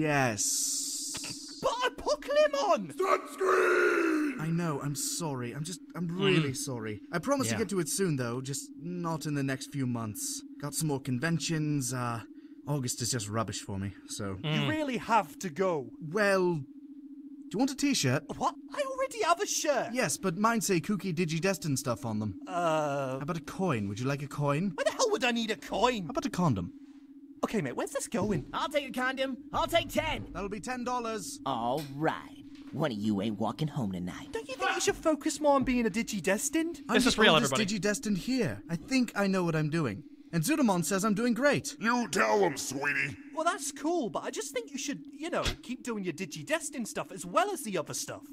Yes. But a Pokemon! Start screen! I know. I'm sorry. I'm really sorry. I promise to get to it soon, though. Just not in the next few months. Got some more conventions. August is just rubbish for me, so... You really have to go. Well, do you want a t-shirt? What? I already have a shirt. Yes, but mine say Kooky Digi-Destined stuff on them. How about a coin? Would you like a coin? Why the hell would I need a coin? How about a condom? Okay, mate, where's this going? I'll take a condom. I'll take 10. That'll be $10. All right. One of you ain't walking home tonight. Don't you think you should focus more on being a Digi-Destined? This is real, everybody. Digi-Destined here. I think I know what I'm doing. And Zudamon says I'm doing great. You tell him, sweetie. Well, that's cool, but I just think you should, you know, keep doing your Digi-Destined stuff as well as the other stuff.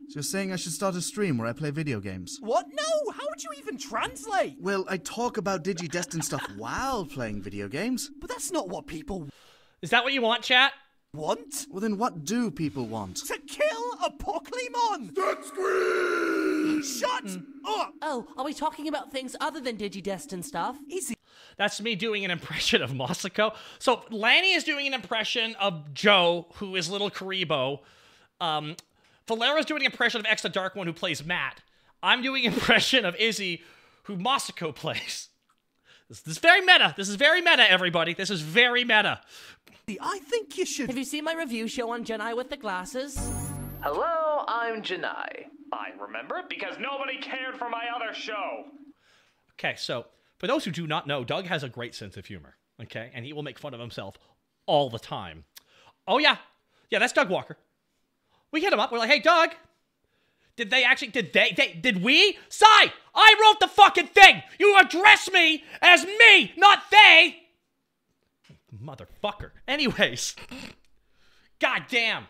So you're saying I should start a stream where I play video games? What? No! How would you even translate? Well, I talk about Digidestined stuff while playing video games. But that's not what people Is that what you want, chat? want. Well, then what do people want? To kill a Pokemon! That's great! Shut up! Oh, are we talking about things other than Digidestined stuff? Easy. That's me doing an impression of Masako. So Lanny is doing an impression of Joe, who is Little Karibo. Valera's doing an impression of X the Dark One, who plays Matt. I'm doing an impression of Izzy, who Masako plays. This is very meta. This is very meta, everybody. This is very meta. I think you should... Have you seen my review show on Janai with the glasses? Hello, I'm Janai. I remember it because nobody cared for my other show. Okay, so for those who do not know, Doug has a great sense of humor, okay? And he will make fun of himself all the time. Oh, yeah. Yeah, that's Doug Walker. We hit him up. We're like, hey, Doug, did we? Sai, I wrote the fucking thing. You address me as me, not they. Motherfucker. Anyways. Goddamn.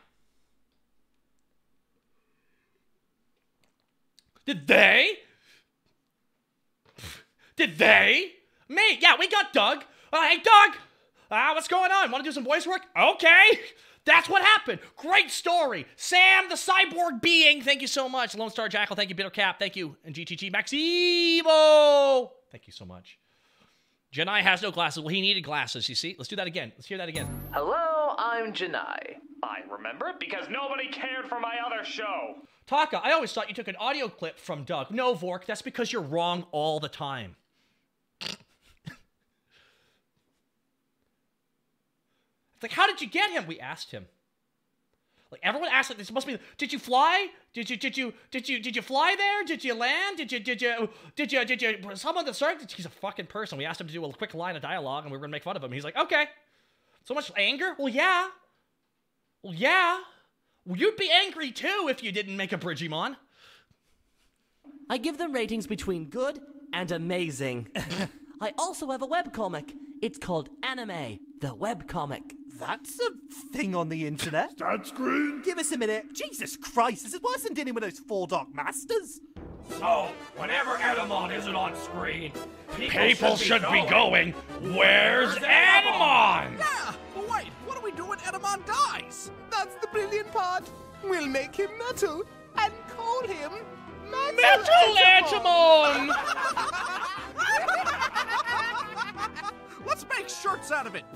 Did they? Me? Yeah, we got Doug. Hey, Doug. What's going on? Want to do some voice work? Okay. That's what happened. Great story. Sam, the cyborg being. Thank you so much. Lone Star Jackal. Thank you. Bitter Cap. Thank you. And GTG Maximo. Thank you so much. Janai has no glasses. Well, he needed glasses, you see? Let's do that again. Let's hear that again. Hello, I'm Janai. I remember it because nobody cared for my other show. Taka, I always thought you took an audio clip from Doug. No, Vork, that's because you're wrong all the time. It's like, how did you get him? We asked him. Like, everyone asked, like, this must be, did you fly? Did you fly there? Did you land? Did you, someone that started, he's a fucking person. We asked him to do a quick line of dialogue and we were gonna make fun of him. He's like, okay. So much anger? Well, yeah. Well, you'd be angry too if you didn't make a Brigimon. I give them ratings between good and amazing. I also have a webcomic. It's called Anime, the webcomic. That's a thing on the internet. That's great. Give us a minute. Jesus Christ, this is worse than dealing with those 4 Dark Masters. So, whenever Edamon isn't on screen, people should be going, where's Edamon? Yeah, but wait, what do we do when Edamon dies? That's the brilliant part. We'll make him metal and call him Metal Edamon! Let's make shirts out of it.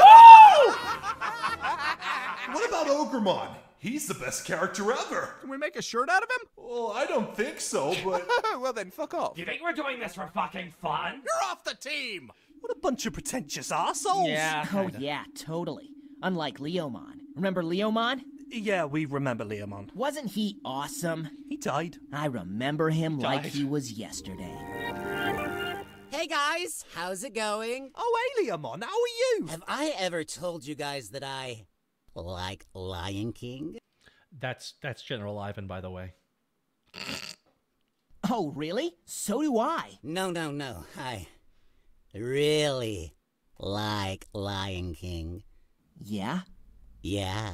What about Ogremon? He's the best character ever. Can we make a shirt out of him? Well, I don't think so, but... Well then, fuck off. You think we're doing this for fucking fun? You're off the team! What a bunch of pretentious assholes! Yeah, oh yeah, totally. Unlike Leomon. Remember Leomon? Yeah, we remember Leomon. Wasn't he awesome? He died. I remember him like he was yesterday. Hey guys, how's it going? Oh, hey Leomon, how are you? Have I ever told you guys that I like Lion King? That's General Ivan, by the way. Oh, really? So do I. No. I really like Lion King. Yeah? Yeah.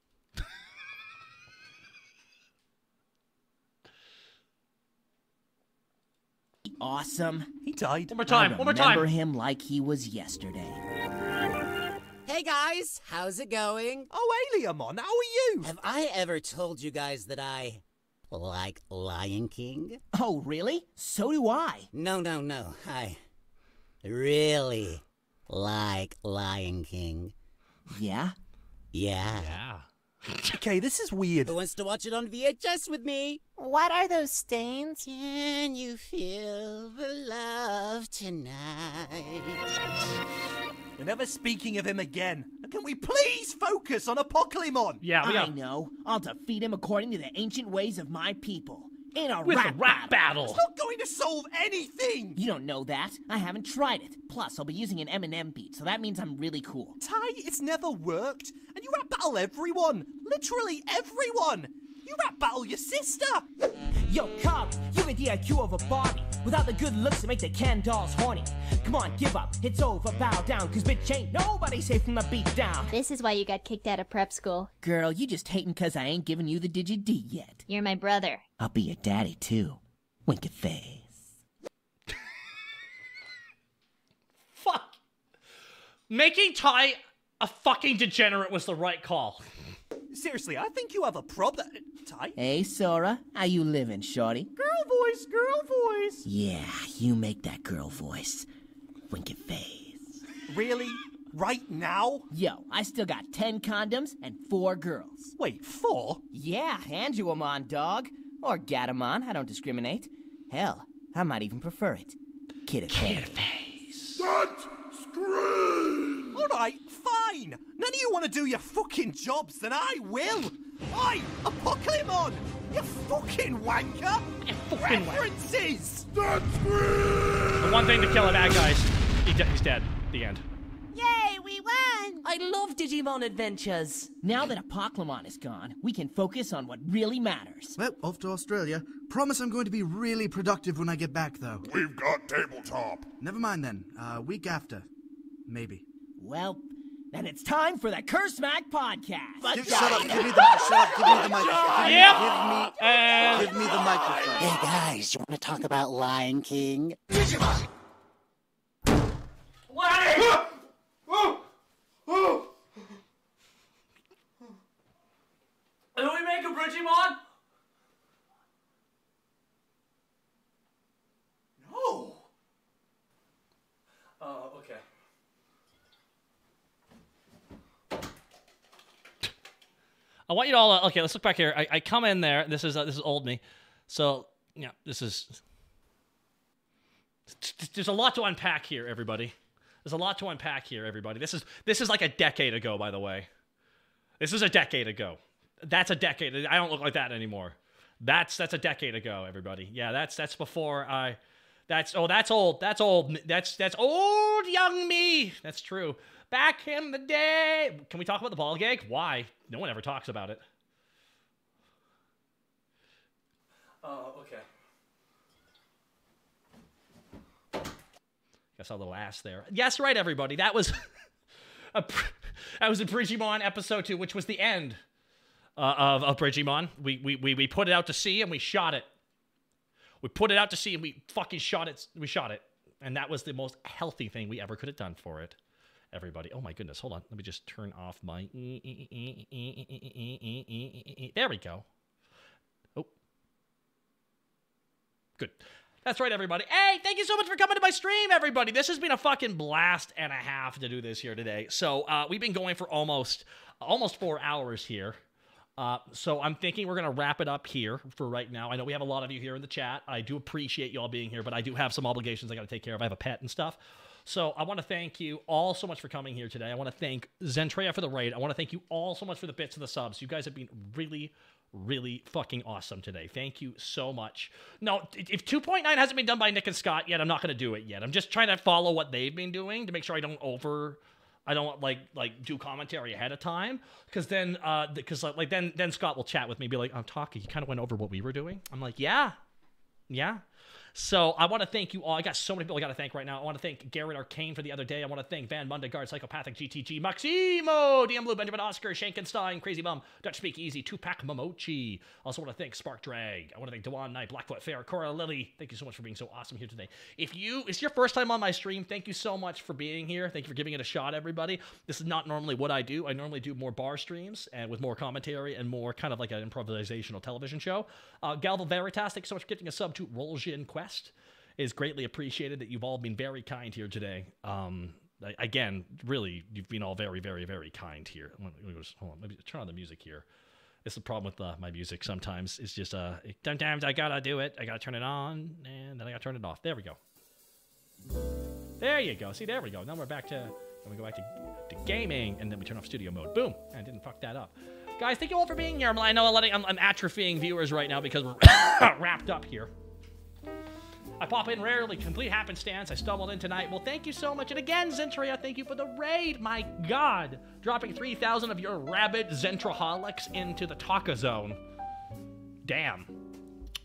Awesome. He died. One more time. I remember him like he was yesterday. Hey guys, how's it going? Oh, hey Leomon, how are you? Have I ever told you guys that I like Lion King? Oh, really? So do I. No. I really like Lion King. Yeah? Yeah. Okay, this is weird. Who wants to watch it on VHS with me? What are those stains? Can you feel the love tonight? We're never speaking of him again. Can we please focus on Apocalypse? Yeah, I know. I'll defeat him according to the ancient ways of my people. In a With rap a rap battle. It's not going to solve anything. You don't know that. I haven't tried it. Plus, I'll be using an Eminem beat, so that means I'm really cool. Ty, it's never worked. And you rap battle everyone. Literally everyone. You rap battle your sister. Yo, Cobb, you have the IQ of a Barbie. Without the good looks to make the Ken dolls horny. Come on, give up, it's over, bow down, cause bitch ain't nobody safe from the beat down. This is why you got kicked out of prep school. Girl, you just hating cause I ain't giving you the digit D yet. You're my brother. I'll be your daddy too. Wink at face. Fuck. Making Ty a fucking degenerate was the right call. Seriously, I think you have a problem. Ty? Hey, Sora, how you living, shorty? Girl voice, girl voice. Yeah, you make that girl voice. Wink at face. Really? Right now? Yo, I still got 10 condoms and 4 girls. Wait, 4? Yeah, hand you 'em on, dog. Or gat 'em on, I don't discriminate. Hell, I might even prefer it. Kid at face. Don't scream! Alright, fine. None of you want to do your fucking jobs, then I will. Oi, Apocalypse! You fucking wanker! You fucking references! Don't scream! The one thing to kill a bad guy is he's dead. The end. Yay, we won! I love Digimon Adventures. Now that Apocalypse is gone, we can focus on what really matters. Well, off to Australia. Promise I'm going to be really productive when I get back, though. We've got tabletop. Never mind then. Week after. Maybe. Well, then it's time for the Curse Mac podcast. Shut up, give me the microphone. Yep. Give me the microphone. Hey guys, you want to talk about Lion King? Digimon! Do we make a Bridgimon? No. Okay. I want you to all. Okay, let's look back here. I come in there. This is old me. So yeah, this is. There's a lot to unpack here, everybody. There's a lot to unpack here, everybody. This is like a decade ago, by the way. This is a decade ago. That's a decade. I don't look like that anymore. That's a decade ago, everybody. Yeah, that's before I. That's old. That's old. That's old young me. That's true. Back in the day. Can we talk about the ball gag? Why? No one ever talks about it. Oh, okay. Guess a little ass there. Yes, right, everybody. That was a Bridgimon episode 2, which was the end of Bridgimon. We put it out to sea and we shot it. We put it out to sea and we fucking shot it. We shot it, and that was the most healthy thing we ever could have done for it. Everybody. Oh my goodness. Hold on. Let me just turn off my. There we go. Oh. Good. That's right, everybody. Hey, thank you so much for coming to my stream, everybody. This has been a fucking blast and a half to do this here today. So we've been going for almost 4 hours here. So I'm thinking we're going to wrap it up here for right now. I know we have a lot of you here in the chat. I do appreciate you all being here, but I do have some obligations I got to take care of. I have a pet and stuff. So I want to thank you all so much for coming here today. I want to thank Zentreya for the raid. I want to thank you all so much for the bits and the subs. You guys have been really fucking awesome today. Thank you so much. No, if 2.9 hasn't been done by Nick and Scott yet, I'm not going to do it yet. I'm just trying to follow what they've been doing to make sure I don't do commentary ahead of time, because then then Scott will chat with me, be like, "I'm talking. You kind of went over what we were doing." I'm like, yeah. So I want to thank you all. I got so many people I got to thank right now. I want to thank Garrett Arcane for the other day. I want to thank Van Mundegard, Psychopathic GTG, Maximo, DM Blue, Benjamin Oscar, Shankenstein, Crazy Bum, Dutch Speak Easy, Tupac Momochi. I also want to thank Spark Drag. I want to thank Dewan Knight, Blackfoot Fair, Cora Lily. Thank you so much for being so awesome here today. If it's your first time on my stream, thank you so much for being here. Thank you for giving it a shot, everybody. This is not normally what I do. I normally do more bar streams and with more commentary and more kind of like an improvisational television show. Galvo Veritas, thank you so much for getting a sub to Roljin Quest. Is greatly appreciated that you've all been very kind here today. Again, really, you've been all very kind here. Hold on, maybe turn on the music here. It's the problem with my music sometimes. It's just, sometimes I gotta do it. I gotta turn it on, and then I gotta turn it off. There we go. There you go. See, there we go. Now we're back to, then we go back to gaming, and then we turn off studio mode. Boom. I didn't fuck that up. Guys, thank you all for being here. I know I'm atrophying viewers right now because we're wrapped up here. I pop in rarely, complete happenstance. I stumbled in tonight. Well, thank you so much. And again, Zentreya, thank you for the raid. My God. Dropping 3,000 of your rabid Zentraholics into the Taka Zone. Damn.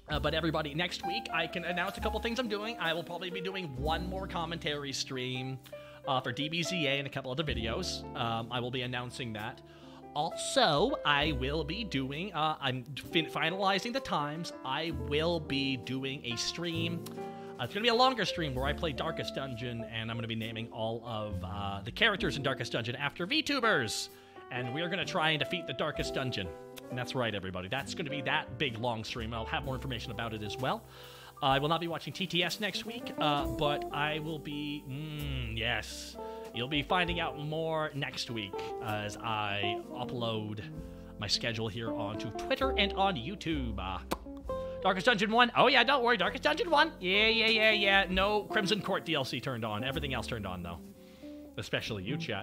But everybody, next week, I can announce a couple things I'm doing. I will probably be doing one more commentary stream for DBZA and a couple other videos. I will be announcing that. Also, I will be doing, I'm finalizing the times. I will be doing a stream. It's going to be a longer stream where I play Darkest Dungeon, and I'm going to be naming all of the characters in Darkest Dungeon after VTubers. And we're going to try and defeat the Darkest Dungeon. And that's right, everybody. That's going to be that big, long stream. I'll have more information about it as well. I will not be watching TTS next week, but I will be... yes. You'll be finding out more next week as I upload my schedule here onto Twitter and on YouTube. Darkest Dungeon 1. Oh, yeah, don't worry. Darkest Dungeon 1. Yeah. No Crimson Court DLC turned on. Everything else turned on, though. Especially you, chat.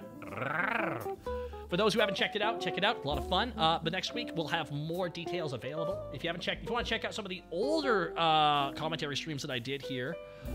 For those who haven't checked it out, check it out. A lot of fun. But next week, we'll have more details available. If you want to check out some of the older commentary streams that I did here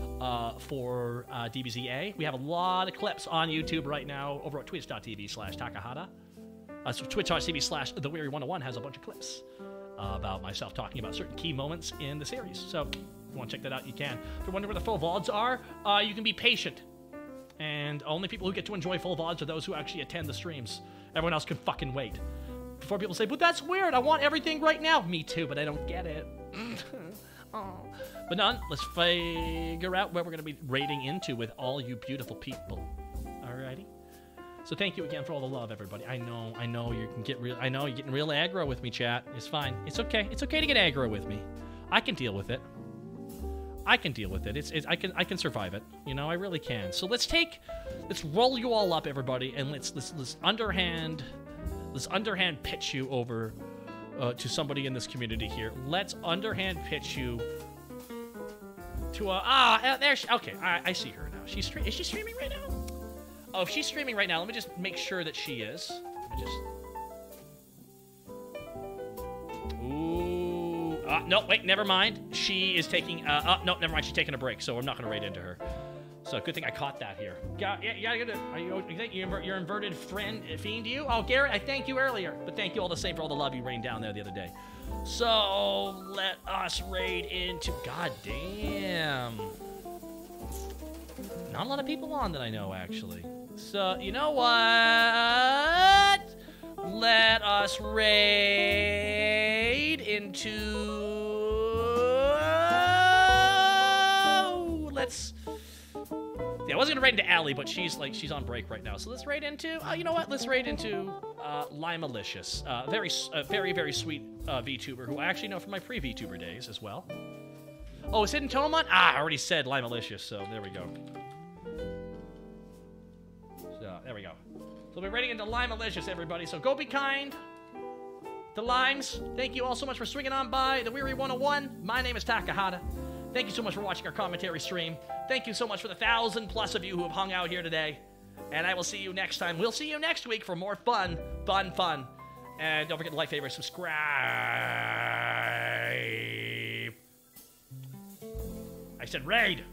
for DBZA, we have a lot of clips on YouTube right now over at twitch.tv/Takahata. So twitch.tv/TheWeary101 has a bunch of clips about myself talking about certain key moments in the series. So if you want to check that out, you can. If you're wondering where the full VODs are, you can be patient. And only people who get to enjoy full VODs are those who actually attend the streams. Everyone else can fucking wait. Before people say, but that's weird, I want everything right now. Me too, but I don't get it. Oh. But none, let's figure out where we're going to be raiding into with all you beautiful people. Alrighty? So thank you again for all the love, everybody. I know you can get real. I know you're getting real aggro with me, chat. It's fine. It's okay. It's okay to get aggro with me. I can deal with it. I can deal with it. I can survive it. You know, I really can. So let's roll you all up, everybody, and let's underhand pitch you over to somebody in this community here. Let's underhand pitch you to there. Okay, I see her now. Is she streaming right now? Oh, if she's streaming right now, let me just make sure that she is. Ooh. No, wait, never mind. She is taking, no, never mind. She's taking a break, so I'm not going to raid into her. So good thing I caught that here. You think your inverted friend fiend you? Oh, Garrett, I thanked you earlier, but thank you all the same for all the love you rained down there the other day. So let us raid into, god damn. Not a lot of people on that I know, actually. So, you know what? Let us raid into... Yeah, I wasn't gonna raid into Allie, but she's on break right now. So let's raid into... you know what? Let's raid into Limalicious. Very sweet VTuber who I actually know from my pre-VTuber days as well. Oh, is Hidden Tomon? I already said Limalicious, so there we go. So, there we go. So we're raiding into Limalicious, everybody. So go be kind to Limes. Thank you all so much for swinging on by The Weary 101. My name is Takahata. Thank you so much for watching our commentary stream. Thank you so much for the 1,000+ of you who have hung out here today. And I will see you next time. We'll see you next week for more fun. And don't forget to like, favorite, subscribe. I said raid.